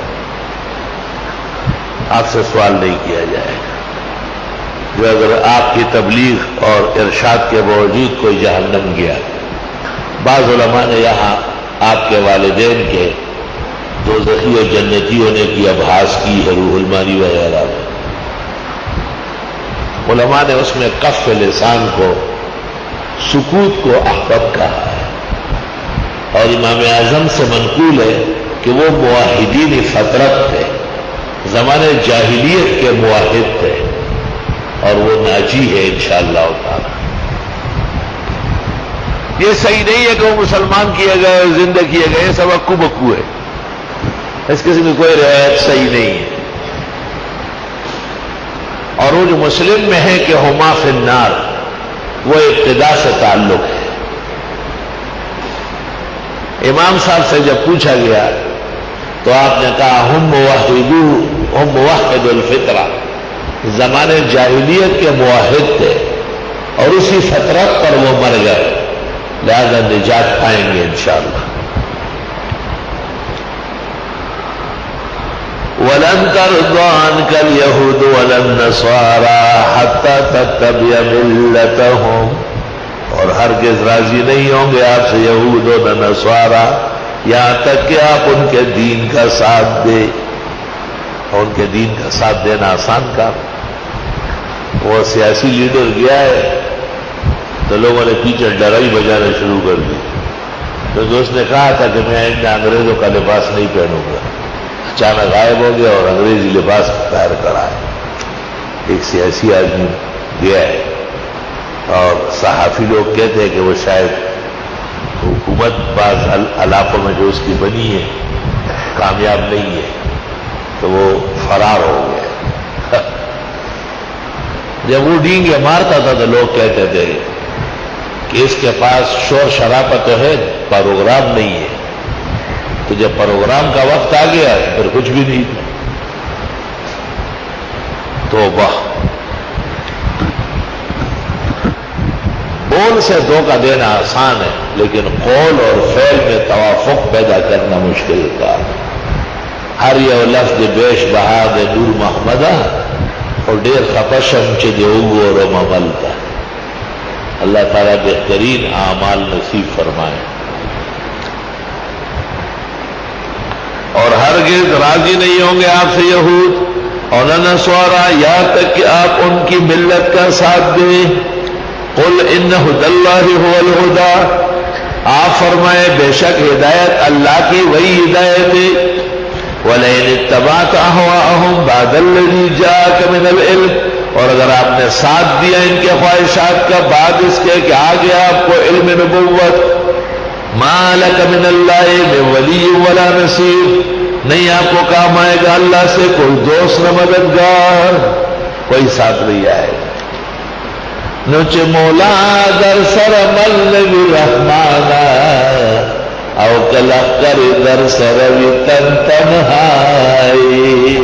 آپ سے سوال نہیں کیا جائے گا جو اگر آپ کی تبلیغ اور ارشاد کے باوجود کوئی جہنم گیا. بعض علماء نے یہاں آپ کے والدین کے دوزخی اور جنتی ہونے کی ابحاث کی ہے، روح المانی وغیرہ میں. علماء نے اس میں کف لسان کو، سکوت کو احبب کہا ہے. اور امام اعظم سے منقول ہے کہ وہ موحدین فطرت تھے، زمانے جاہلیت کے موحد تھے، اور وہ ناجی ہے انشاءاللہ تعالی. یہ صحیح نہیں ہے کہ وہ مسلمان کیے گئے زندہ کیے گئے، یہ سب اکو بکو ہے، اس قسم کی کوئی روایت صحیح نہیں ہے. اور وہ جو مسلم میں ہے کہ ہما فی النار، وہ ابتدا سے تعلق ہے. امام صاحب سے جب پوچھا گیا تو آپ نے کہا ہم موحدو ہم موحد الفطرہ، زمانے جاہلیت کے موحد تھے اور اسی فطرت پر وہ مر گئے، لہذا نجات پائیں گے انشاءاللہ. وَلَن تَرْضَىٰ عَنْكَ الْيَهُودُ وَلَا النَّصَارَىٰ حَتَّىٰ تَتَّبِعَ مِلَّتَهُمْ، اور ہرگز راضی نہیں ہوں گے آپ سے یہود و نصارا یہاں تک کہ آپ ان کے دین کا ساتھ دیں. اور ان کے دین کا ساتھ دینا آسان کام. وہ سیاسی لیڈر گیا ہے تو لوگوں نے پیچھے ڈرائی بجانا شروع کر دی. تو دوست نے کہا تھا کہ میں ان انگریزوں کا لباس نہیں پہنوں گا، اچانک غائب ہو گیا اور انگریزی لباس پہن کر آئے. ایک سیاسی آدمی گیا ہے اور صحافی لوگ کہتے ہیں کہ وہ شاید حکومت بعض علاقوں میں جو اس کی بنی ہے کامیاب نہیں ہے تو وہ فرار ہو گیا. جب وہ ڈینگے مارتا تھا تو لوگ کہتے تھے کہ اس کے پاس شور شرابہ تو ہے، پروگرام نہیں ہے. تو جب پروگرام کا وقت آ گیا پھر کچھ بھی نہیں تھا. توبہ. قول سے دھوکہ دینا آسان ہے، لیکن قول اور فعل میں توافق پیدا کرنا مشکل کار. ہر یو لفظ بیش بہا دے نور محمدہ اور ڈیر خپشم چے دے اوگو رم عملتا. اللہ تعالیٰ بہترین اعمال نصیب فرمائے. اور ہرگز راضی نہیں ہوں گے آپ سے یہود اور نہ نصارا، یہاں تک کہ آپ ان کی ملت کا ساتھ دیں. قل ان ھدی اللہ ھو الھدی، آپ فرمائے بے شک ہدایت اللہ کی وہی ہدایت ہے. وَلَئِنِ اتَّبَعْتَ أَهْوَاءَهُمْ بَعْدَ الَّذِي جَاءَكَ مِنَ الْعِلْمِ، اور اگر آپ نے ساتھ دیا ان کے خواہشات کا بعد اس کے کہ آ گیا آپ کو علم نبوت، مَا لَكَ مِنَ اللَّهِ مِن وَلِيٍّ وَلَا نَصِيرٍ، نہیں آپ کو کام آئے گا اللہ سے کوئی دوست نہ مددگار، کوئی ساتھ نہیں آئے گا. نوچ مولا در سر مل رحمانا او کلق کر در سر وی تن تنہائی.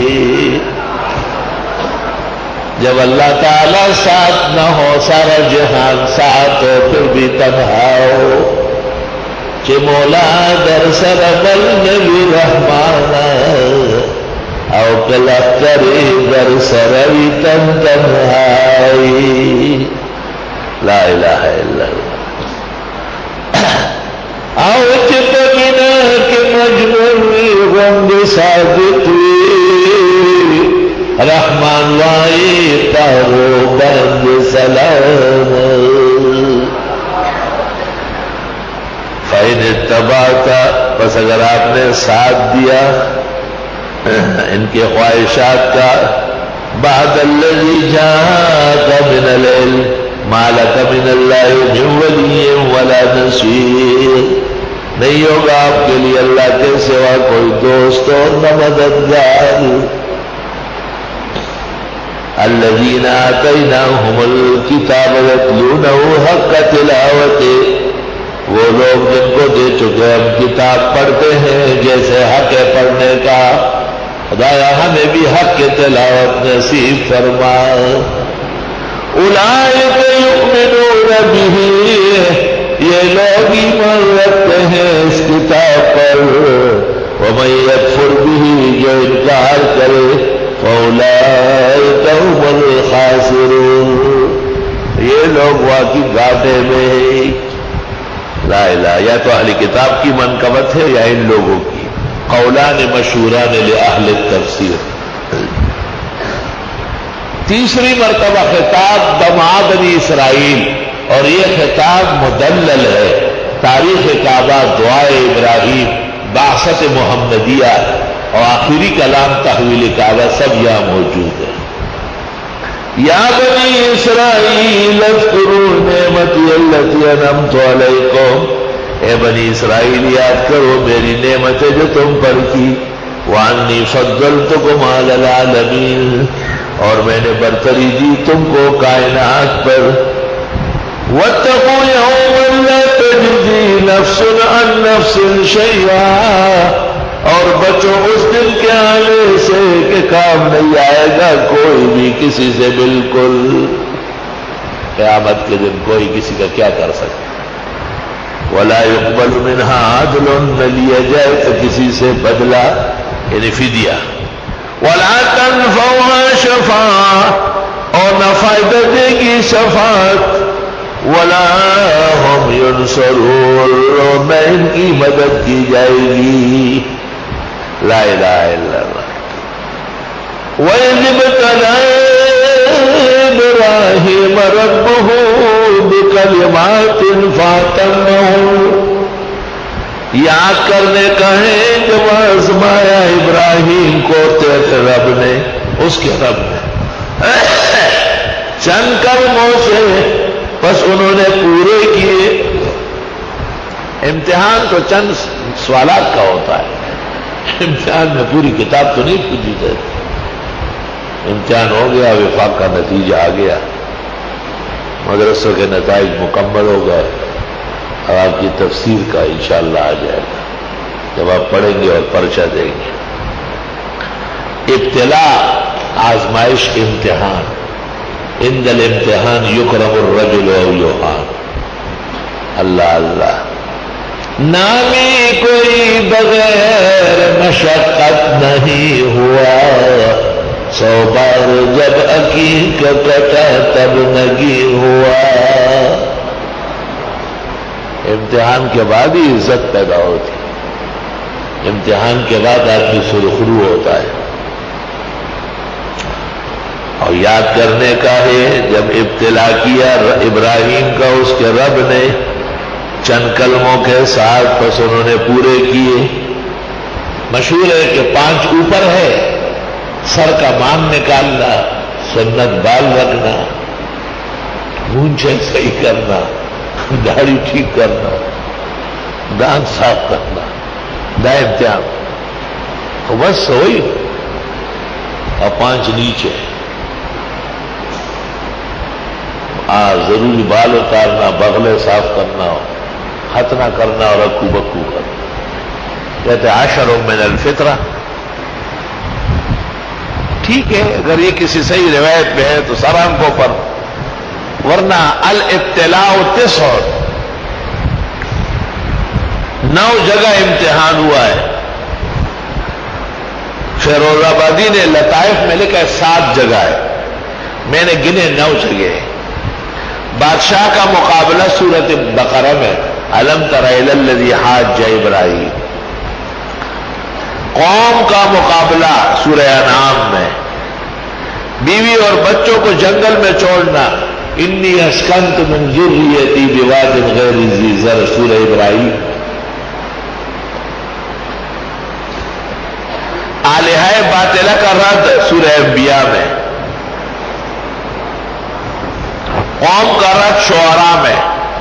جب اللہ تعالی ساتھ نہ ہو سارا جہان ساتھ ہو پھر بھی تنہا ہو. چ مولا در سر مل رحمانا او کلق کر در سر وی تن تنہائی. لا الہ الا اللہ. آؤ چپنا کے مجبور غم صادقی رحمان وائی تارو بند سلام. فَإِنِ اتَّبَعْتَ، بس اگر آپ نے ساتھ دیا ان کے خواہشات کا، بعد الذی جاءک من العلم مَا لَكَ مِنَ اللَّهِ مِن وَلِيٍّ وَلَا نَصِيرٍ، نہیں ہوگا آپ کے لیے اللہ کے سوا کوئی دوست اور نہ مددگار. الَّذِينَ آتَيْنَاهُمُ الْكِتَابَ يَتْلُونَهُ حَقَّ تِلَاوَتِهِ، وہ لوگ جن کو دے چکے ہم کتاب پڑھتے ہیں جیسے حق پڑھنے کا. خدایا ہمیں بھی حق کی تلاوت نصیب فرما. اولئک یؤمنون بہ، یہ لوگ ایمان رکھتے ہیں اس کتاب پر. ومن یکفر بہ، جو انکار کرے، فاولئک هم الخاسرون، یہ لوگ واقعی گھاٹے میں ہیں. لا الہ، یا تو اہل کتاب کی منقبت ہے یا ان لوگوں کی. قولان مشہوران لأہل التفسیر. تیسری مرتبہ خطاب بما بنی اسرائیل، اور یہ خطاب مدلل ہے. تاریخ کعبہ، دعائے ابراہیم، بعثت محمدیہ اور آخری کلام تحویل کعبہ سب یہاں موجود ہے. یا بنی اسرائیل اذکروا نعمتی التی انعمت علیکم، اے بنی اسرائیل یاد کرو میری نعمتیں جو تم پر کی. وانی فضلتکم علی العالمین، اور میں نے برتری دی تم کو کائنات پر. واتقوا یوما لا تجزی نفس عن نفس شیئا، اور بچو اس دن کے آنے سے کہ کام نہیں آئے گا کوئی بھی کسی سے بالکل. قیامت کے دن کوئی کسی کا کیا کر سکتا. ولا يقبل منها عدل، نہ لیا جائے تو کسی سے بدلہ یعنی فدیہ. ولا تنفعها شفاعة، اور نہ فائدہ دے گی شفاعت. ولا هم ينصرون، اور نہ ان کی مدد کی جائے گی. لا الہ الا اللہ. وَإِذِ ابْتَلَىٰ إِبْرَاهِيمَ رَبُّهُ بِكَلِمَاتٍ فَأَتَمَّهُنَّ، یاد کرنے کا ہے جب آزمایا ابراہیم کو تیرے رب نے، اس کے رب نے چند کلموں سے، بس انہوں نے پورے کیے. امتحان تو چند سوالات کا ہوتا ہے، امتحان میں پوری کتاب تو نہیں پوچھی جاتی. امتحان ہو گیا، وفاق کا نتیجہ آ گیا، مدرسوں کے نتائج مکمل ہو گئے. اب آپ کی تفسیر کا انشاءاللہ آ جائے گا جب آپ پڑھیں گے اور پرچہ دیں گے. ابتلا آزمائش امتحان، عند الامتحان یکرم الرجل او یوحان. اللہ اللہ. نامی کوئی بغیر مشقت نہیں ہوا، سو بار جب عقیق کٹا تب نگی ہوا. امتحان کے بعد ہی عزت پیدا ہوتی، امتحان کے بعد آدمی سرخرو ہوتا ہے. اور یاد کرنے کا ہے جب ابتلا کیا ابراہیم کا اس کے رب نے چند کلموں کے ساتھ، پس انہوں نے پورے کیے. مشہور ہے کہ پانچ اوپر ہے، سر کا مان نکالنا، سنت بال رکھنا، مونچھیں صحیح کرنا، داڑھی ٹھیک کرنا، دانت صاف کرنا، دا امتحان. تو بس وہی. اور پانچ نیچے آ ضروری بال اتارنا، بغلے صاف کرنا، ختنہ کرنا اور رکو بکو کرنا. کہتے عشر من الفطرہ. ٹھیک ہے اگر یہ کسی صحیح روایت میں ہے تو سر آنکھوں پر، ورنہ الابتلاء تسع، نو جگہ امتحان ہوا ہے. فیروز آبادی نے لطائف میں لکھا ہے سات جگہ ہے، میں نے گنے نو جگہ. بادشاہ کا مقابلہ سورۃ بقرہ میں الم تر الی الذی حاج ابراہیم. قوم کا مقابلہ سورہ انعام میں. بیوی اور بچوں کو جنگل میں چھوڑنا، انی اسکنت من ذریتی بواد غیر ذی زرع سورہ ابراہیم. آلہۂ باطلہ کا رد سورہ انبیاء میں. قوم کا رد شعراء میں.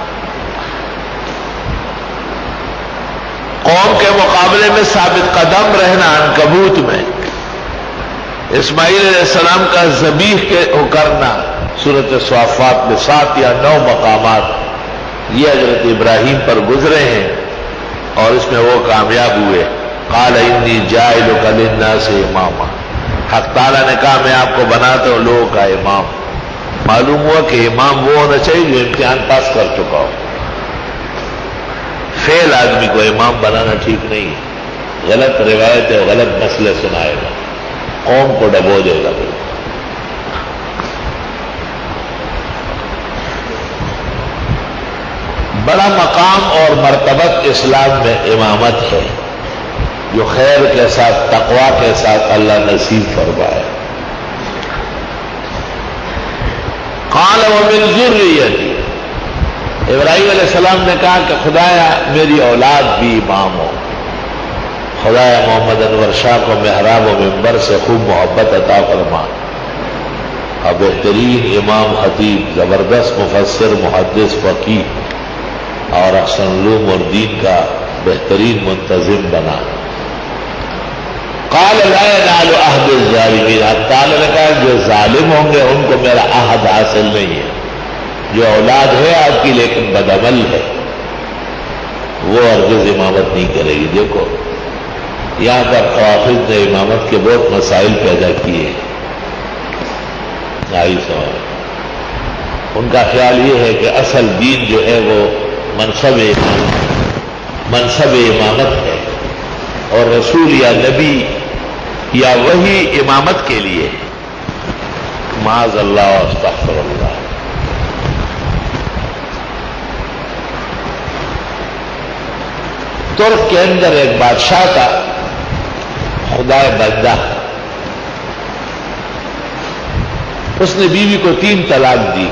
قوم کے مقابلے میں ثابت قدم رہنا عنکبوت میں. اسماعیل علیہ السلام کا ذبیح کے کرنا سورۃ صافات میں سات یا نو مقامات یہ حضرت ابراہیم پر گزرے ہیں اور اس میں وہ کامیاب ہوئے. قال انی جاعلک للناس اماما. حق تعالیٰ نے کہا میں آپ کو بناتا ہوں لوگوں کا امام. معلوم ہوا کہ امام وہ ہونا چاہیے جو امتحان پاس کر چکا ہو. فیل آدمی کو امام بنانا ٹھیک نہیں ہے. غلط روایت ہے، غلط مسئلے سنائے گا، قوم کو ڈبو دے گا. بڑا مقام اور مرتبت اسلام میں امامت ہے جو خیر کے ساتھ تقوی کے ساتھ اللہ نصیب فرمائے. قال ومن ذریتی. ابراہیم علیہ السلام نے کہا کہ خدایا میری اولاد بھی امام ہو. خدایا محمد انور شاہ کو محراب و منبر سے خوب محبت عطا فرما. اور بہترین امام خطیب، زبردست مفسر، محدث، فقیہ اور احسن علوم اور دین کا بہترین منتظم بنا. قال لا ينال عهد الظالمین. تعالیٰ نے کہا جو ظالم ہوں گے ان کو میرا عہد حاصل نہیں ہے. جو اولاد ہے آپ کی لیکن بدعمل ہے وہ ہرگز امامت نہیں کرے گی. دیکھو یہاں پر خوافظ نے امامت کے بہت مسائل پیدا کیے. آئی سوال ان کا خیال یہ ہے کہ اصل دین جو ہے وہ منصب امامت منصب امامت ہے اور رسول یا نبی یا وہی امامت کے لیے. معاذ اللہ استغفر اللہ. ترک کے اندر ایک بادشاہ تھا خدا بندہ. اس نے بیوی کو تین طلاق دی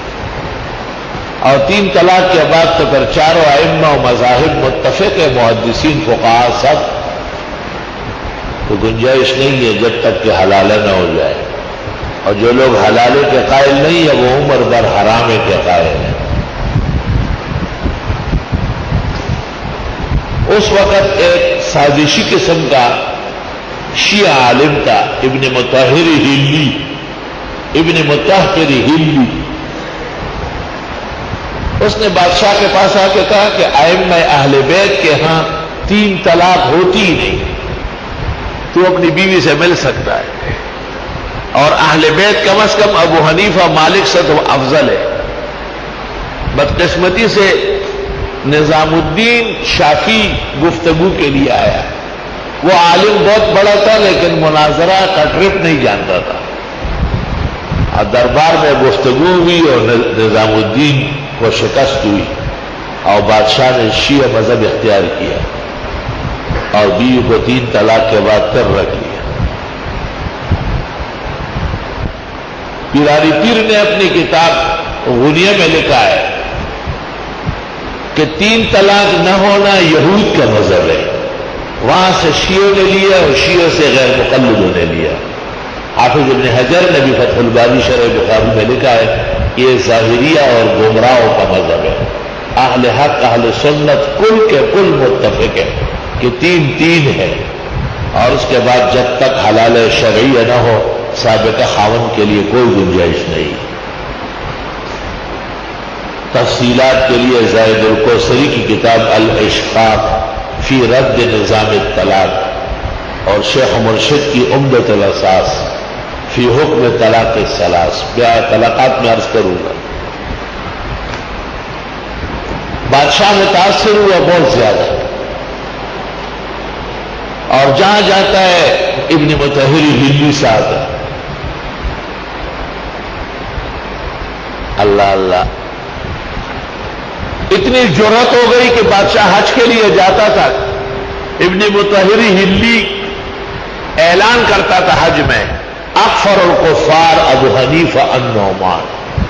اور تین طلاق کے بعد تو پھر چاروں ائمہ و مذاہب متفق ہے، محدثین فقہاء سب، تو گنجائش نہیں ہے جب تک کہ حلالہ نہ ہو جائے. اور جو لوگ حلالے کے قائل نہیں ہے وہ عمر بھر حرامے کے قائل ہیں. اس وقت ایک سازشی قسم کا شیعہ عالم تھا ابن مطہر ہلی. ابن مطہر ہلی اس نے بادشاہ کے پاس آ کے کہا کہ ائمہ اہل بیت کے ہاں تین طلاق ہوتی ہی نہیں، تو اپنی بیوی سے مل سکتا ہے. اور اہل بیت کم از کم ابو حنیفہ مالک سے تو افضل ہے. بدقسمتی سے نظام الدین شافی گفتگو کے لیے آیا. وہ عالم بہت بڑا تھا لیکن مناظرہ کا ٹرپ نہیں جانتا تھا. دربار میں گفتگو ہوئی اور نظام الدین کو شکست ہوئی اور بادشاہ نے شیعہ مذہب اختیار کیا اور بیوی کو تین طلاق کے بعد پھر رکھ لیا. پیرانی پیر نے اپنی کتاب غنیہ میں لکھا ہے کہ تین طلاق نہ ہونا یہود کا مذہب ہے. وہاں سے شیعوں نے لیا اور شیعوں سے غیر مقلدوں نے لیا. حافظ ابن حجر نے بھی فتح الباری شرح بخاری میں لکھا ہے یہ ظاہریہ اور گمراہوں کا مذہب ہے. اہل حق اہل سنت کل کے کل متفق ہے کہ تین تین ہے اور اس کے بعد جب تک حلال شرعیہ نہ ہو سابقہ خاوند کے لیے کوئی گنجائش نہیں. تفصیلات کے لیے زاہد الکوثری کی کتاب الاشفاق فی رد نظام الطلاق اور شیخ مرشد کی عمدۃ الاساس فی حکم طلاق الثلاث بیا طلاقات میں عرض کروں گا. بادشاہ متاثر ہوا بہت زیادہ اور جہاں جاتا ہے ابن مطہری ہلی صاحب اللہ اللہ اتنی جرأت ہو گئی کہ بادشاہ حج کے لیے جاتا تھا. ابن مطہری ہلی اعلان کرتا تھا حج میں اکفر الکفار ابو حنیفہ النعمان.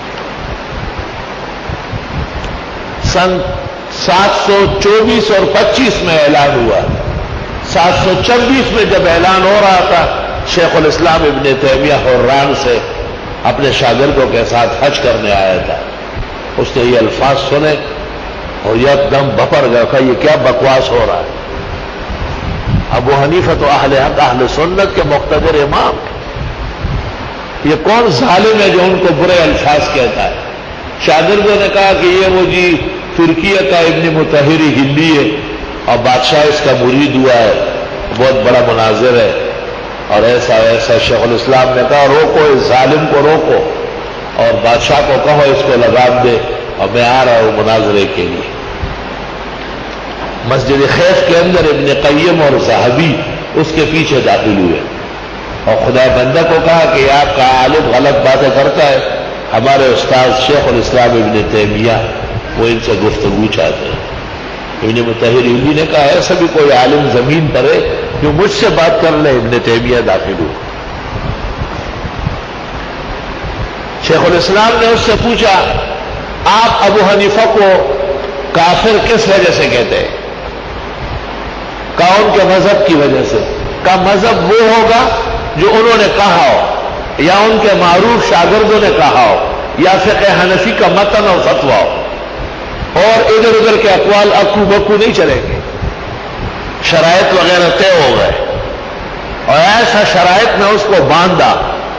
سن سات سو چوبیس اور پچیس میں اعلان ہوا. سات سو چھبیس میں جب اعلان ہو رہا تھا شیخ الاسلام ابن تیمیہ حران سے اپنے شاگردوں کے ساتھ حج کرنے آیا تھا. اس نے یہ الفاظ سنے اور یک دم بپر گیا کہ یہ کیا بکواس ہو رہا ہے. ابو حنیفہ تو اہل حق اہل سنت کے مقتدر امام، یہ کون ظالم ہے جو ان کو برے الفاظ کہتا ہے. شاگردوں نے کہا کہ یہ وہ جی ترکیہ کا ابن مطہری ہلی ہے اور بادشاہ اس کا مرید ہوا ہے، بہت بڑا مناظر ہے اور ایسا ایسا. شیخ الاسلام نے کہا روکو اس ظالم کو روکو اور بادشاہ کو کہو اس کو لگام دے اور میں آ رہا ہوں مناظرے کے لیے. مسجد خیف کے اندر ابن قیم اور ذہبی اس کے پیچھے داخل ہوئے اور خدا بندہ کو کہا کہ آپ کا عالم غلط باتیں کرتا ہے، ہمارے استاد شیخ الاسلام ابن تیمیہ وہ ان سے گفتگو چاہتے ہیں. ابن مطہری ہلی نے کہا ایسا بھی کوئی عالم زمین پر ہے جو مجھ سے بات کر لے. ابن تیمیہ داخل ہوئے. شیخ الاسلام نے اس سے پوچھا آپ ابو حنیفہ کو کافر کس وجہ سے کہتے ہیں؟ کہا ان کے مذہب کی وجہ سے. کا مذہب وہ ہوگا جو انہوں نے کہا ہو یا ان کے معروف شاگردوں نے کہا ہو یا فقہ حنفی کا متن اور فتویٰ ہو اور ادھر ادھر کے اقوال اکو بکو نہیں چلیں گے. شرائط وغیرہ طے ہو گئے اور ایسا شرائط میں اس کو باندھا.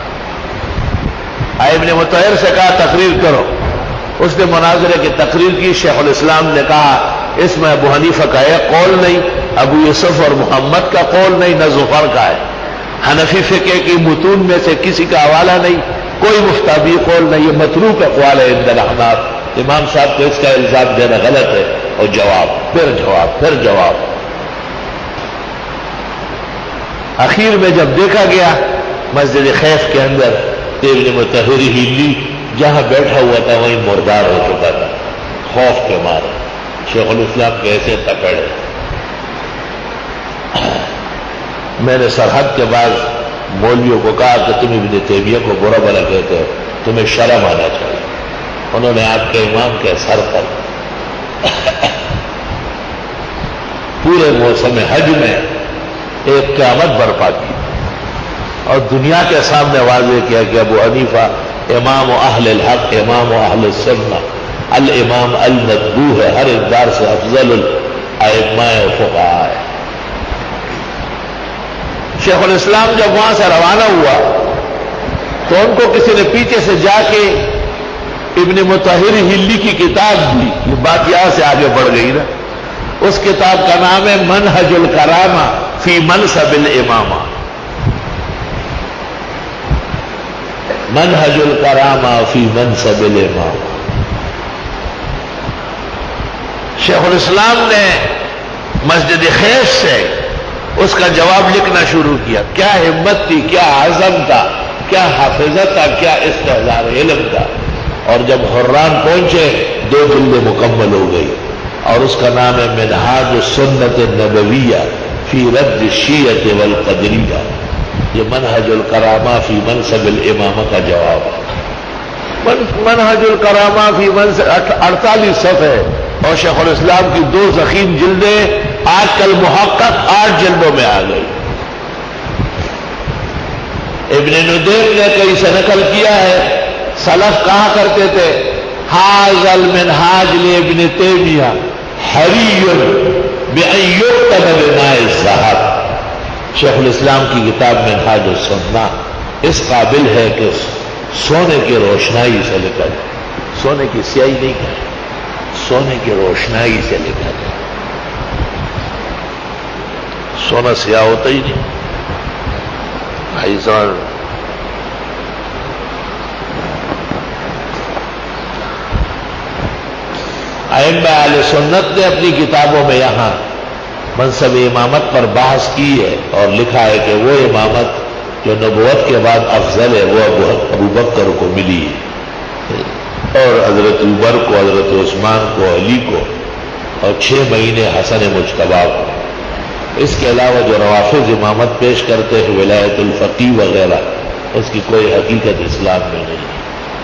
ابن مطہر سے کہا تقریر کرو. اس نے مناظرے کی تقریر کی. شیخ الاسلام نے کہا اس میں ابو حنیفہ کا ایک قول نہیں، ابو یوسف اور محمد کا قول نہیں، نہ ظفر کا ہے. حنفی فقہ کی متون میں سے کسی کا حوالہ نہیں، کوئی مفتابی قول نہیں، یہ متروک اقوال ہے عند الاحناف. امام صاحب کو اس کا الزام دینا غلط ہے. اور جواب پھر جواب پھر جواب. اخیر میں جب دیکھا گیا مسجد خیف کے اندر ابن مطہری ہلی جہاں بیٹھا ہوا تھا وہیں مردار ہو چکا تھا خوف کے مارے. شیخ الاسلام کے ایسے تکڑے. میں نے سرحد کے بعد مولویوں کو کہا کہ تم ابن تیمیہ کو برا بھلا کہتے ہو، تمہیں شرم آنا چاہیے. انہوں نے آپ کے امام کے سر پر پورے موسم حج میں ایک قیامت برپا کی اور دنیا کے سامنے واضح کیا کہ ابو حنیفہ امام و اہل الحق، امام و اہل السنہ، الامام المتبوع ہے، ہر اقدار سے افضل الائمہ و فقہاء ہے. شیخ الاسلام جب وہاں سے روانہ ہوا تو ان کو کسی نے پیچھے سے جا کے ابن مطہری ہلی کی کتاب دی. یہ بات یہاں سے آگے بڑھ گئی نا. اس کتاب کا نام ہے منہج الکرامہ فی منصب الامامہ. منہج الکرامہ فی منصب الامام. شیخ الاسلام نے مسجد خیش سے اس کا جواب لکھنا شروع کیا. کیا ہمت تھی، کیا عزم تھا، کیا حافظت تھا، کیا استحضار علم تھا. اور جب حران پہنچے دو جلدیں مکمل ہو گئی اور اس کا نام ہے منہاج السنت النبویہ فی رد الشیعۃ والقدریہ. یہ منہج الکرامہ فی منصب الامامہ کا جواب ہے. منہج الکرامہ فی منصب اڑتالیس صفحے اور شیخ الاسلام کی دو ضخیم جلدیں آج کل محقق آٹھ جلدوں میں آ گئی. ابن ندیم نے کئی سے نقل کیا ہے سلف کہا کرتے تھے ھذا المنہاج لابن تیمیہ حری بأن یکتب بماء الذھب. شیخ الاسلام کی کتاب منہاج السنہ اس قابل ہے کہ سونے کی روشنائی سے لکھا جائے. سونے کی سیاہی نہیں ہے، سونے کی روشنائی سے لکھا جائے. سونا سیاہ ہوتا ہی نہیں بھائی صاحب. ائمہ اہل سنت نے اپنی کتابوں میں یہاں منصب امامت پر بحث کی ہے اور لکھا ہے کہ وہ امامت جو نبوت کے بعد افضل ہے وہ ابو بکر کو ملی ہے اور حضرت عمر کو، حضرت عثمان کو، علی کو اور چھ مہینے حسن مجتبیٰ کو. اس کے علاوہ جو روافض امامت پیش کرتے ہیں ولایت الفقیہ وغیرہ اس کی کوئی حقیقت اسلام میں نہیں ہے.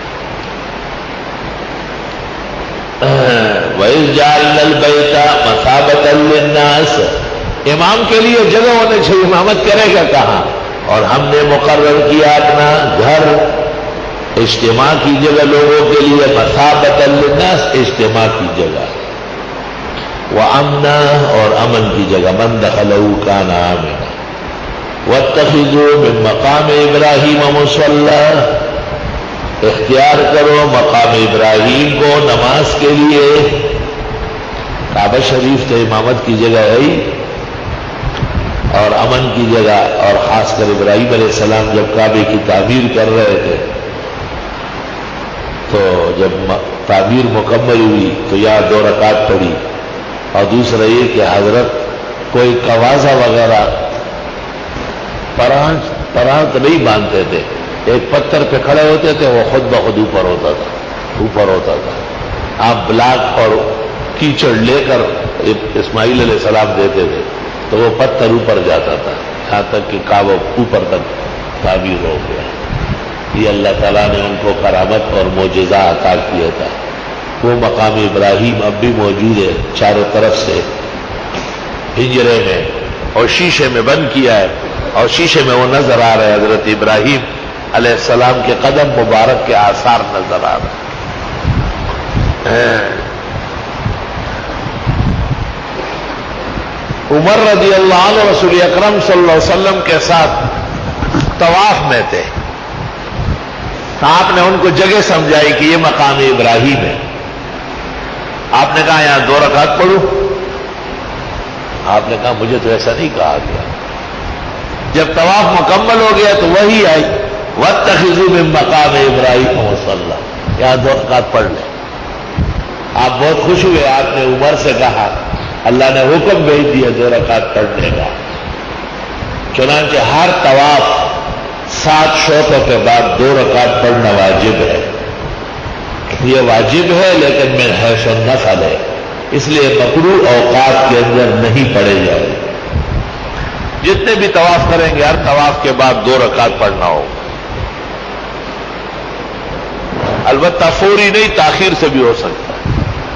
وَإِذْ جَعَلْنَا الْبَيْتَ مَثَابَةً لِلنَّاسِ. امام کے لیے جگہ ہونے چاہیے، امامت کرے گا کہاں؟ اور ہم نے مقرر کیا اپنا گھر اجتماع کی جگہ لوگوں کے لیے، مَثَابَةً لِلنَّاسِ اجتماع کی جگہ، وَأَمْنًا اور امن کی جگہ، مَنْ دَخَلَهُ كَانَ آمِنًا. وَاتَّخِذُوا مِن مَّقَامِ إِبْرَاهِيمَ مُصَلًّى. اختیار کرو مقام ابراہیم کو نماز کے لیے. کعبہ شریف تو امامت کی جگہ ہے ہی اور امن کی جگہ. اور خاص کر ابراہیم علیہ السلام جب کعبے کی تعمیر کر رہے تھے تو جب تعمیر مکمل ہوئی تو یہاں دو رکعت پڑھی. اور دوسرا یہ کہ حضرت کوئی کوازہ وغیرہ پرانچ پرانت نہیں باندھتے تھے، ایک پتھر پہ کھڑے ہوتے تھے وہ خود بخود اوپر ہوتا تھا اوپر ہوتا تھا. آپ بلاک اور کیچڑ لے کر اسماعیل علیہ السلام دیتے تھے تو وہ پتھر اوپر جاتا تھا یہاں تک کہ کعبہ اوپر تک تعمیر ہو گیا. یہ اللہ تعالیٰ نے ان کو کرامت اور معجزہ عطا کیا تھا. وہ مقام ابراہیم اب بھی موجود ہے چاروں طرف سے پنجرے میں اور شیشے میں بند کیا ہے اور شیشے میں وہ نظر آ رہے حضرت ابراہیم علیہ السلام کے قدم مبارک کے آثار نظر آ رہے ہیں. عمر رضی اللہ عنہ رسول اکرم صلی اللہ علیہ وسلم کے ساتھ طواف میں تھے. آپ نے ان کو جگہ سمجھائی کہ یہ مقام ابراہیم ہے. آپ نے کہا یہاں دو رکعت پڑھوں. آپ نے کہا مجھے تو ایسا نہیں کہا گیا. جب طواف مکمل ہو گیا تو وہی آئی وَاتَّخِذُوا مِن مَّقَامِ إِبْرَاهِيمَ مُصَلًّى. یہاں دو رکعت پڑھ لیں. آپ بہت خوش ہوئے. آپ نے عمر سے کہا اللہ نے حکم بھیج دیا دو رکعت پڑھنے کا. چنانچہ ہر طواف سات شوطوں کے بعد دو رکعت پڑھنا واجب ہے. یہ واجب ہے لیکن من حیث النفل ہے، اس لیے مکروہ اوقات کے اندر نہیں پڑھے جائے. جتنے بھی طواف کریں گے ہر طواف کے بعد دو رکعت پڑھنا ہوگا. البتہ فوری نہیں، تاخیر سے بھی ہو سکتا ہے.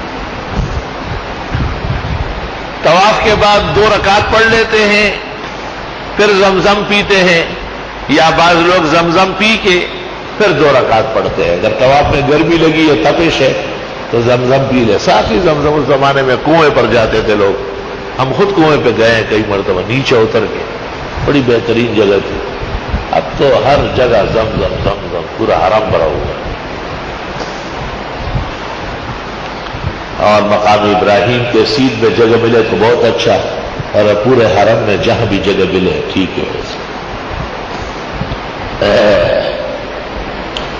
طواف کے بعد دو رکعت پڑھ لیتے ہیں پھر زمزم پیتے ہیں، یا بعض لوگ زمزم پی کے پھر دو رکعت پڑھتے ہیں. اگر طواف میں گرمی لگی ہے تپش ہے تو زمزم پی لے. ساتھ ہی زمزم اس زمانے میں کنویں پر جاتے تھے لوگ. ہم خود کنویں پہ گئے ہیں کئی مرتبہ نیچے اتر کے، بڑی بہترین جگہ تھی. اب تو ہر جگہ زمزم زمزم پورا حرم بھرا ہوا. اور مقام ابراہیم کے سیدھ میں جگہ ملے تو بہت اچھا، اور پورے حرم میں جہاں بھی جگہ ملے ٹھیک ہے.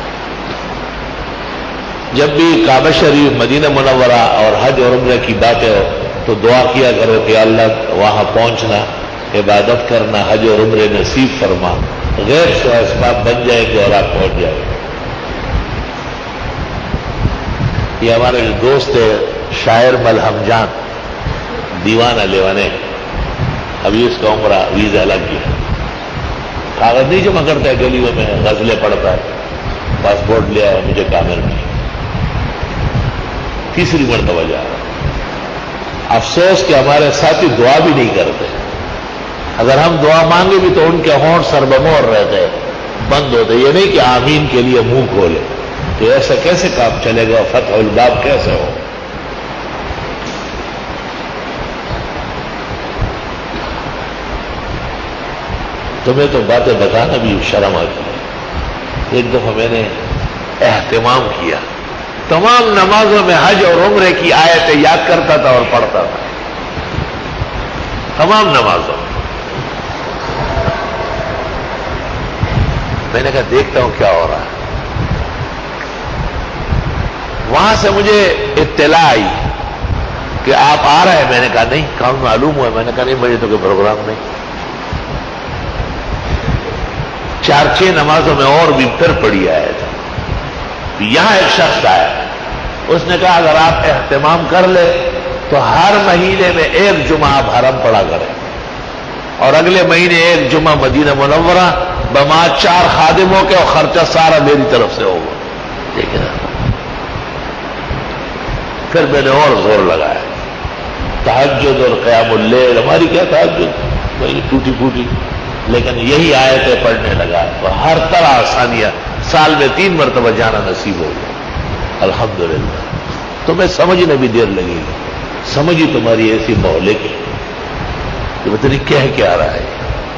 جب بھی کعبہ شریف، مدینہ منورہ اور حج اور عمرہ کی باتیں ہو تو دعا کیا کرو کہ اللہ وہاں پہنچنا، عبادت کرنا، حج اور عمرے نصیب فرما، غیر سے اسباب بن جائیں گے اور آپ پہنچ جائیں گے۔ یہ ہمارے جو دوست ہے شاعر ملہم جان، دیوانہ لیوانے، ابھی اس کا عمرہ ویزا لگ گیا، کاغذ نہیں جمع کرتا ہے، گلیوں میں غزلیں پڑھتا ہے، پاسپورٹ لیا ہے، مجھے کامر نہیں، تیسری مرتبہ جا رہا۔ افسوس کہ ہمارے ساتھی دعا بھی نہیں کرتے، اگر ہم دعا مانگے بھی تو ان کے ہونٹ سربمور رہتے، بند ہوتے، یہ نہیں کہ آمین کے لیے منہ کھولے، تو ایسا کیسے کام چلے گا؟ فتح الباب کیسے ہو؟ تمہیں تو باتیں بتانا بھی شرم آتی ہے۔ ایک دفعہ میں نے اہتمام کیا، تمام نمازوں میں حج اور عمرے کی آیتیں یاد کرتا تھا اور پڑھتا تھا، تمام نمازوں میں۔ میں نے کہا دیکھتا ہوں کیا ہو رہا ہے۔ وہاں سے مجھے اطلاع آئی کہ آپ آ رہے ہیں، میں نے کہا نہیں، کام معلوم ہوا، میں نے کہا نہیں مجھے تو کوئی پروگرام نہیں۔ چار چھ نمازوں میں اور بھی پھر پڑھی آئے تھے۔ یہاں ایک شخص آیا، اس نے کہا اگر آپ اہتمام کر لے تو ہر مہینے میں ایک جمعہ آپ حرم پڑھا کریں، اور اگلے مہینے ایک جمعہ مدینہ منورہ، بما چار خادموں کے، اور خرچہ سارا میری طرف سے ہوگا، ٹھیک ہے نا؟ پھر میں نے اور زور لگایا، تہجد اور قیام اللیل، ہماری کیا تہجد وہی ٹوٹی پھوٹی، لیکن یہی آیتیں پڑھنے لگا، اور ہر طرح آسانیاں، سال میں تین مرتبہ جانا نصیب ہو گیا الحمدللہ۔ تمہیں سمجھنے بھی دیر لگے گی، سمجھی تمہاری ایسی محلے کی کہ پتہ نہیں کہہ کیا رہا ہے۔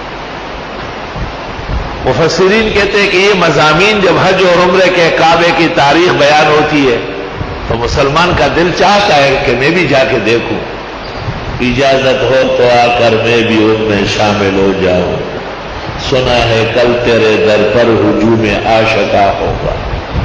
مفسرین کہتے ہیں کہ یہ مضامین جب حج اور عمرے کے کعبے کی تاریخ بیان ہوتی ہے تو مسلمان کا دل چاہتا ہے کہ میں بھی جا کے دیکھوں، اجازت ہو تو آ کر میں بھی ان میں شامل ہو جاؤں، سنا ہے کل تیرے در پر ہجوم عاشقاں ہوگا۔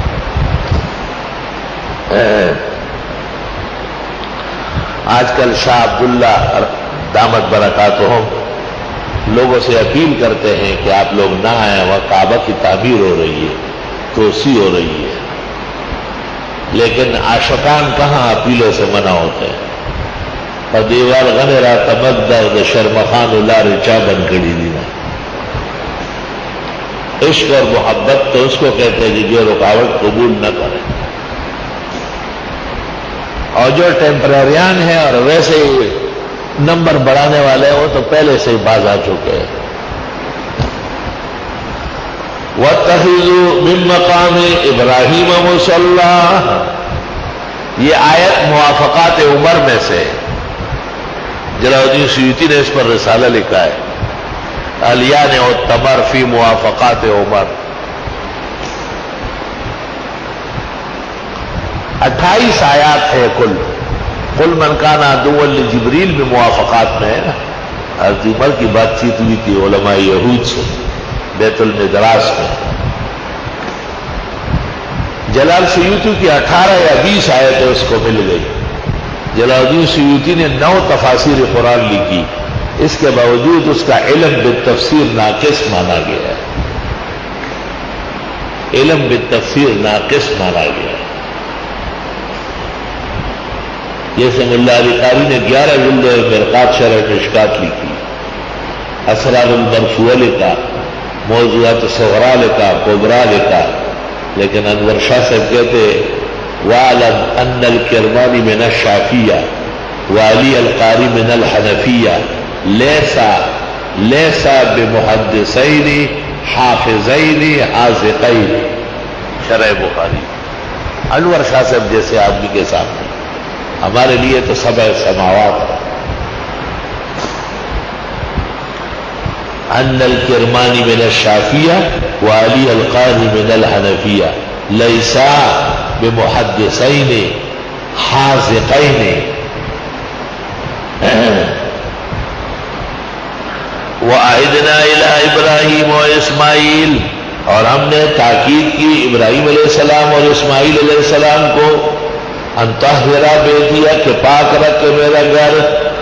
آج کل شاہ عبداللہ دامت برکاتہم لوگوں سے اپیل کرتے ہیں کہ آپ لوگ نہ آئیں، وہاں کعبہ کی تعمیر ہو رہی ہے، توسیع ہو رہی ہے، لیکن عاشقان کہاں اپیلوں سے منع ہوتے ہیں۔ اور دیوال غنرا تمدد شرمخان اللہ رچا بن کڑی دینا۔ عشق اور محبت تو اس کو کہتے ہیں جو رکاوٹ قبول نہ کرے، اور جو ٹیمپریریان ہے اور ویسے ہی نمبر بڑھانے والے وہ تو پہلے سے ہی باز آ چکے ہیں۔ وَاتَّخِذُوا مِن مَّقَامِ إِبْرَاهِيمَ مُصَلًّى، یہ آیت موافقات عمر میں سے، جلال الدین سیوطی نے اس پر رسالہ لکھا ہے، الیان والتمر فی موافقات عمر۔ اٹھائیس آیات ہے کل، قل من کان عدوا لجبریل میں موافقات میں ہے نا، حضرت عمر کی بات چیت ہوئی تھی علماء یہود سے بیت المدراس میں۔ جلال سیوطی کی اٹھارہ یا بیس آیتیں اس کو مل گئی۔ جلال الدین سیوطی نے نو تفاسیر قرآن لکھی، اس کے باوجود اس کا علم بالتفسیر ناقص مانا گیا ہے، علم بالتفسیر ناقص مانا گیا ہے۔ جیسے ملا علی قاری نے گیارہ جلد مرقات شرح مشکات لکھی، اسرار المرفوع لکھا، موضوعات صغرا لکھا، کبرا لکھا، لیکن انور شاہ صاحب کہتے وَعْلَمْ أَنَّ الْكِرْمَانِ مِنَ الشَّافِيَّةِ وَعَلِيَ الْقَارِ مِنَ الْحَنَفِيَّةِ لَيْسَ لَيْسَ بِمُحَدِّثَيْنِ حَافِظَيْنِ حَاذِقَيْنِ، شرح بخاری۔ انور شاہ صاحب جیسے آدمی کے سامنے، ہمارے لیے تو سبع سماوات ہے۔ ان الکرمانی من الشافیہ وعلی القاری من الحنفیہ لیسا بمحدثین حاذقین۔ وعہدنا الی ابراہیم و اسماعیل، اور ہم نے تاکید کی ابراہیم علیہ السلام اور اسماعیل علیہ السلام کو انطہرا بیچ دیا کہ پاک رکھ کے میرا گھر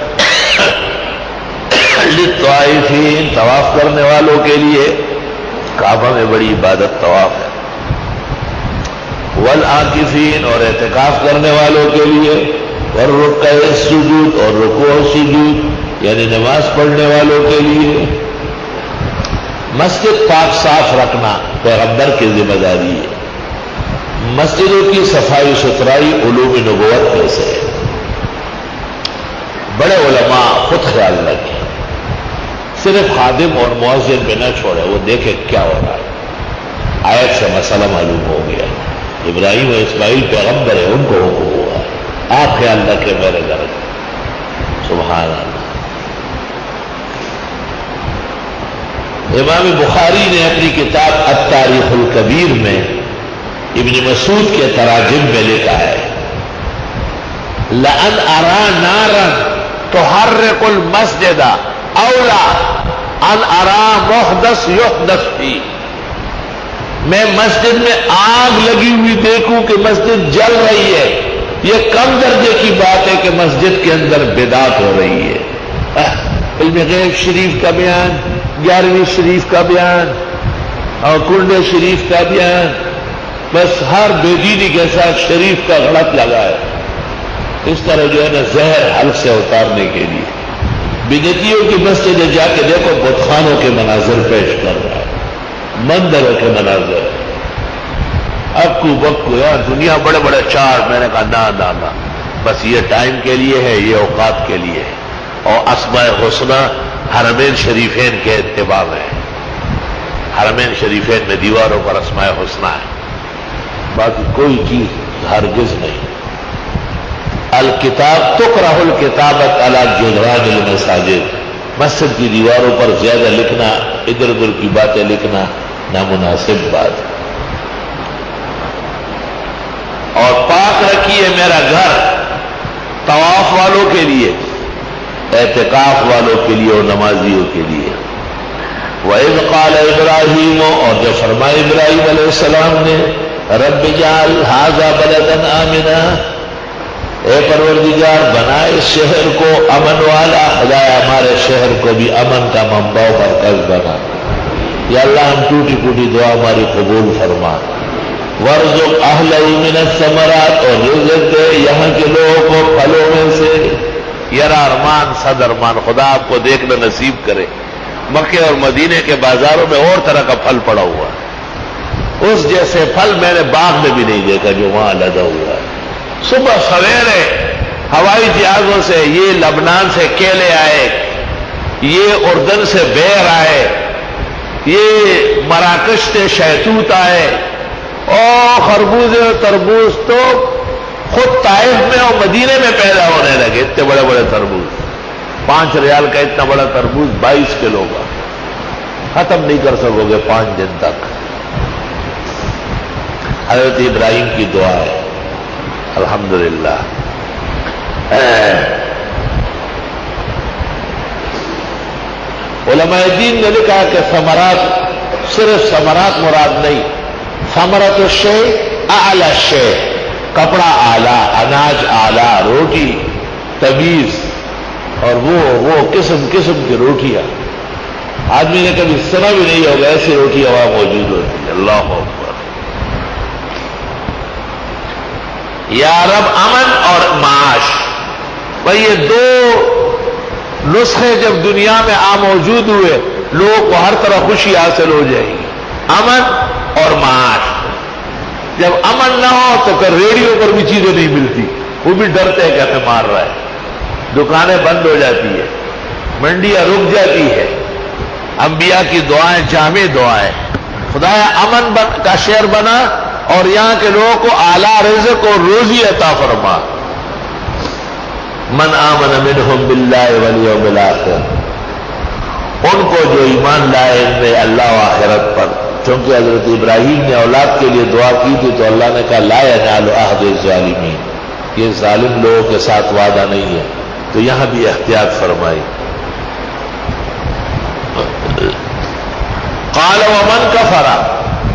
للطائفین طواف کرنے والوں کے لیے. کعبہ میں بڑی عبادت طواف ہے. والعاکفین اور اعتکاف کرنے والوں کے لیے. والرکع السجود اور رکوع و سجود یعنی نماز پڑھنے والوں کے لیے. مسجد پاک صاف رکھنا پیغمبر کی ذمہ داری ہے. مسجدوں کی صفائی ستھرائی علوم نبوت میں سے ہے. بڑے علماء خود خیال رکھیں, صرف خادم اور مؤذن پہ نہ چھوڑے, وہ دیکھے کیا ہو رہا ہے. آیت سے مسئلہ معلوم ہو گیا. ابراہیم اور اسماعیل پیغمبر ہے, ان کو حکم ہوا ہے, آپ خیال رکھیں میرے گھر کا. سبحان اللہ. امام بخاری نے اپنی کتاب التاریخ الکبیر میں ابن مسعود کے تراجم میں لکھا ہے لَأَنْ أَرَى نَارًا تُحَرِّقُ الْمَسْجِدَ أَوْلَى أَنْ أَرَى مُحْدَث يُحْدَث فِيهِ. میں مسجد میں آگ لگی ہوئی دیکھوں کہ مسجد جل رہی ہے, یہ کم درجے کی بات ہے کہ مسجد کے اندر بدعت ہو رہی ہے. علم غیب شریف کا بیان, گیارہویں شریف کا بیان اور کنڈے شریف کا بیان, بس ہر بے دینی کے ساتھ شریف کا غلط لگا ہے. اس طرح جو ہے نا زہر حلق سے اتارنے کے لیے بدعتیوں کی مسجد جا کے دیکھو بت خانوں کے مناظر پیش کر رہا ہے, مندروں کے مناظر. اب کو بکو یار دنیا بڑے بڑے چار. میں نے کہا نہ نہ نہ, بس یہ ٹائم کے لیے ہے, یہ اوقات کے لیے ہے. اور اسماء حسنہ حرمین شریفین کے اتباع میں ہے. حرمین شریفین میں دیواروں پر اسماء حسنہ ہے, باقی کوئی چیز ہرگز نہیں. الکتاب تکرہ الکتابت علی جدران المساجد. مسجد کی دیواروں پر زیادہ لکھنا, ادھر ادھر کی باتیں لکھنا نامناسب بات. اور پاک رکھیے میرا گھر طواف والوں کے لیے, اعتکاف والوں کے لیے اور نمازیوں کے لیے. وَإِذْ قَالَ ابراہیم, اور جو فرمائے ابراہیم علیہ السلام نے رب اجعل هذا بلدا آمنا, اے پروردگار بنا اس شہر کو امن والا. خدایا ہمارے شہر کو بھی امن کا منبع و مرکز بنا. یا اللہ ہم ٹوٹی پوٹی دعا ہماری قبول فرما. وارزق اہلہ من الثمرات, اور رزق دے یہاں کے لوگوں کو پھلوں میں سے. یرا ارمان صد ارمان, خدا آپ کو دیکھنا نصیب کرے. مکے اور مدینے کے بازاروں میں اور طرح کا پھل پڑا ہوا ہے, اس جیسے پھل میں نے باغ میں بھی نہیں دیکھا جو وہاں لدا ہوا ہے. صبح سویرے ہوائی جہازوں سے یہ لبنان سے کیلے آئے, یہ اردن سے بیر آئے, یہ مراکش سے شہتوت آئے, اور خربوزے اور تربوز تو خود طائف میں اور مدینے میں پیدا ہونے لگے. اتنے بڑے بڑے تربوز, پانچ ریال کا اتنا بڑا تربوز بائیس کلو کا, ختم نہیں کر سکو گے پانچ دن تک. حضرت ابراہیم کی دعا ہے الحمدللہ. علماء دین نے لکھا کہ ثمرات صرف ثمرات مراد نہیں, ثمرۃ الشیء اعلی الشیء, کپڑا اعلیٰ, اناج اعلیٰ, روٹی تمیز, اور وہ وہ قسم قسم کی روٹیاں. آدمی نے کبھی سنا بھی نہیں ہوگا ایسی روٹیاں وہاں موجود ہوتی ہیں. اللہ اکبر. یا رب امن اور معاش, بھائی یہ دو نسخے جب دنیا میں آ موجود ہوئے, لوگوں کو ہر طرح خوشی حاصل ہو جائے گی. امن اور معاش. جب امن نہ ہو تو پھر ریڈیو پر بھی چیزیں نہیں ملتی, وہ بھی ڈرتے ہیں کہ ہمیں مار رہا ہے. دکانیں بند ہو جاتی ہے, منڈیاں رک جاتی ہے. انبیاء کی دعائیں جامع دعائیں. خدایا امن بن کا شہر بنا اور یہاں کے لوگوں کو اعلیٰ رزق اور روزی عطا فرما. من آمن منہم باللہ والیوم الآخر, ان کو جو ایمان لائے ان میں اللہ و آخرت پر. چونکہ حضرت ابراہیم نے اولاد کے لیے دعا کی تھی تو اللہ نے کہا لا ینال عہد الظالمین, یہ ظالم لوگوں کے ساتھ وعدہ نہیں ہے. تو یہاں بھی احتیاط فرمائی. قال ومن کفر,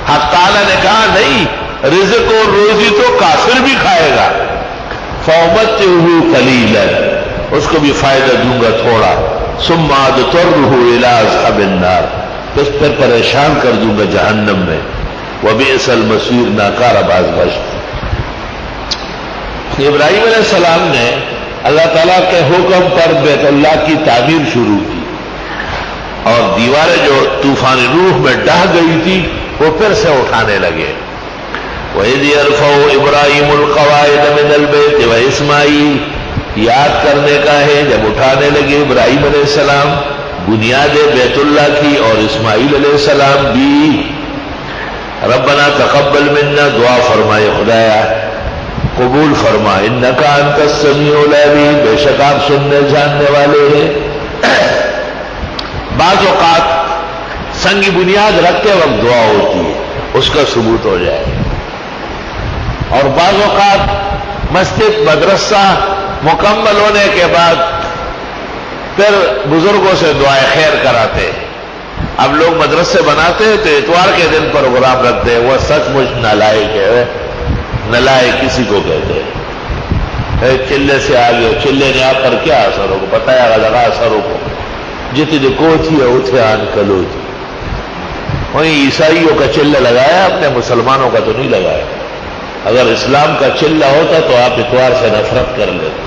حق تعالیٰ نے کہا نہیں، رزق اور روزی تو کافر بھی کھائے گا، فَأُمَتِّعُهُ قَلِيلًا، اس کو بھی فائدہ دوں گا تھوڑا، ثُمَّ أَضْطَرُّهُ إِلَىٰ عَذَابِ النَّارِ، بس پھر پریشان کر دوں گا جہنم میں، وَبِئْسَ الْمَصِيرُ، ناکارہ باز گشت۔ ابراہیم علیہ السلام نے اللہ تعالیٰ کے حکم پر بیت اللہ کی تعمیر شروع کی، اور دیواریں جو طوفان روح میں ڈہ گئی تھی وہ پھر سے اٹھانے لگے۔ وَإِذْ يَرْفَعُ إِبْرَاهِيمُ الْقَوَاعِدَ مِنَ الْبَيْتِ وَإِسْمَاعِيلُ، یاد کرنے کا ہے جب اٹھانے لگے ابراہیم علیہ السلام بنیاد بیت اللہ کی، اور اسماعیل علیہ السلام بھی۔ ربنا تقبل منا، دعا فرمائے خدایا قبول فرما، انک انت السمیع العلیم، بے شک آپ سننے جاننے والے ہیں۔ بعض اوقات سنگ بنیاد رکھتے وقت دعا ہوتی ہے، اس کا ثبوت ہو جائے، اور بعض اوقات مسجد مدرسہ مکمل ہونے کے بعد پھر بزرگوں سے دعائے خیر کراتے ہیں۔ اب لوگ مدرسے بناتے ہیں تو اتوار کے دن پروگرام رکھتے ہیں، وہ سچ مچ نالائق ہے، نالائق کسی کو کہتے ہیں۔ چلے سے آگے چلے نے آپ پر کیا اثر ہوگا، بتایا گا لگا اثر ہوگا، جتنے کوتھی ہے اتنے آن کلو تھی۔ وہیں عیسائیوں کا چلہ لگایا، اپنے مسلمانوں کا تو نہیں لگایا۔ اگر اسلام کا چلہ ہوتا تو آپ اتوار سے نفرت کر لیتے۔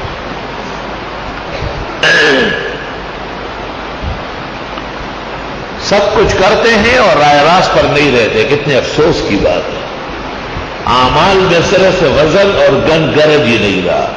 سب کچھ کرتے ہیں اور رائے راست پر نہیں رہتے، کتنے افسوس کی بات ہے۔ اعمال میں صرف وزن اور گن گرج ہی نہیں رہا۔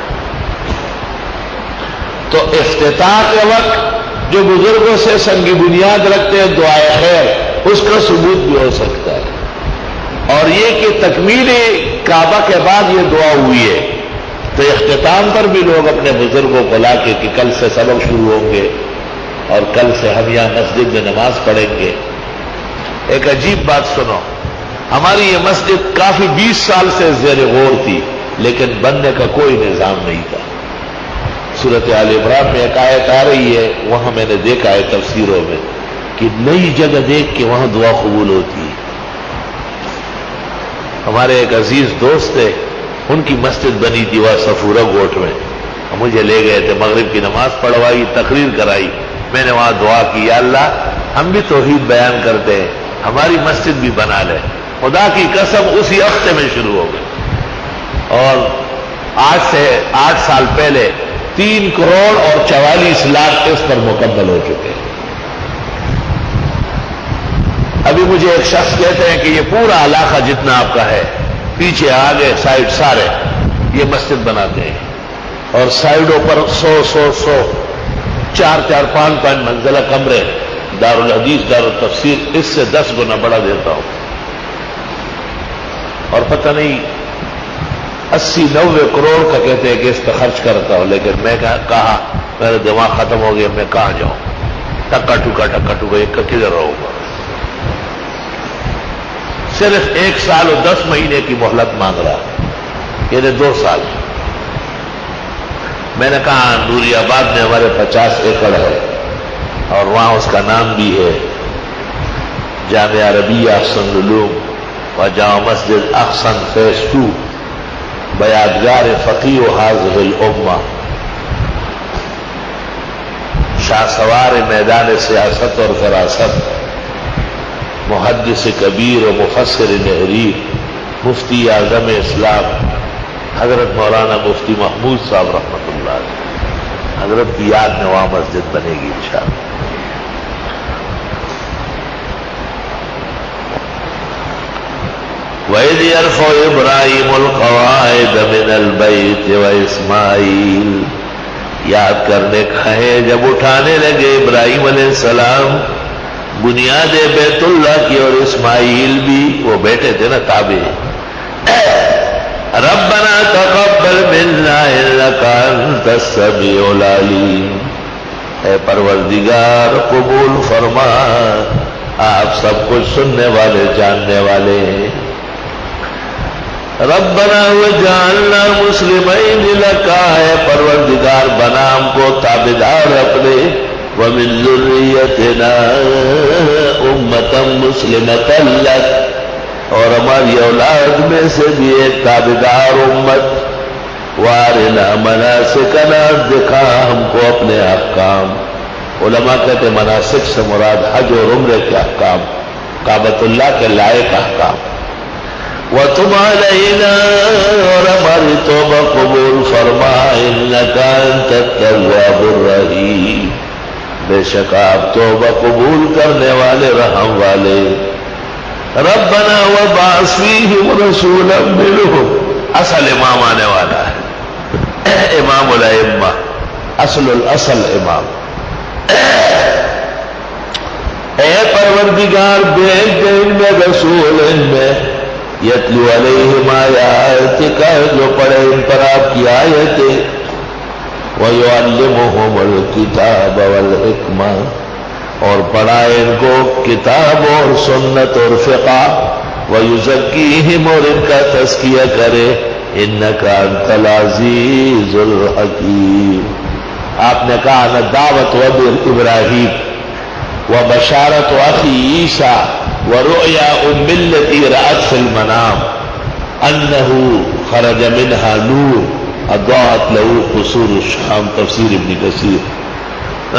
تو افتتاح کے وقت جو بزرگوں سے سنگ بنیاد رکھتے ہیں دعائے خیر، اس کا ثبوت بھی ہو سکتا ہے۔ اور یہ کہ تکمیل کعبہ کے بعد یہ دعا ہوئی ہے، تو اختتام پر بھی لوگ اپنے بزرگوں کو لا کے کہ کل سے سبق شروع ہوں گے اور کل سے ہم یہاں مسجد میں نماز پڑھیں گے۔ ایک عجیب بات سنو، ہماری یہ مسجد کافی بیس سال سے زیر غور تھی، لیکن بننے کا کوئی نظام نہیں تھا۔ سورۃ آل عمران میں ایک آیت آ رہی ہے، وہاں میں نے دیکھا ہے تفسیروں میں کہ نئی جگہ دیکھ کے وہاں دعا قبول ہوتی ہے۔ ہمارے ایک عزیز دوست تھے، ان کی مسجد بنی تھی وہاں صفورہ گوٹ میں، مجھے لے گئے تھے، مغرب کی نماز پڑھوائی، تقریر کرائی، میں نے وہاں دعا کی، یا اللہ ہم بھی توحید بیان کرتے ہیں، ہماری مسجد بھی بنا لے۔ خدا کی قسم اسی ہفتے میں شروع ہو گئی، اور آج سے آٹھ سال پہلے تین کروڑ اور چوالیس لاکھ اس پر مکمل ہو چکے ہیں۔ ابھی مجھے ایک شخص کہتے ہیں کہ یہ پورا علاقہ جتنا آپ کا ہے، پیچھے آگے سائڈ سارے یہ مسجد بناتے ہیں، اور سائڈوں پر سو سو سو چار چار پانچ پانچ منزلہ کمرے، دارالحدیث دارالتفسیر، اس سے دس گنا بڑا دیتا ہوں، اور پتہ نہیں اسی نوے کروڑ کا کہتے ہیں کہ اس پہ خرچ کرتا ہوں، لیکن میں کہا میرا دماغ ختم ہو گیا، میں کہاں جاؤں، ٹکا ٹکا ٹکا ٹکا ایک کا کدھر رہوں گا۔ صرف ایک سال اور دس مہینے کی مہلت مانگ رہا، یعنی دو سال۔ میں نے کہا نوری آباد میں ہمارے پچاس ایکڑ ہے، اور وہاں اس کا نام بھی ہے جامعہ عربیہ احسن العلوم و جامع مسجد احسن فیس ٹو بیادگار فقیہ و حاضر الامہ، شاہ سوار میدان سیاست اور فراست، محدث کبیر و مفسر نہریر، مفتی اعظم اسلام حضرت مولانا مفتی محمود صاحب رحمۃ اللہ علیہ، حضرت کی یاد میں وہاں مسجد بنے گی انشاءاللہ۔ وَإِذْ يَرْفَعُ إِبْرَاهِيمُ الْقَوَاعِدَ مِنَ الْبَيْتِ وَإِسْمَاعِيلُ، یاد کرنے کا ہے جب اٹھانے لگے ابراہیم علیہ السلام بنیاد بیت اللہ کی، اور اسماعیل بھی، وہ بیٹے تھے نا تابع، ربنا تقبل منا انک انت السمیع العلیم، اے پروردگار قبول فرما، آپ سب کچھ سننے والے جاننے والے ہیں۔ ربنا وجعلنا مسلمین لک، اے پروردگار بنا ہم کو تابعدار اپنے، ومن ذریتنا امة مسلمة لک، ہماری اولاد میں سے بھی ایک تابعدار امت، وارنا مناسکنا، دکھا ہم کو اپنے احکام۔ علماء کہتے مناسک سے مراد حج اور عمرے کے احکام، کعبۃ اللہ کے لائق احکام۔ وَتُبْ عَلَيْنَا، اور ہماری توبہ قبول فرما، إِنَّكَ أَنْتَ التَّوَّابُ الرَّحِيمُ، بے شک آپ توبہ قبول کرنے والے رحم والے۔ ربنا وابعث فیہم رسولا منہم، اصل امام آنے والا ہے، امام الائمہ، اصل الاصل امام۔ اے پروردگار بھیج دے ان میں رسول، ان میں یتلو علیہم آیاتک، جو پڑھے ان پر آپ کی آیتیں، وَيُعَلِّمُهُمُ الْكِتَابَ وَالْحِكْمَةَ، اور پڑھائے ان کو کتاب اور سنت اور فقہ، وَيُزَكِّيهِمْ، اور ان کا تزکیہ کرے، إِنَّكَ أَنْتَ الْعَزِيزُ الْحَكِيمُ۔ آپ نے کہا نا دعوت ود ابراہیم وبشارت اخی عیسیٰ ورؤیا ام التی رأت فی المنام انہ خرج منها نور اضاءت له قصور الشام، تفسیر ابن کثیر۔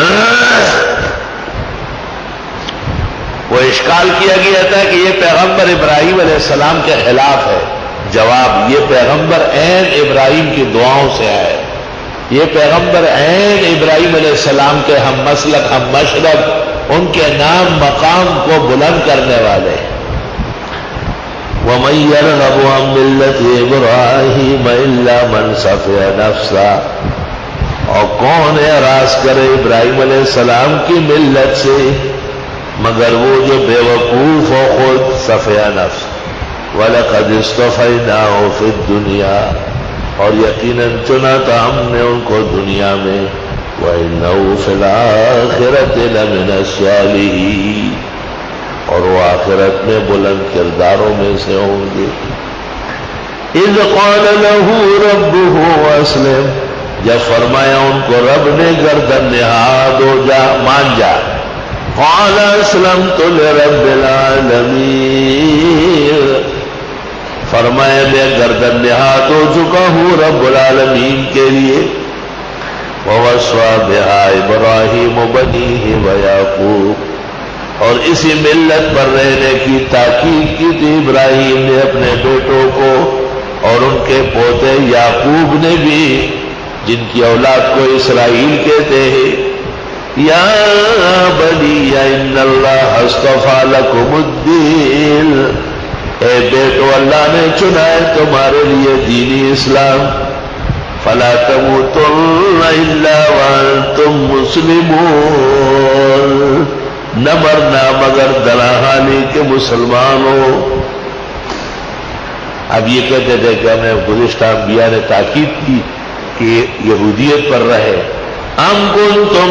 وہ اشکال کیا گیا تھا کہ یہ پیغمبر ابراہیم علیہ السلام کے خلاف ہے، جواب یہ پیغمبر عین ابراہیم کی دعاؤں سے آئے، یہ پیغمبر عین ابراہیم علیہ السلام کے ہم مسلک ہم مشرب، ان کے نام مقام کو بلند کرنے والے۔ وَمَن يَرْغَبُ عَن مِّلَّةِ إِبْرَاهِيمَ إِلَّا مَن سَفِهَ نَفْسَهُ، اور کون اعراض کرے ابراہیم علیہ السلام کی ملت سے مگر وہ جو بے وقوف ہو خود سفیہ نفس۔ وَلَقَدِ اصْطَفَيْنَاهُ فِي الدُّنْيَا، اور یقیناً چنا تھا ہم نے ان کو دنیا میں، وَإِنَّهُ فِي الْآخِرَةِ لَمِنَ الصَّالِحِينَ، اور وہ آخرت میں بلند کرداروں میں سے ہوں گے۔ اِذْ قَالَ لَهُ رَبُّهُ أَسْلِمْ، جب فرمایا ان کو رب نے گردن نہاد ہو جا، مان جا۔ قَالَ أَسْلَمْتُ لِرَبِّ الْعَالَمِينَ، فرمایا میں گردن نہاد ہو چکا ہوں رب العالمین کے لیے۔ وَوَصَّى بِهَا إِبْرَاهِيمُ بَنِيهِ وَيَعْقُوبُ، اور اسی ملت پر رہنے کی تاکید کی تھی ابراہیم نے اپنے بیٹوں کو، اور ان کے پوتے یعقوب نے بھی، جن کی اولاد کو اسرائیل کہتے ہیں۔ یا بنی ان اللہ اصطفیٰ لکم الدین، اے بیٹو اللہ نے چنا ہے تمہارے لیے دینی اسلام، فلا تموتن الا وانتم مسلمون، نہ مرنا مگر در حالی کے مسلمان ہو۔ اب یہ کہتے تھے کہ ہمیں گزشتہ انبیاء نے تاکید کی کہ یہودیت پر رہے۔ ام کنتم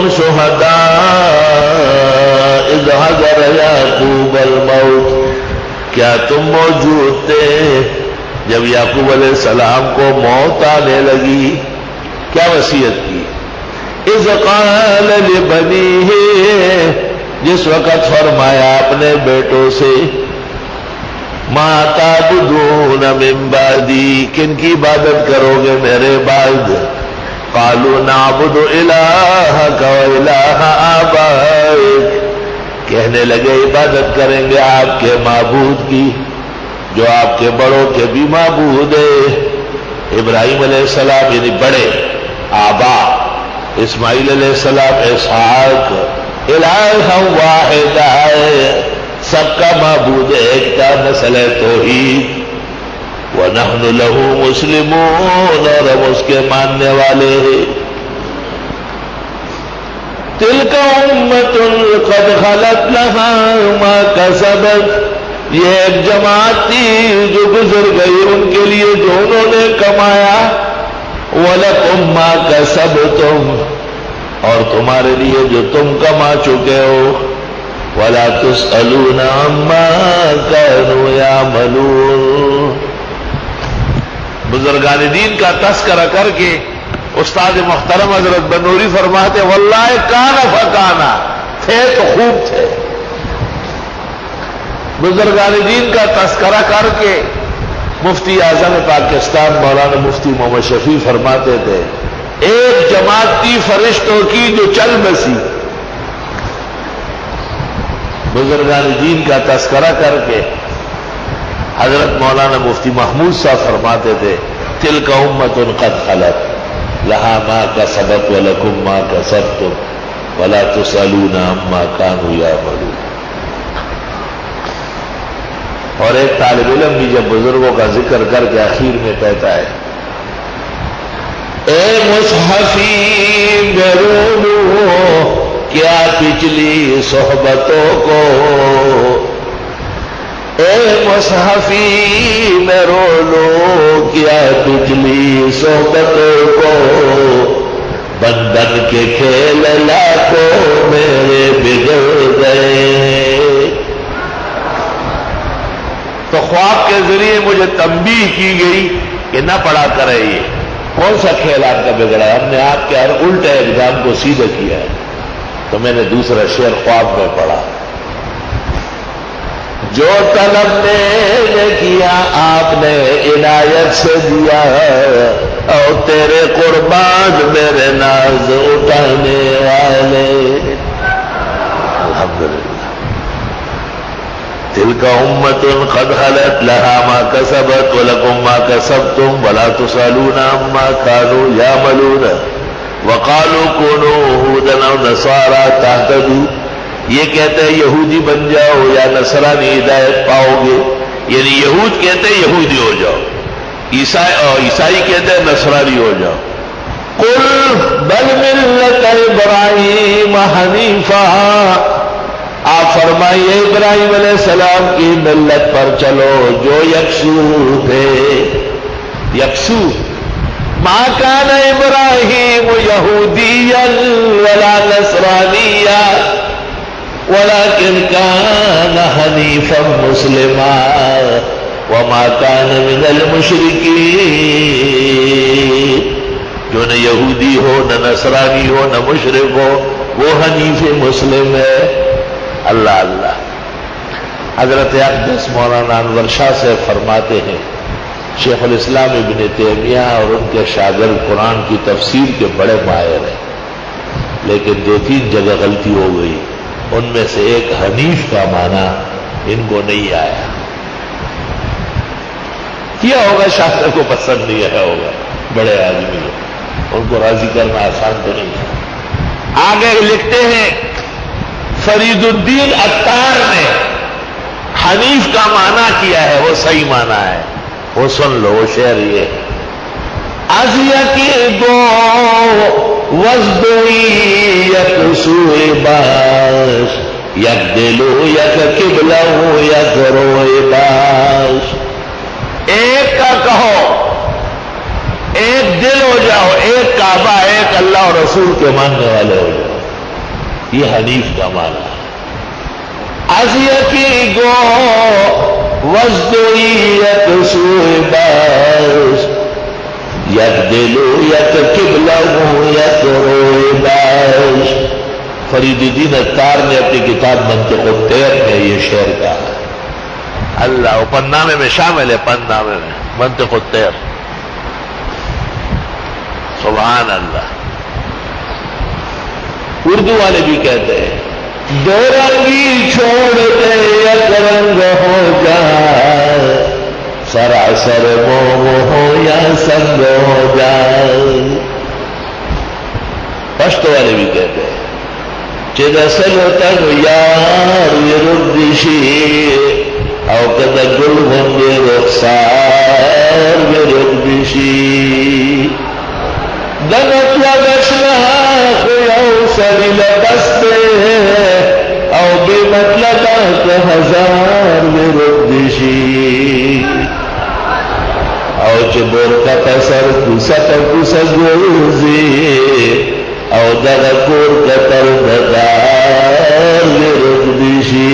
شہداء اذ حضر یعقوب الموت، کیا تم موجود تھے جب یعقوب علیہ السلام کو موت آنے لگی؟ کیا وصیت کی؟ اذ قال لبنیہ، جس وقت فرمایا اپنے بیٹوں سے، ما تعبدون من بعدی، کن کی عبادت کرو گے میرے بعد؟ قالوا نعبد الہک و الہ آبائک، کہنے لگے عبادت کریں گے آپ کے معبود کی جو آپ کے بڑوں کے بھی معبود ہے۔ ابراہیم علیہ السلام یعنی بڑے آبا، اسماعیل علیہ السلام اسحاق، الہ واحد ہے، سب کا معبود ایک کا، نسل توحید۔ وَنَحْنُ لَهُ مُسْلِمُونَ، اور ہم اس کے ماننے والے ہیں۔ تِلْكَ أُمَّةٌ قَدْ خَلَتْ لَهَا مَا كَسَبَتْ، یہ ایک جماعت تھی جو گزر گئی، ان کے لیے جو انہوں نے کمایا۔ وَلَكُمْ مَا كَسَبْتُمْ، اور تمہارے لیے جو تم کما چکے ہو۔ وَلَا تُسْأَلُونَ عَمَّا كَانُوا يَعْمَلُونَ۔ بزرگان دین کا تذکرہ کر کے استاد محترم حضرت بنوری فرماتے واللہ کانا فکانا، تھے تو خوب تھے۔ بزرگان دین کا تذکرہ کر کے مفتی اعظم پاکستان مولانا مفتی محمد شفیع فرماتے تھے ایک جماعت تھی فرشتوں کی جو چل بسی. بزرگان دین کا تذکرہ کر کے حضرت مولانا مفتی محمود صاحب فرماتے تھے تلک امت قد خلت لہا ما کسبت ولکم ما کسبتم ولا تسألون عما كانوا يعملون. اور ایک طالب علم بھی جب بزرگوں کا ذکر کر کے آخر میں کہتا ہے اے مصحفی میں رو کیا پچھلی صحبتوں کو، اے مصحفی میں رو لو کیا پچھلی صحبتوں کو، بن بن کے کھیل لاکھوں میرے بگڑ گئے. تو خواب کے ذریعے مجھے تنبیہ کی گئی کہ نہ پڑھا کرے یہ کون سا کھیل آپ کا بگڑا ہے، ہم نے آپ کے ہر الٹے ایگزام کو سیدھا کیا ہے. تو میں نے دوسرا شعر خواب میں پڑھا جو طلب میں نے کیا آپ نے عنایت سے دیا اور تیرے قربان میرے ناز اٹھانے والے. الحمدللہ. تلک امت قد خلت لها ما کسبت ولکم ما کسبتم ولا تسألون عما كانوا يعملون وقالوا كونوا هودا او نصارى تهتدوا. یہ کہتے ہیں یہودی بن جاؤ یا نصرانی ہدایت پاؤ گے، یعنی یہود کہتے ہیں یہودی ہو جاؤ، عیسائی اور عیسائی کہتے ہیں نصرانی ہو جاؤ. قل بل ملت ابراہیم حنیفا، آپ فرمائیے ابراہیم علیہ السلام کی ملت پر چلو جو یکسو تھے. یکسو ما کان ابراہیم یہودیا ولا نصرانیا ولكن كان حنیفا مسلما وما كان من المشرکین. جو نہ یہودی ہو نہ نصرانی ہو نہ مشرک ہو وہ حنیف مسلم ہے. اللہ اللہ. حضرت اقدس مولانا انور شاہ سے فرماتے ہیں شیخ الاسلام ابن تیمیہ اور ان کے شاگرد قرآن کی تفسیر کے بڑے ماہر ہیں، لیکن دو تین جگہ غلطی ہو گئی. ان میں سے ایک حنیف کا معنی ان کو نہیں آیا. کیا ہوگا شاستر کو پسند نہیں آیا ہوگا، بڑے آدمی ہو، ان کو راضی کرنا آسان تو نہیں ہے. آگے لکھتے ہیں فرید الدین عطار نے حنیف کا معنی کیا ہے، وہ صحیح معنی ہے، وہ سن لو. وہ شعر یہ ازیا کی گو وزدوئی یک سوئے باش یک دلو یک قبلہ یک روئے باش. ایک کا کہو ایک دل ہو جاؤ، ایک کعبہ ایک اللہ اور رسول کے ماننے والے ہو جاؤ. یہ حنیف کا معنی ہے. ازیا کی گو وزدوئی یک سوئے باش یک دلو یک قبلہ یک روئے باش. فرید الدین عطار نے اپنی کتاب منطق الطیر میں یہ شعر کہا. اللہ وہ پنامے میں شامل ہے، پنامے میں منطق الطیر. سبحان اللہ. اردو والے بھی کہتے ہیں دو رنگی چھوڑ دے یک رنگ ہو جائے، سراسر موہ ہو یا سنگ ہو جائے. پشتو والے بھی کہتے ہیں چرسل تن یار یردشی او کد گل ہوں گے رخسار یردشی. دنت لبشنا خیو سری لبستے او بے مطلبات ہزار یردشی. او چبور کا پسر کسا کسا گوزی او درکور کتر ددار لردشی.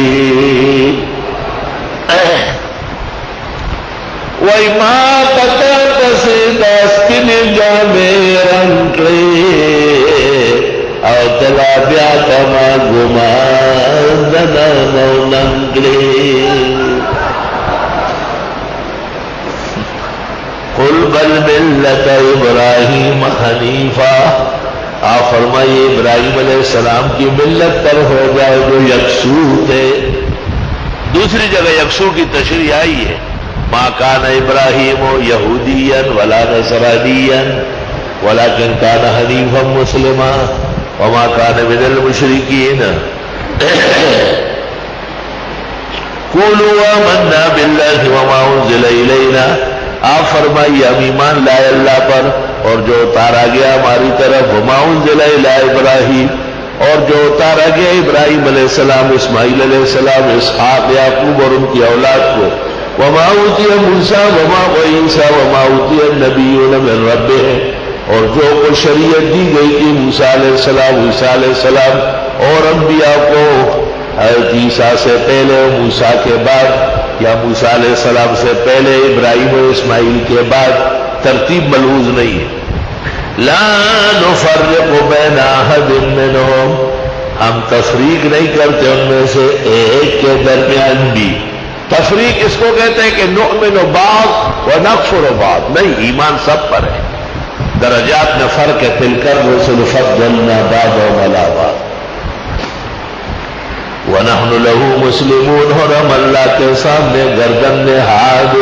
وی ما پتا پسی داسکن جامع رنکلی او تلا بیا کما گمان دنانو ننکلی. قل بل ملت ابراہیم حنیفا، آپ فرمائیے ابراہیم علیہ السلام کی ملت پر ہو جائے جو یکسو تھے۔ دوسری جگہ یکسو کی تشریح آئی ہے، ما کان ابراہیم یہودیا ولا نصرانیا ولکن کان حنیفا مسلما وما کان من المشرکین۔ قولوا آمنا باللہ وما انزل الینا، آپ فرمائیے ہم ایمان لائے اللہ پر اور جو اتارا گیا ہماری طرف، وما انزل الی ابراہیم، اور جو اتارا گیا ابراہیم علیہ السلام، اسماعیل علیہ السلام، اسحاق، یعقوب اور ان کی اولاد کو، وما اوتی موسیٰ وما عیسیٰ وما اوتی النبیون من ربهم، اور جو کو شریعت دی گئی تھی موسیٰ علیہ السلام، عیسیٰ علیہ السلام اور انبیاء کو، حضرت عیسیٰ سے پہلے اور موسیٰ کے بعد، یا موسیٰ علیہ السلام سے پہلے ابراہیم اور اسماعیل کے بعد، ترتیب ملحوظ نہیں ہے۔ لا نفرق بین احد منہم، ہم تفریق نہیں کرتے ان میں سے ایک کے درمیان بھی۔ تفریق اس کو کہتے ہیں کہ نؤمن بعض و نکفر بعض، نہیں، ایمان سب پر ہے، درجات میں فرق ہے، تلک الرسل فضلنا بعضهم علی بعض وَنَحْنُ لَهُ مُسْلِمُونَ، اور ہم اللہ کے سامنے گردن نہاد۔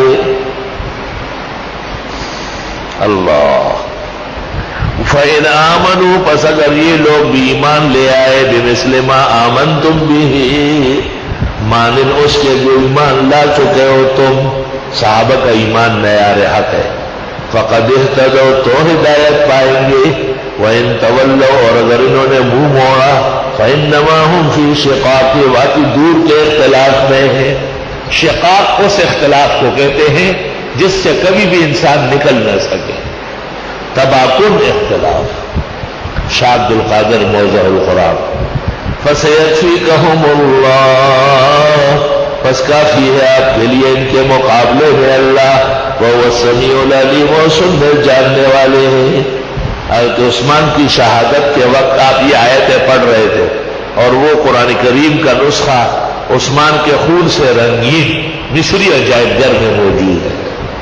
اللہ فَإِنْ آمَنُوا، پس اگر یہ لوگ بھی ایمان لے آئے، بِمِثْلِ مَا آمَنْتُمْ بِهِ، مانن اس کے جو ایمان لا چکے ہو تم، صحابہ کا ایمان معیار حق ہے، فَقَدْ اهْتَدَوْا، تو ہدایت پائیں گے، وَإِن تَوَلَّوْا، اور اگر انہوں نے منہ موڑا، فَإِنَّمَا هُمْ فِي شِقَاقٍ، واقعی دور کے اختلاف میں ہے۔ شقاق اس اختلاف کو کہتے ہیں جس سے کبھی بھی انسان نکل نہ سکے، تباکن اختلاف۔ شاہ عبد القادر موضع القرآن، فَسَيَكْفِيكَهُمُ اللَّهُ، بس کافی ہے آپ کے لیے ان کے مقابلے میں اللہ، وَهُوَ السَّمِيعُ الْعَلِيمُ، اور سننے جاننے والے ہیں۔ حضرت عثمان کی شہادت کے وقت آپ یہ آیتیں پڑھ رہے تھے، اور وہ قرآن کریم کا نسخہ عثمان کے خون سے رنگین مصری عجائب گھر میں موجود ہے۔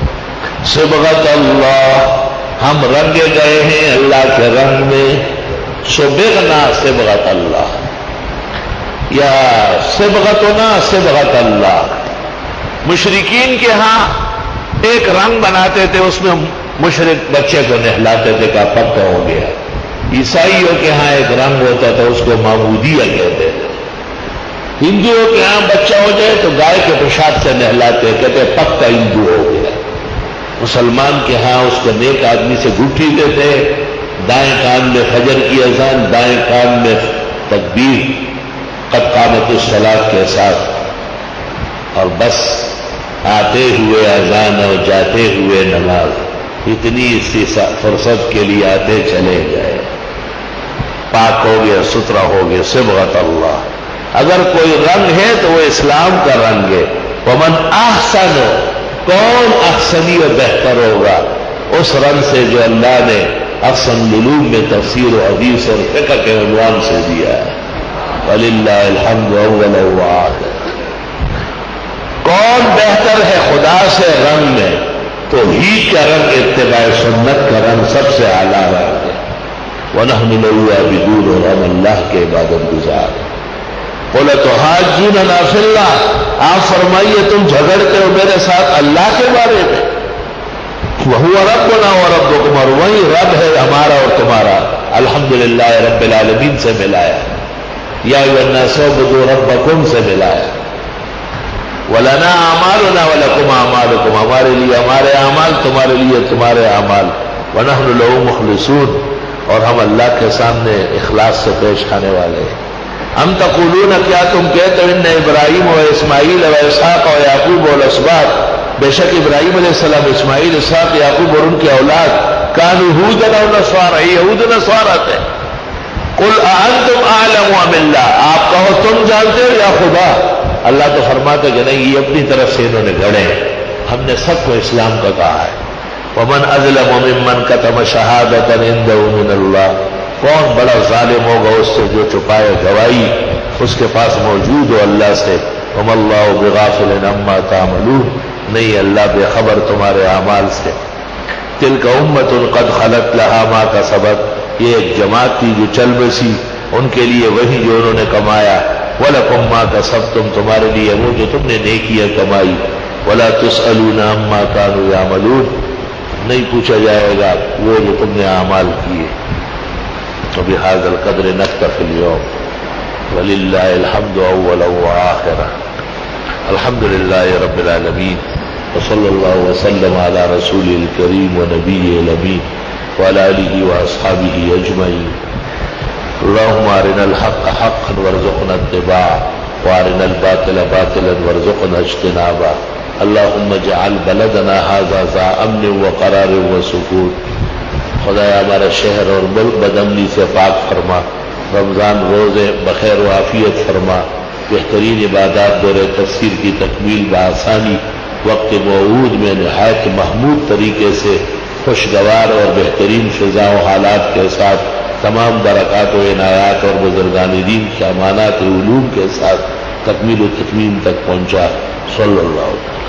صبغت اللہ، ہم رنگے گئے ہیں اللہ کے رنگ میں، صبغنا صبغت اللہ، یا صبغتنا صبغت اللہ۔ مشرکین کے ہاں ایک رنگ بناتے تھے، اس میں مشرک بچے کو نہلاتے تھے، کہا پکا ہو گیا۔ عیسائیوں کے ہاں ایک رنگ ہوتا تھا، اس کو معمودیہ کہتے تھے۔ ہندوؤں کے ہاں بچہ ہو جائے تو گائے کے پیشاب سے نہلاتے، کہتے پکا ہندو ہو گیا۔ مسلمان کے ہاں اس کو نیک آدمی سے گٹھی دیتے، دائیں کان میں فجر کی اذان، دائیں کان میں تکبیر قد قامت الصلاۃ کے ساتھ، اور بس آتے ہوئے اذان اور جاتے ہوئے نماز، اتنی اسی فرصت کے لیے آتے چلے گئے، پاک ہو گیا، ستھرا ہو گیا۔ صبغت اللہ، اگر کوئی رنگ ہے تو وہ اسلام کا رنگ ہے۔ ومن احسن، کون احسنی و بہتر ہوگا اس رنگ سے جو اللہ نے احسن العلوم میں تفسیر و حدیث اور فقہ کے عنوان سے دیا ہے۔ وللہ الحمد اول و آخر۔ کون بہتر ہے خدا سے رنگ میں؟ توحید کا رنگ، اتباع سنت کا رنگ سب سے اعلیٰ رنگ ہے۔ وَنَحْنُ لَهُ عَابِدُونَ، اور ہم اللہ کے عبادت گزار ہیں۔ قُلْ أَتُحَاجُّونَنَا فِي اللَّهِ، آپ فرمائیے تم جھگڑتے ہو میرے ساتھ اللہ کے بارے میں، وَهُوَ رَبُّنَا وَرَبُّكُمْ، اور وہی رب ہے ہمارا اور تمہارا۔ الحمدللہ رب العالمین سے ملایا، یا ایھا الناس اعبدوا ربکم سے ملایا۔ وَلَنَا أَعْمَالُنَا وَلَكُمْ أَعْمَالُكُمْ، ہمارے لیے ہمارے اعمال، تمہارے لیے تمہارے اعمال۔ وَنَحْنُ لَهُ مُخْلِصُونَ، اور ہم اللہ کے سامنے اخلاص سے پیش آنے والے ہیں۔ ام تقولون، کیا تم کہتے ہو، ان ابراہیم و اسماعیل و اسحاق و یعقوب والاسباط، بے شک ابراہیم علیہ السلام، اسماعیل، اسحاق، یعقوب اور ان کے اولاد، کانوا ھودا و نصارا، یہود و نصارا تھے۔ قل اانتم اعلم ام اللہ، آپ کہو تم جانتے ہو یا خدا؟ اللہ تو فرماتا کہ نہیں، یہ اپنی طرف سے انہوں نے گڑے، ہم نے سب کو اسلام کا کہا ہے۔ ومن اظلم ممن کتم شہادۃ عنده من اللہ، کون بڑا ظالم ہوگا اس سے جو چھپائے گواہی اس کے پاس موجود ہو اللہ سے۔ وما اللہ بغافل عما تعملون، نہیں اللہ بے خبر تمہارے اعمال سے۔ تلک امت قد خلت لہا ما کسبت، یہ ایک جماعت تھی جو چل بسی، ان کے لیے وہی جو انہوں نے کمایا، وَلَكُمْ مَا كَسَبْتُمْ، تمہارے لیے وہ جو تم نے نیکیاں کمائی، وَلَا تُسْأَلُونَ عَمَّا كَانُوا يَعْمَلُونَ، نہیں پوچھا جائے گا وہ جو تم نے اعمال کیے۔ وبهذا القدر نكتفي اليوم ولله الحمد اولا واخرا، الحمد لله رب العالمين، وصلى الله وسلم على رسوله الكريم ونبيه الامين وعلى اله واصحابه اجمعين. اللهم ارنا الحق حقا وارزقنا اتباعه وارنا الباطل باطلا وارزقنا اجتنابه. اللهم اجعل بلدنا هذا ذا امن وقرار وسکون. خدایا ہمارا شہر اور ملک بدامنی سے پاک فرما، رمضان روزے بخیر و عافیت فرما، بہترین عبادات دور تفسیر کی تکمیل بآسانی وقت موعود میں نہایت محمود طریقے سے خوشگوار اور بہترین فضا و حالات کے ساتھ تمام برکات و عنایات اور بزرگان دین کے امانات و علوم کے ساتھ تکمیل و تتمیم تک پہنچا. صلی اللہ علیہ وسلم.